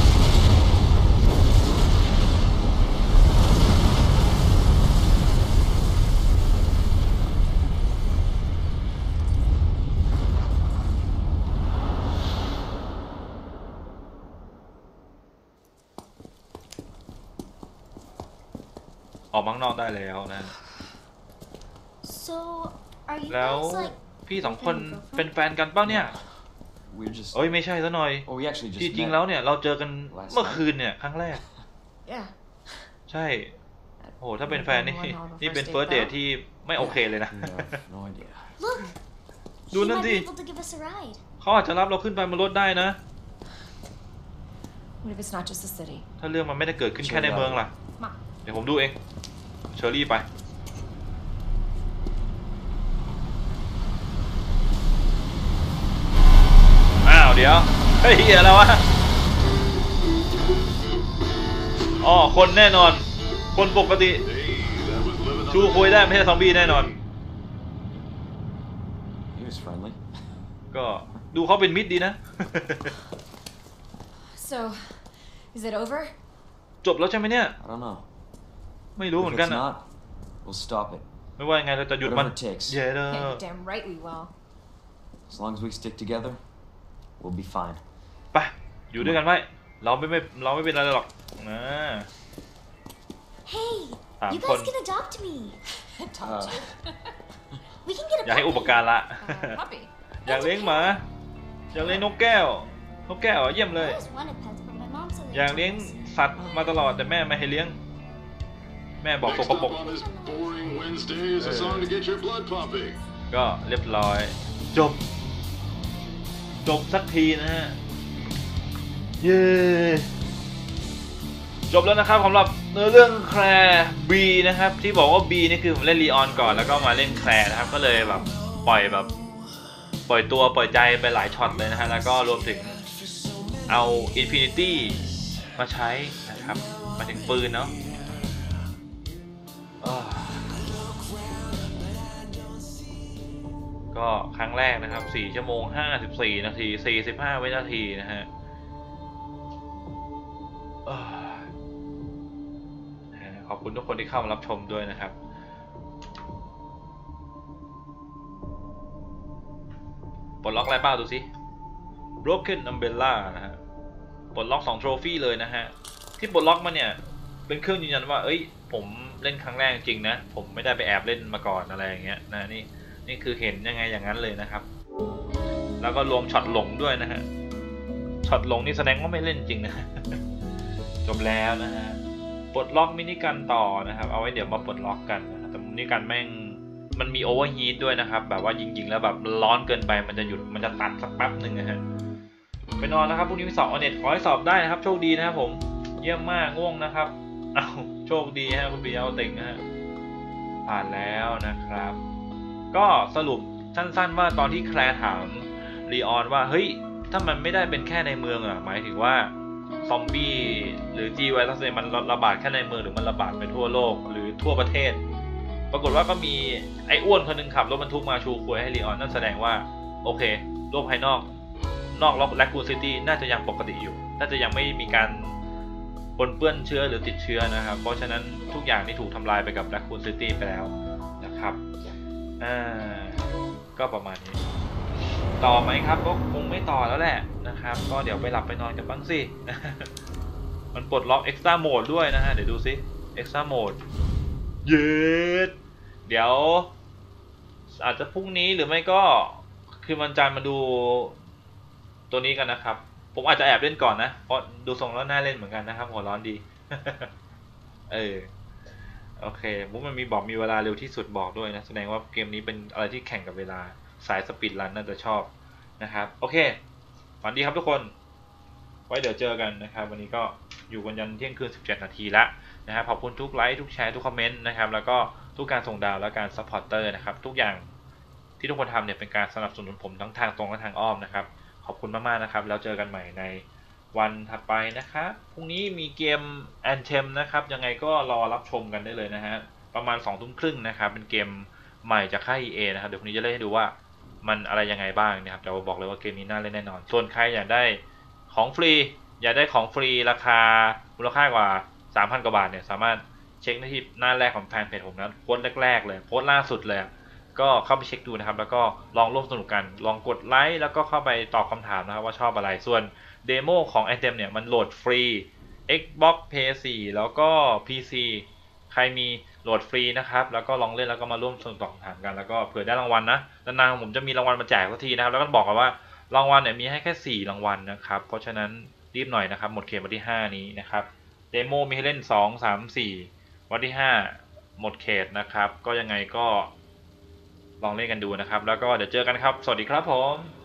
ออกข้างนอกได้แล้วนะ So, are you แล้ว guys like พี่สองคนเป็นแฟนกันเปล่าเนี่ย We're just. เอ้ยไม่ใช่ซะหน่อย Oh, we actually จ just ริง met. ๆแล้วเนี่ยเราเจอกันเมื่อคืนเนี่ยครั้งแรก Yeah. ใช่โอ้โหถ้าเป็นแฟนนี่เป็นเฟิร์สเดทที่ไม่โอเคเลยนะ Yeah, no idea. look? Do He might nanti. be able to give us a ride. เขาอาจจะรับเราขึ้นไปบนรถได้นะ What if it's not just the city? ถ้าเรื่องมันไม่ได้เกิดขึ้นแค่ในเมืองล่ะ Ma. เดี๋ยวผมดูเองเชอรี่ไปอ้าวเดี๋ยวเฮ้ยอะไรวะอ๋อคนแน่นอนคนปกติชูคุยได้ไม่ใช่ซอมบี้แน่นอน He was friendly. ก็ดูเขาเป็นมิตรดีนะ So, is it over? จบแล้วใช่ไหมเนี่ย I don't know. ไม่รู้เห If มือนกัน it's นะ not, we'll stop it. ไม่ว่ายังไงเราจะหยุดมัน Whatever it takes. เย้เด้อ Yeah, you're damn right we will. As long as we stick together, we'll be fine. ไปอยู่ด้วยกันไว้เราไม่เป็นอะไรหรอกนะ Hey, you con. guys can adopt me. Adopt you. We can get a อยากให้อุป puppy. การะ Puppy. อยากเลี้ยงหมาอยากเลี้ยงนกแก้วเยี่ยมเลย I always wanted pets, but my mom said อยากเลี้ยงสัตว์มาตลอดแต่แม่ไม่ให้เลี้ยง แม่บอกส Next ก up ปรก on this boring Wednesday is a song to get your blood pumping. ก็เรียบร้อยจบสักทีนะฮะเย้จบแล้วนะครับสำหรับเนื้อเรื่องแคลร์บีนะครับที่บอกว่าบีนี่คือผมเล่นลีออนก่อนแล้วก็มาเล่นแคลร์นะครับก็เลยแบบปล่อยตัวปล่อยใจไปหลายช็อตเลยนะฮะแล้วก็รวมถึงเอาอินฟินิตี้มาใช้นะครับมาถึงปืนเนาะก็ครั้งแรกนะครับ4 ชั่วโมง 54 นาที 45 วินาทีนะฮะขอบคุณทุกคนที่เข้ามารับชมด้วยนะครับปลดล็อกอะไรบ้างดูสิ Broken Umbrella นะฮะปลดล็อก2โทรฟี่เลยนะฮะที่ปลดล็อกมาเนี่ยเป็นเครื่องยืนยันว่าเอ้ยผมเล่นครั้งแรกจริงนะผมไม่ได้ไปแอบเล่นมาก่อนอะไรอย่างเงี้ยนะนี่คือเห็นยังไงอย่างนั้นเลยนะครับแล้วก็รวมช็อตหลงด้วยนะฮะช็อตหลงนี่แสดงว่าไม่เล่นจริงนะ จบแล้วนะฮะปลดล็อกมินิกันต่อนะครับเอาไว้เดี๋ยวมาปลดล็อกกันนะแต่มินิกันแม่งมันมีโอเวอร์ฮีทด้วยนะครับแบบว่ายิงแล้วแบบร้อนเกินไปมันจะหยุดมันจะตัดสักแป๊บหนึ่งนะฮะไปนอนนะครับพรุ่งนี้มีสอบออนเน็ตขอให้สอบได้นะครับโชคดีนะครับผมเยี่ยมมากง่วงนะครับเอาโชคดีฮะคุณบีเอาติงนะฮะผ่านแล้วนะครับก็สรุปสั้นๆว่าตอนที่แคลร์ถามลีออนว่าเฮ้ยถ้ามันไม่ได้เป็นแค่ในเมืองอะหมายถึงว่าซอมบี้หรือจีไวรัสเนี่ยมันระบาดแค่ในเมืองหรือมันระบาดไปทั่วโลกหรือทั่วประเทศปรากฏว่าก็มีไอ้อ้วนคนนึงขับรถบรรทุกมาชูควยให้ลีออนนั่นแสดงว่าโอเคโลกภายนอกล็อกแลคูนซิตี้น่าจะยังปกติอยู่น่าจะยังไม่มีการปนเปื้อนเชื้อหรือติดเชื้อนะครับเพราะฉะนั้นทุกอย่างที่ถูกทำลายไปกับแลคูนซิตี้ไปแล้วนะครับก็ประมาณนี้ต่อไหมครับก็คงไม่ต่อแล้วแหละนะครับก็เดี๋ยวไปหลับไปนอนกันบ้างสิ มันปลดล็อก Extra Mode ด้วยนะฮะเดี๋ยวดูซิ Extra Mode เย็ดเดี๋ยวอาจจะพรุ่งนี้หรือไม่ก็คือวันจันทร์มาดูตัวนี้กันนะครับผมอาจจะแอบเล่นก่อนนะเพราะดูทรงแล้วน่าเล่นเหมือนกันนะครับหัวร้อนดี โอเคมันมีบอกมีเวลาเร็วที่สุดบอกด้วยนะแสดงว่าเกมนี้เป็นอะไรที่แข่งกับเวลาสายสปีดรันน่าจะชอบนะครับโอเคฝันดีครับทุกคนไว้เดี๋ยวเจอกันนะครับวันนี้ก็อยู่กันยันเที่ยงคืน17 นาทีแล้วนะครับขอบคุณทุกไลค์ทุกแชร์ทุกคอมเมนต์นะครับแล้วก็ทุกการส่งดาวและการซัพพอร์ตเตอร์นะครับทุกอย่างที่ทุกคนทำเนี่ยเป็นการสนับสนุนผมทั้งทางตรงและทางอ้อมนะครับขอบคุณมากๆนะครับแล้วเจอกันใหม่ในวันถัดไปนะครับพรุ่งนี้มีเกม Anthem นะครับยังไงก็รอรับชมกันได้เลยนะฮะประมาณ 20:30 นนะครับเป็นเกมใหม่จากค่าย EA นะครับเดี๋ยวพรุ่งนี้จะเล่นให้ดูว่ามันอะไรยังไงบ้างนะครับแต่บอกเลยว่าเกมนี้น่าเล่นแน่นอนส่วนใครอยากได้ของฟรีราคามูลค่ากว่า 3,000 กว่าบาทเนี่ยสามารถเช็คได้ที่หน้าแรกของแฟนเพจผมนะโพสต์แรกๆเลยโพสต์ล่าสุดเลยก็เข้าไปเช็คดูนะครับแล้วก็ลองร่วมสนุกกันลองกดไลค์แล้วก็เข้าไปตอบคำถามนะครับว่าชอบอะไรส่วนเดโมของ Anthem เนี่ยมันโหลดฟรี Xbox PS4 แล้วก็ PC ใครมีโหลดฟรีนะครับแล้วก็ลองเล่นแล้วก็มาร่วมสนุกตอบคำถามกันแล้วก็เผื่อได้รางวัลนะนานๆผมจะมีรางวัลมาแจกสักทีนะครับแล้วก็บอกกันว่ารางวัลเนี่ยมีให้แค่4รางวัลนะครับเพราะฉะนั้นรีบหน่อยนะครับหมดเขตวันที่5นี้นะครับเดโมมีให้เล่น2 3 4วันที่5หมดเขตนะครับก็ยังไงก็ลองเล่นกันดูนะครับแล้วก็เดี๋ยวเจอกันครับสวัสดีครับผม